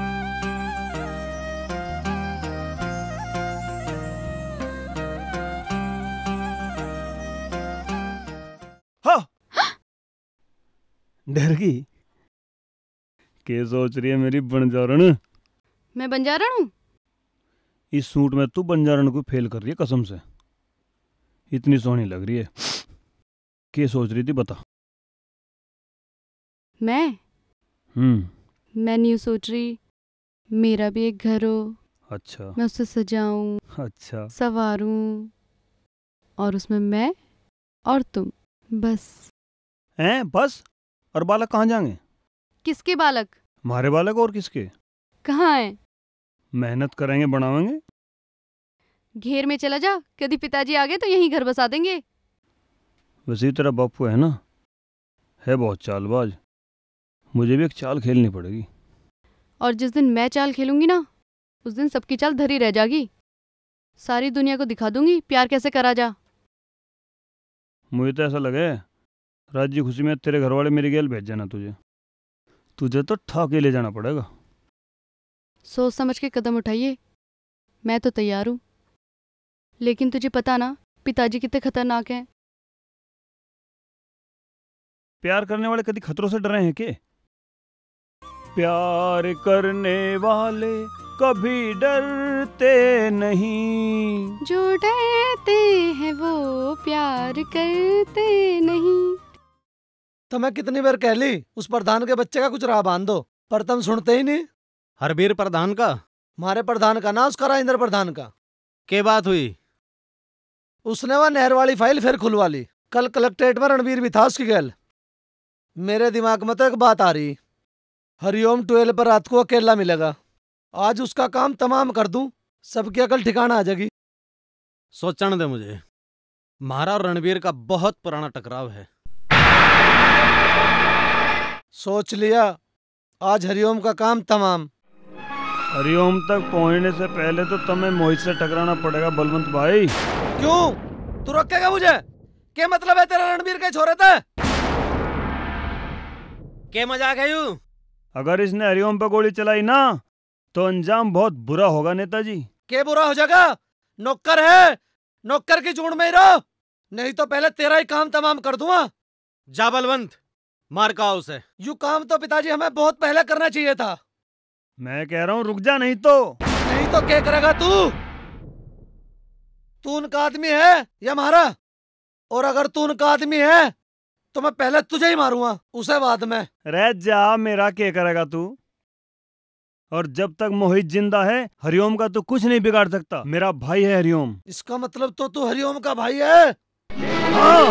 डर गई? क्या सोच रही है मेरी बंजारण? मैं बंजारण हूँ? इस सूट में तू बंजारण को फेल कर रही है कसम से। इतनी सोहनी लग रही है। क्या सोच रही थी बता। मैं नहीं सोच रही मेरा भी एक घर हो। अच्छा। मैं उसे सजाऊं, अच्छा, सवारूं और उसमें मैं और तुम बस। हैं बस? और बालक कहाँ जाएंगे? किसके बालक? हमारे बालक और किसके? कहाँ हैं? मेहनत करेंगे, बनावेंगे। घेर में चला जा, कभी पिताजी आ गए तो यहीं घर बसा देंगे। वैसे तेरा बापू है ना, है बहुत चालबाज। मुझे भी एक चाल खेलनी पड़ेगी। और जिस दिन मैं चाल खेलूंगी ना, उस दिन सबकी चाल धरी रह जाएगी। सारी दुनिया को दिखा दूंगी प्यार कैसे करा जा। मुझे तो ऐसा लगे राजी खुशी में तेरे घर वाले मेरी गेल भेज जाना। तुझे तो ठा के ले जाना पड़ेगा। सोच समझ के कदम उठाइए, मैं तो तैयार हूँ। लेकिन तुझे पता ना पिताजी कितने खतरनाक हैं। प्यार करने वाले कभी खतरों से डरे हैं के? प्यार करने वाले कभी डरते नहीं। जो डरते हैं वो प्यार करते नहीं। तो मैं कितनी बार कह ली उस प्रधान के बच्चे का कुछ राह बांध दो, पर तुम सुनते ही नहीं। हरबीर प्रधान का? हमारे प्रधान का ना, उसका राजेंद्र प्रधान का। क्या बात हुई? उसने वह नहर वाली फाइल फिर खुलवा ली। कल कलेक्ट्रेट में रणवीर भी था उसकी गैल। मेरे दिमाग में तो एक बात आ रही, हरिओम 12 पर रात को अकेला मिलेगा। आज उसका काम तमाम कर दूं, सबकी अकल ठिकाना आ जाएगी। सोचने दे मुझे। महारा और रणवीर का बहुत पुराना टकराव है। सोच लिया, आज हरिओम का काम तमाम। हरिओम तक पहुंचने से पहले तो तुम्हें मोहित से टकराना पड़ेगा बलवंत भाई। क्यों? तू रोकेगा मुझे? क्या मतलब है तेरा रणवीर के छोरे थे? क्या मजाक है यू? अगर इसने हरिओम पर गोली चलाई ना तो अंजाम बहुत बुरा होगा नेताजी। क्या बुरा हो जाएगा? नौकर है, नौकर की चूड़ में ही रहो, नहीं तो पहले तेरा ही काम तमाम कर दूंगा। जा बलवंत, मार का उसे। यू काम तो पिताजी हमें बहुत पहले करना चाहिए था। मैं कह रहा हूँ रुक जा, नहीं तो क्या करेगा तू? तू उनका आदमी है या हमारा? और अगर तू उनका आदमी है तो मैं पहले तुझे ही मारूंगा, उसे बाद में। रह जा, मेरा क्या करेगा तू? और जब तक मोहित जिंदा है हरिओम का तो कुछ नहीं बिगाड़ सकता। मेरा भाई है हरिओम। इसका मतलब तो तू हरिओम का भाई है? हाँ।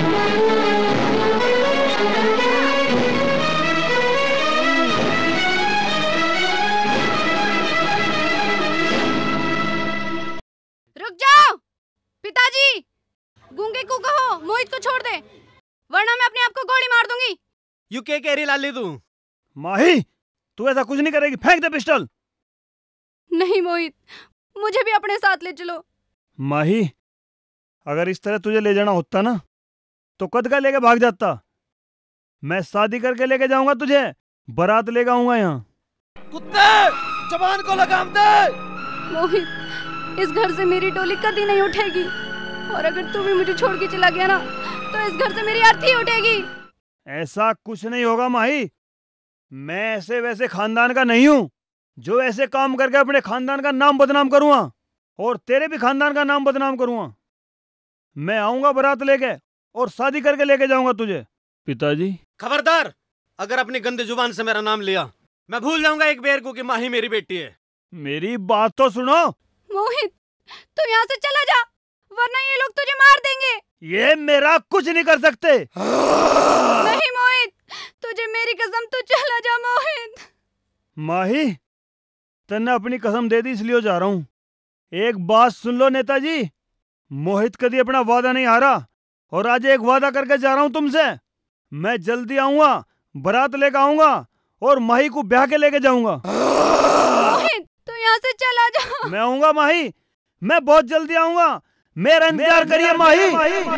रुक जाओ पिताजी, गूंगे को कहो मोहित को छोड़ दे, वरना मैं अपने आप को गोली मार दूंगी। यू क्या कह रही लाली तू? माही, तू ऐसा कुछ नहीं करेगी, फेंक दे पिस्टल। नहीं मोहित, मुझे भी अपने साथ ले चलो। माही, अगर इस तरह तुझे ले जाना होता ना तो कद का लेके भाग जाता। मैं शादी करके लेके जाऊंगा तुझे, बारात लेके आऊंगा यहाँ। कुत्ते, जबान को लगाम दे। मोहित, इस घर से मेरी डोली कभी नहीं उठेगी, और अगर तू भी मुझे छोड़ के चला गया ना तो इस घर से मेरी अर्थी उठेगी। ऐसा कुछ नहीं होगा माही, मैं ऐसे वैसे खानदान का नहीं हूँ जो ऐसे काम करके अपने खानदान का नाम बदनाम करूंगा और तेरे भी खानदान का नाम बदनाम करूंगा। मैं आऊंगा बारात लेके और शादी करके लेके जाऊंगा तुझे। पिताजी खबरदार, अगर अपनी गंदी जुबान से मेरा नाम लिया मैं भूल जाऊंगा एक बेर को कि माही मेरी बेटी है। मेरी बात तो सुनो। मोहित, तू यहाँ से चला जा, वरना ये लोग तुझे मार देंगे। ये मेरा कुछ नहीं कर सकते। नहीं मोहित, तुझे मेरी कसम, तू चला जा मोहित। माही, तन्ने अपनी कसम दे दी इसलिए जा रहा हूं। एक बात सुन लो नेताजी, मोहित कभी अपना वादा नहीं हारा और आज एक वादा करके जा रहा हूं तुमसे। मैं जल्दी आऊंगा, बारात लेकर आऊंगा और माही को ब्याह के लेके जाऊंगा। मोहित तू यहाँ से चला जा। मैं आऊंगा माही, मैं बहुत जल्दी आऊंगा, मेरा इंतजार करिए माही।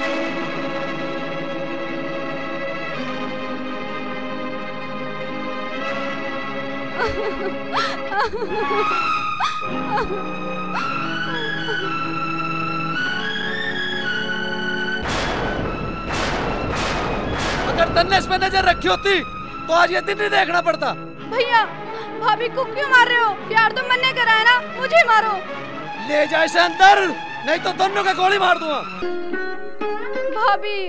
अगर तन्ने इस पे नजर रखी होती तो आज ये दिन नहीं देखना पड़ता। भैया भाभी को क्यों मार रहे हो? प्यार तो मैंने करा है ना, मुझे मारो। ले जा इसे अंदर, नहीं तो दोनों का गोली मार दूंगा। भाभी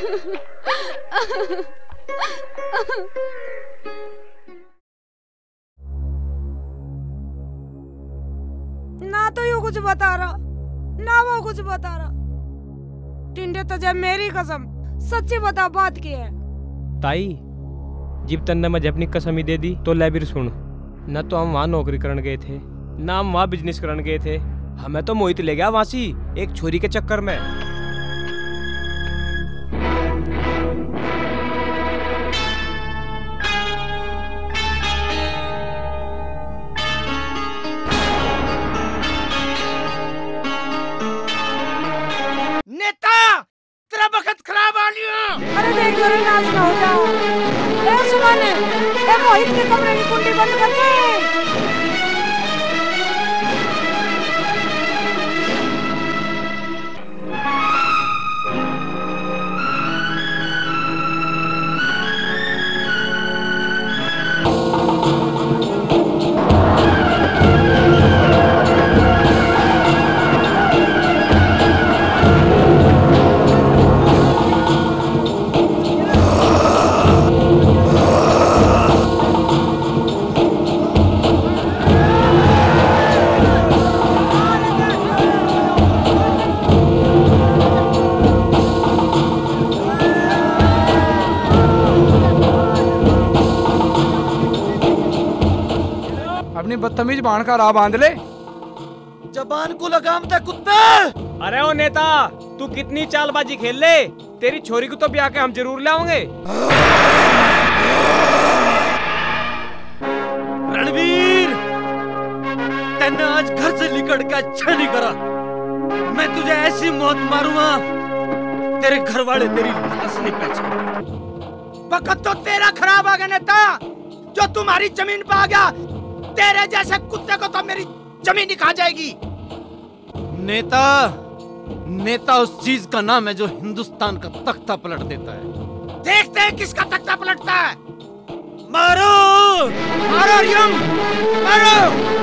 ना तो यू कुछ बता रहा ना वो कुछ बता रहा। टिंडे तो जब मेरी कसम सच्ची बता बात की है। ताई जिब तन्ने मुझे अपनी कसम ही दे दी तो लेबिर सुन, न तो हम वहाँ नौकरी करने गए थे ना हम वहाँ बिजनेस करने गए थे। हमें तो मोहित ले गया वहाँ सी एक छोरी के चक्कर में। नेता तेरा वक्त खराब आ लिया। अरे देख रे नाच ना हो जाओ। ए सुमन, ए मोहित के कमरे की कुंडी बंद कर दे। अपनी बदतमीज बाण का राह बांध ले। जबान को लगाम दे कुत्ते। अरे ओ नेता तू कितनी चालबाजी खेल ले, तेरी छोरी को तो ब्याह के हम जरूर लाओगे। रणवीर तन्ने आज घर से निकल के अच्छा नहीं करा। मैं तुझे ऐसी मौत मारूंगा तेरे घर वाले तेरी लाश नहीं पहचान। वक्त तो तेरा खराब आ गया नेता, जो तुम्हारी जमीन पे आ गया। तेरे जैसे कुत्ते को तो मेरी जमीन ही खा जाएगी। नेता नेता उस चीज का नाम है जो हिंदुस्तान का तख्ता पलट देता है। देखते हैं किसका तख्ता पलटता है। मारो मारो यम मारो।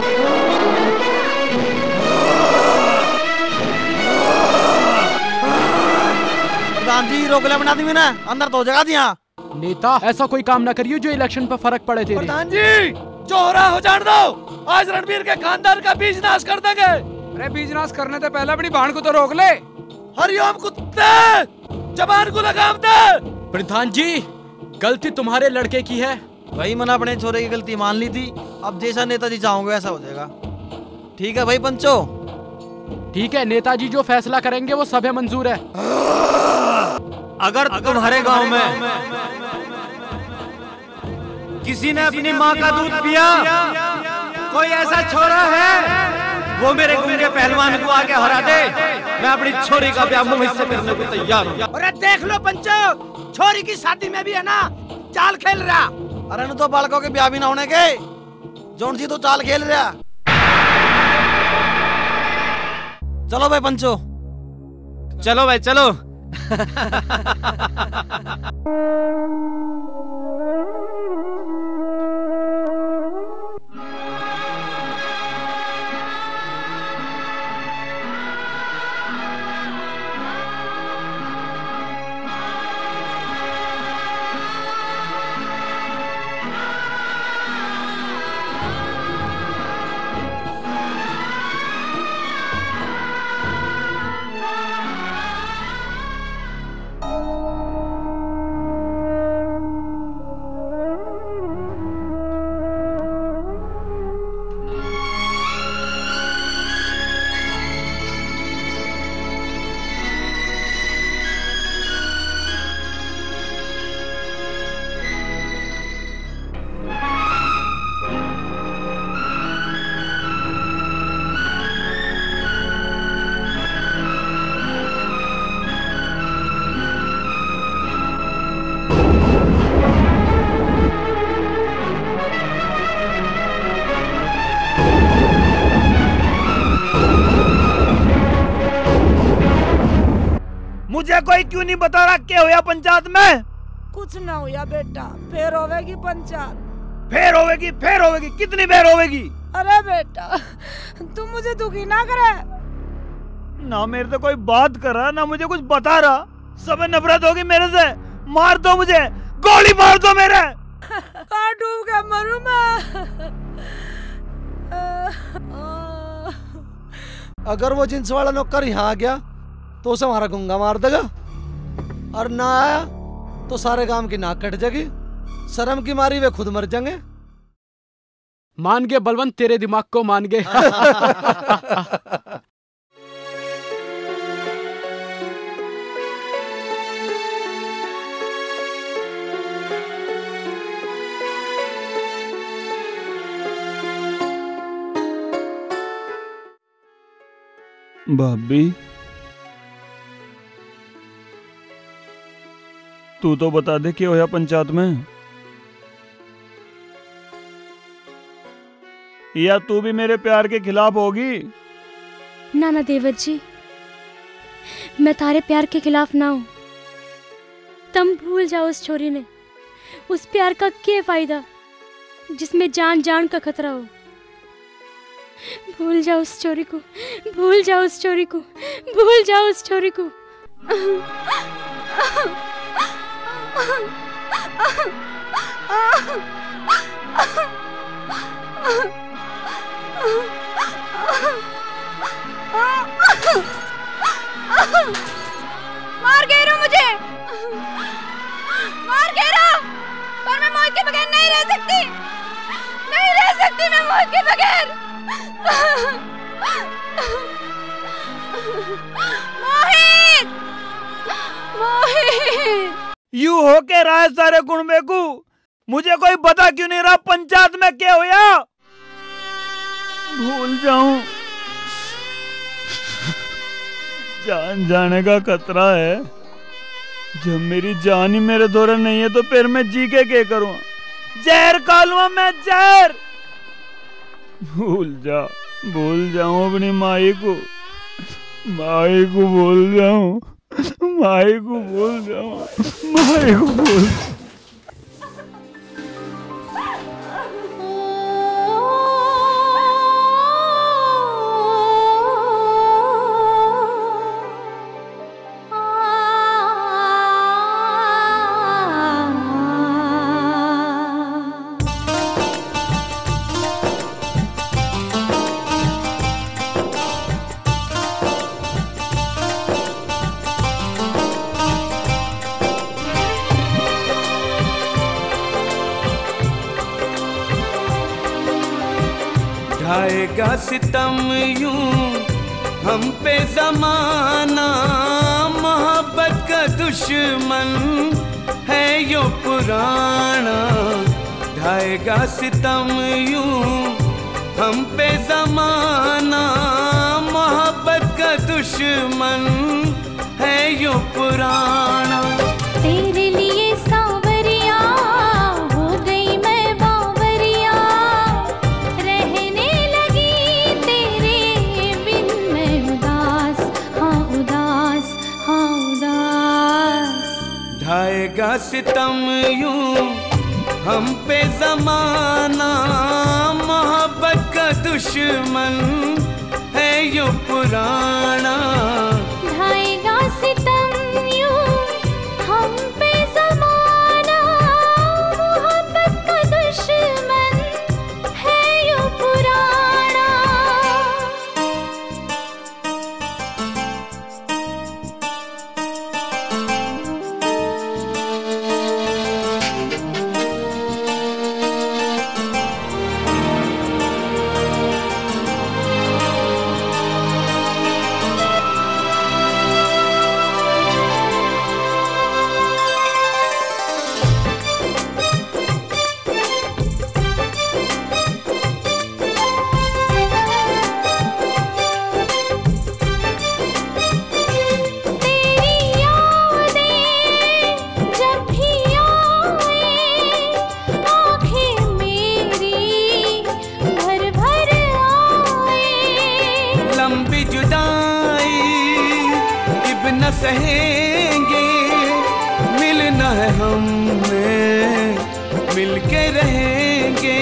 प्रधान जी रोकले बना दी मैंने, अंदर तो जगह दिया। नेता ऐसा कोई काम ना करियो जो इलेक्शन पर फर्क पड़े तेरे। प्रधान जी जो हो रहा हो जान दो, आज रणवीर के खानदान का बीज नाश कर देंगे। अरे बीज नाश करने से पहले अपनी बाण को तो रोक ले। हरिओम कुत्ते, जबान को लगाम दे। प्रधान जी गलती तुम्हारे लड़के की है। भाई मैंने अपने छोरे की गलती मान ली थी, अब जैसा नेताजी चाहोगे वैसा हो जाएगा। ठीक है भाई पंचो। ठीक है नेताजी जो फैसला करेंगे वो सभी मंजूर है। अगर तुम्हारे गांव में किसी ने अपनी माँ का दूध पिया, कोई ऐसा छोरा है वो मेरे गुंगे पहलवान को आके हरा दे, मैं अपनी छोरी का ब्याह मुंह से करने को तैयार हूँ। अरे देख लो पंचो, छोरी की शादी में भी है ना चाल खेल रहा। अरे न तो बालकों के ब्याह भी ना होने के जोन सी तो चाल खेल रहा। चलो भाई पंचो, चलो भाई चलो। मुझे कोई क्यों नहीं बता रहा क्या होया पंचायत में? कुछ ना होया बेटा, फिर होवेगी पंचायत। फिर होवेगी कितनी देर होवेगी? अरे बेटा तू मुझे दुखी ना करे। ना मेरे तो कोई बात कर रहा ना मुझे कुछ बता रहा, सब नफरत होगी मेरे से। मार दो मुझे, गोली मार दो मेरे। कहाँ डूब के मरूं मैं? अगर वो जींस वाला नौकर यहाँ आ गया तो उसे हमारा गुंगा मार देगा, और ना आया तो सारे गांव की नाक कट जाएगी। शर्म की मारी वे खुद मर जाएंगे। मान गए बलवंत, तेरे दिमाग को मान गए। भाभी तू तो बता दे क्या होया पंचायत में, या तू भी मेरे प्यार के खिलाफ होगी? ना ना देवर जी, मैं तारे प्यार के खिलाफ ना हूं। तुम भूल जाओ उस छोरी ने, उस प्यार का क्या फायदा जिसमें जान जान का खतरा हो। भूल जाओ उस छोरी को, भूल जाओ उस छोरी को, भूल जाओ उस छोरी को। मार गए रो मुझे, मार गए रो, पर मैं मौत के बगैर नहीं रह सकती, नहीं रह सकती मैं मौत के बगैर। मोहित, मोहित, यू हो के रहा है सारे गुण बेकू, मुझे कोई बता क्यों नहीं रहा पंचायत में क्या होया? भूल जाऊं, जान जाने का खतरा है। जब मेरी जान ही मेरे दौरे नहीं है तो फिर मैं जी के क्या करूं? जहर खा लूं मैं, जहर। भूल जाऊं अपनी माई को, माई को भूल जाऊं, माई को भूल जाऊं, माई को भूल। ढाएगा सितम यूं हम पे जमाना, मोहब्बत का दुश्मन है यो पुराना। ढाएगा सितम यूं हम पे जमाना, मोहब्बत का दुश्मन है यो पुराना। तेरे लिए सांवरिया हो गई मैं बावरिया, रहने लगी तेरे बिन मैं उदास, हाँ उदास, हाँ उदास। ढाएगा सितम यूं हम पे जमाना, मोहब्बत का दुश्मन है यो पुराना। ढाएगा सितम यूं हम पे ज़माना, मोहब्बत का दुश्मन है यो पुराना। अब न सहेंगे, मिलना है हमें, मिलके रहेंगे।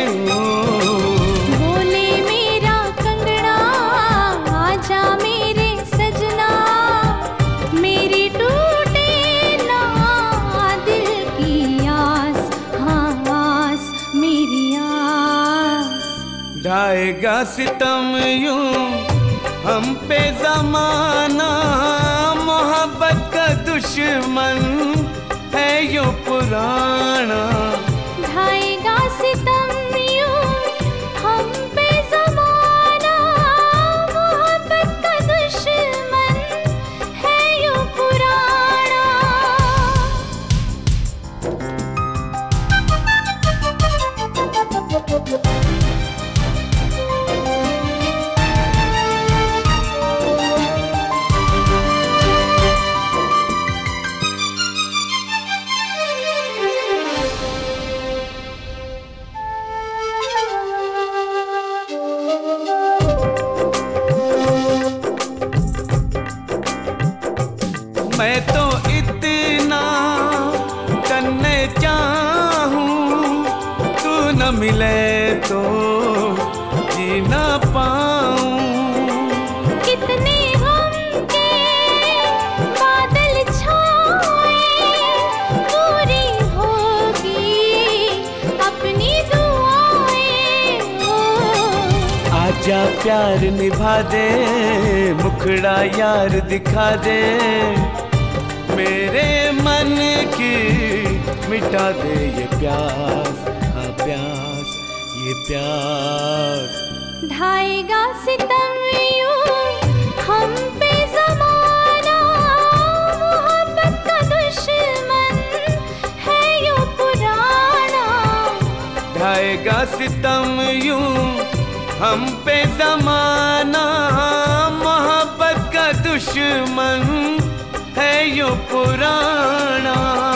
बोले मेरा कंगना आजा मेरे सजना, मेरी टूटे ना दिल की आस, हाँ आस मेरी आस। ढाएगा सितम यूं हम पे ज़माना, मोहब्बत का दुश्मन है यूं पुराना। ढाएगा सितम यूं हम पे ज़माना, मोहब्बत का दुश्मन है यूं पुराना। मैं तो इतना करने चाहूं, तू न मिले तो जी ना पाऊं। कितने गम के बादल छाए, पूरी होगी अपनी दुआएं। आजा प्यार निभा दे, मुखड़ा यार दिखा दे, मेरे मन की मिटा दे ये प्यास, हाँ प्यास, ये प्यास। ढाएगा सितम यूं हम पे ज़माना, मोहब्बत का दुश्मन है यूं पुराना। ढाएगा सितम यूं हम पे ज़माना, मोहब्बत का दुश्मन है यूं पुराना।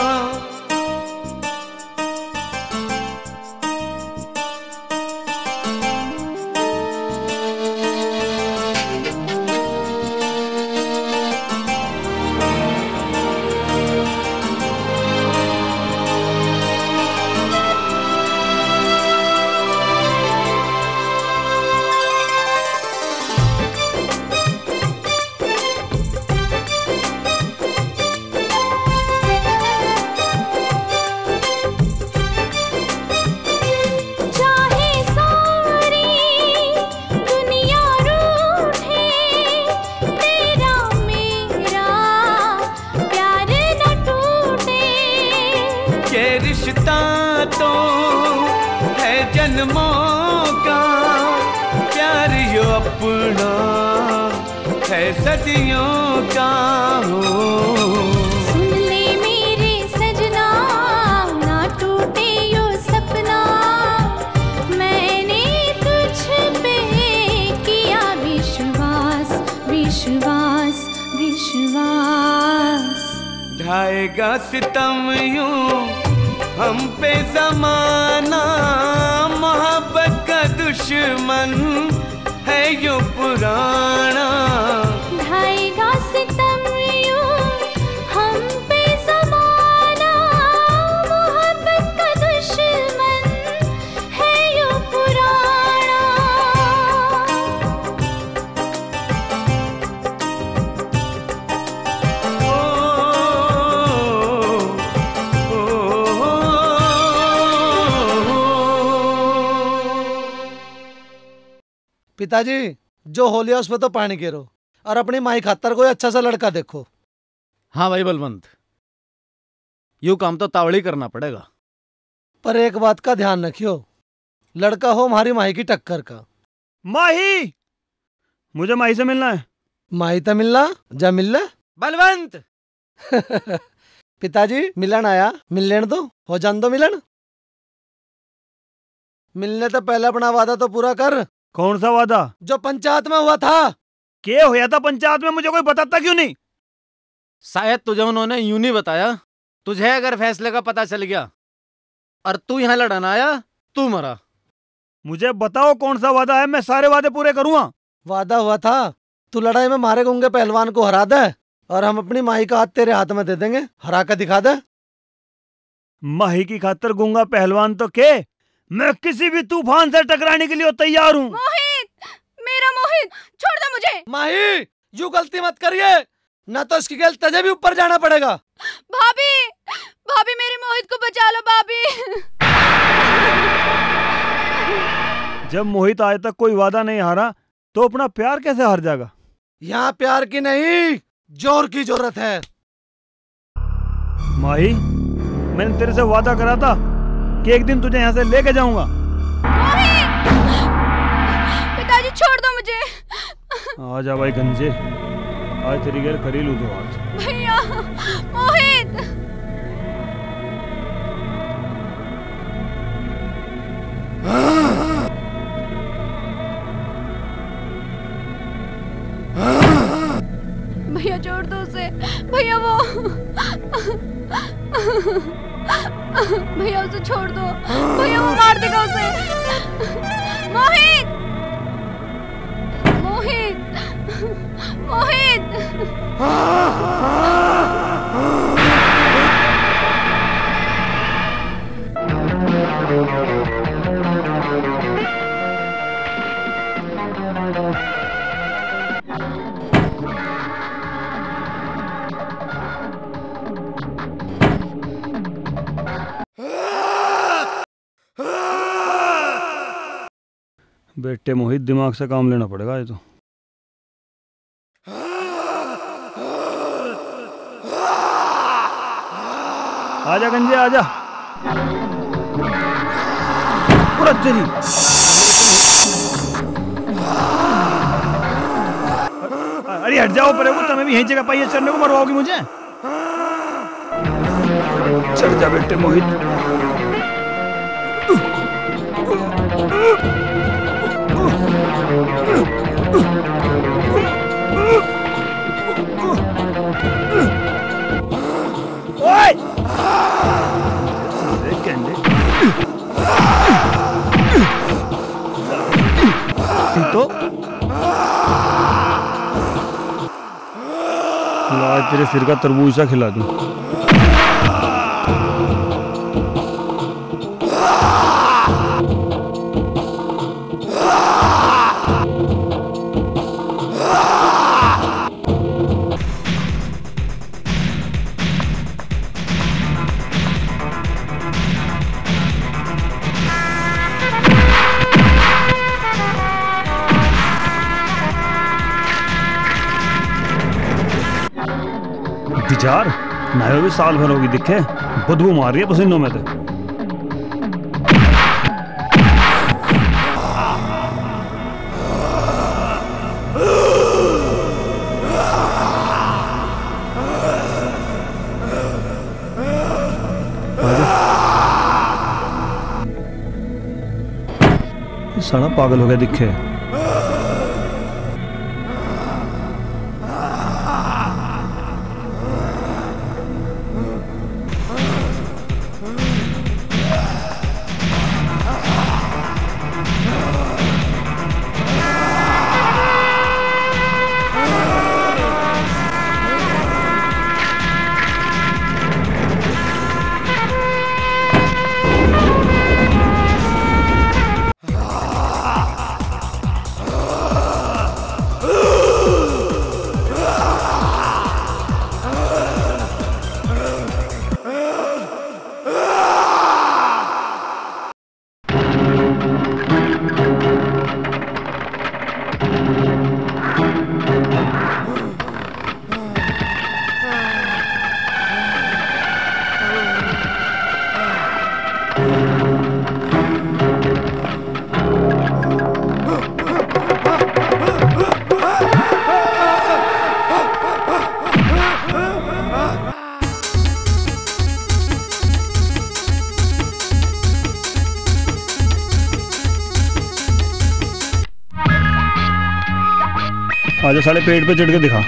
रिश्ता तो है जन्मों का, प्यार यो अपना है सदियों का हो। सुन ले मेरे सजना, ना टूटे यो सपना, मैंने तुझ पे किया विश्वास, विश्वास, विश्वास। ढाएगा सितम यूं हम पे ज़माना, मोहब्बत का दुश्मन है यूं पुराना। ढाएगा सितम यूं हम पे ज़माना, मोहब्बत का दुश्मन है यूं पुराना। पिताजी जो हो लिया उस पर तो पानी गिरो और अपनी माई खातर कोई अच्छा सा लड़का देखो। हाँ भाई बलवंत, यूं काम तो तावड़ी करना पड़ेगा। पर एक बात का ध्यान रखियो, लड़का हो हमारी माई की टक्कर का। माही, मुझे माही से मिलना है। माही तो मिलना जा मिल ले। बलवंत पिताजी मिलन आया, मिल लेने दो, हो जान दो मिलन। मिलने तो पहले अपना वादा तो पूरा कर। कौन सा वादा? जो पंचायत में हुआ था। क्या हुआ था पंचायत में, मुझे कोई बताता क्यों नहीं? शायद तुझे उन्होंने यूं नहीं बताया। तुझे अगर फैसले का पता चल गया और तू यहाँ लड़ाना आया, तू मरा। मुझे बताओ कौन सा वादा है, मैं सारे वादे पूरे करूंगा। वादा हुआ था तू लड़ाई में मारे गूंगे पहलवान को हरा दे और हम अपनी माही का हाथ तेरे हाथ में दे देंगे, हरा कर दिखा दे। माही की खातर गूंगा पहलवान तो के मैं किसी भी तूफान से टकराने के लिए तैयार हूँ। मोहित, मेरा मोहित, छोड़ दो मुझे। माही यूं गलती मत करिए, ना तो इसकी गल तुझे भी ऊपर जाना पड़ेगा। भाभी, भाभी मेरे मोहित को बचा लो भाभी। जब मोहित आज तक कोई वादा नहीं हारा तो अपना प्यार कैसे हार जाएगा? यहाँ प्यार की नहीं जोर की जरूरत है। माही, मैंने तेरे से वादा करा था कि एक दिन तुझे यहाँ से लेके जाऊंगा। पिताजी छोड़ दो मुझे। आजा भाई गंजे, आज तेरी गैर खरी लू तो आज। भैया, मोहित। भैया छोड़ दो उसे, भैया वो भैया उसे छोड़ दो, भैया वो मार देगा उसे। मोहित, मोहित, मोहित। बेटे मोहित, दिमाग से काम लेना पड़ेगा ये तो। आजा गंजे आजा। तेरी अरे हट जाओ पर तुम्हें भी यही जगह पाइए चढ़ने को, मरवाओगी मुझे। चढ़ जा बेटे मोहित। तो आज तेरे सिर का तरबूजा खिला दूं। यार नायो भी साल भर होगी दिखे, बदबू मार रही है पसीनों में तो। साला पागल हो गया दिखे। आजा साले पेट पे चढ़ के दिखा।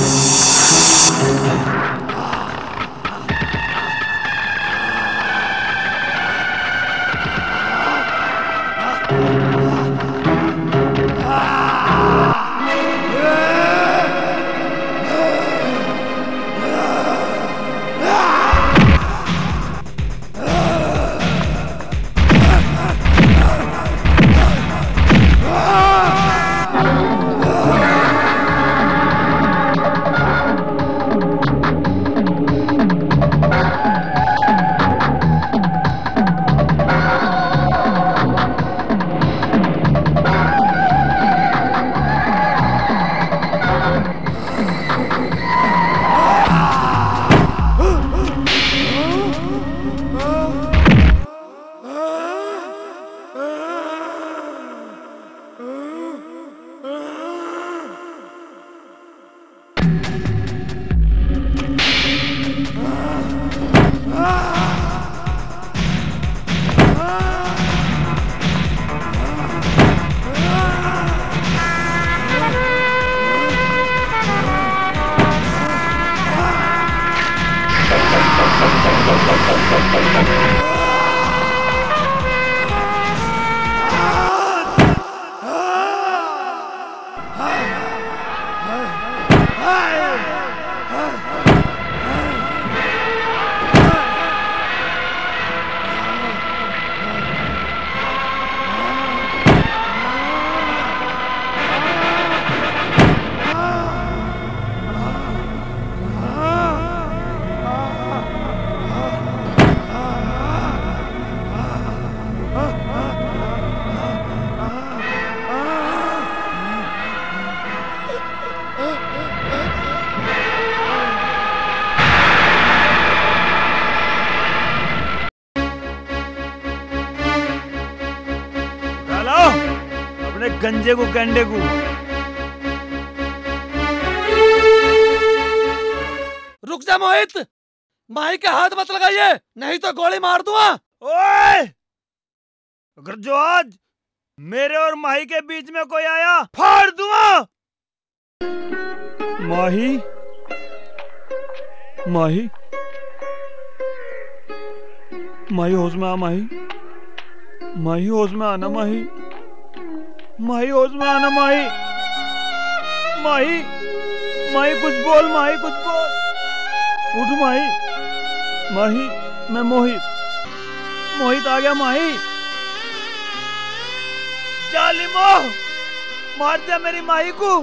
गंजे को कंडे को। रुक जा मोहित, माही के हाथ मत लगाइए नहीं तो गोली मार दूंगा। ओए! अगर जो आज मेरे और माही के बीच में कोई आया फाड़ दूंगा। माही, माही, माही होश में आ। माही, माही होश में आना। माही, माही होश में आना। माही, माही, माही कुछ बोल। माही कुछ बोल। उठ माही। माही, मैं मोहित, मोहित आ गया। माही, जालिमो, मार दिया मेरी माही को।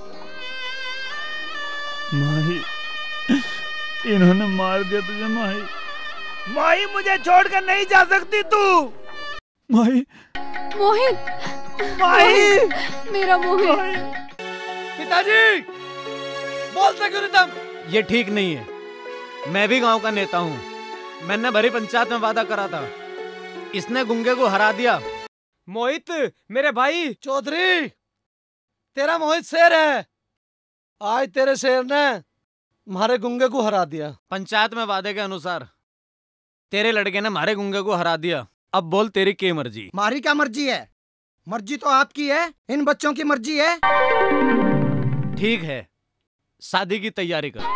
माही, इन्होंने मार दिया तुझे। माही, माही मुझे छोड़कर नहीं जा सकती तू। माही, मोहित, माही, मेरा मोहित। पिताजी, बोलते क्यों नहीं तुम? ये ठीक नहीं है। मैं भी गांव का नेता हूँ। मैंने भरी पंचायत में वादा करा था, इसने गुंगे को हरा दिया। मोहित मेरे भाई। चौधरी, तेरा मोहित शेर है। आज तेरे शेर ने हमारे गुंगे को हरा दिया। पंचायत में वादे के अनुसार तेरे लड़के ने हमारे गुंगे को हरा दिया। अब बोल तेरी क्या मर्जी? हमारी क्या मर्जी है? मर्जी तो आपकी है, इन बच्चों की मर्जी है। ठीक है, शादी की तैयारी कर।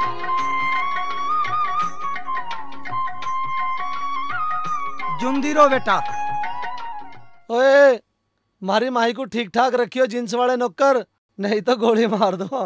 जुंदी रो बेटा। ओए, हमारी माही को ठीक ठाक रखियो जींस वाले नौकर, नहीं तो गोली मार दो।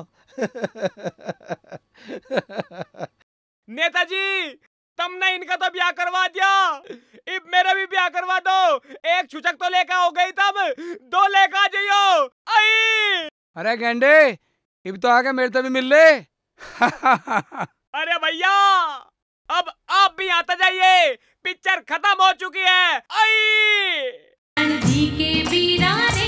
नेताजी, तुमने इनका तो ब्याह करवा दिया, अब मेरा भी ब्याह करवा दो। एक छुचक तो लेकर हो गई, तब दो लेकर आ जाइयो। आई! अरे गेंडे, अब तो आके मेरे से भी मिल ले। अरे भैया, अब आप भी आता जाइए, पिक्चर खत्म हो चुकी है। आई! जी के वीरा रे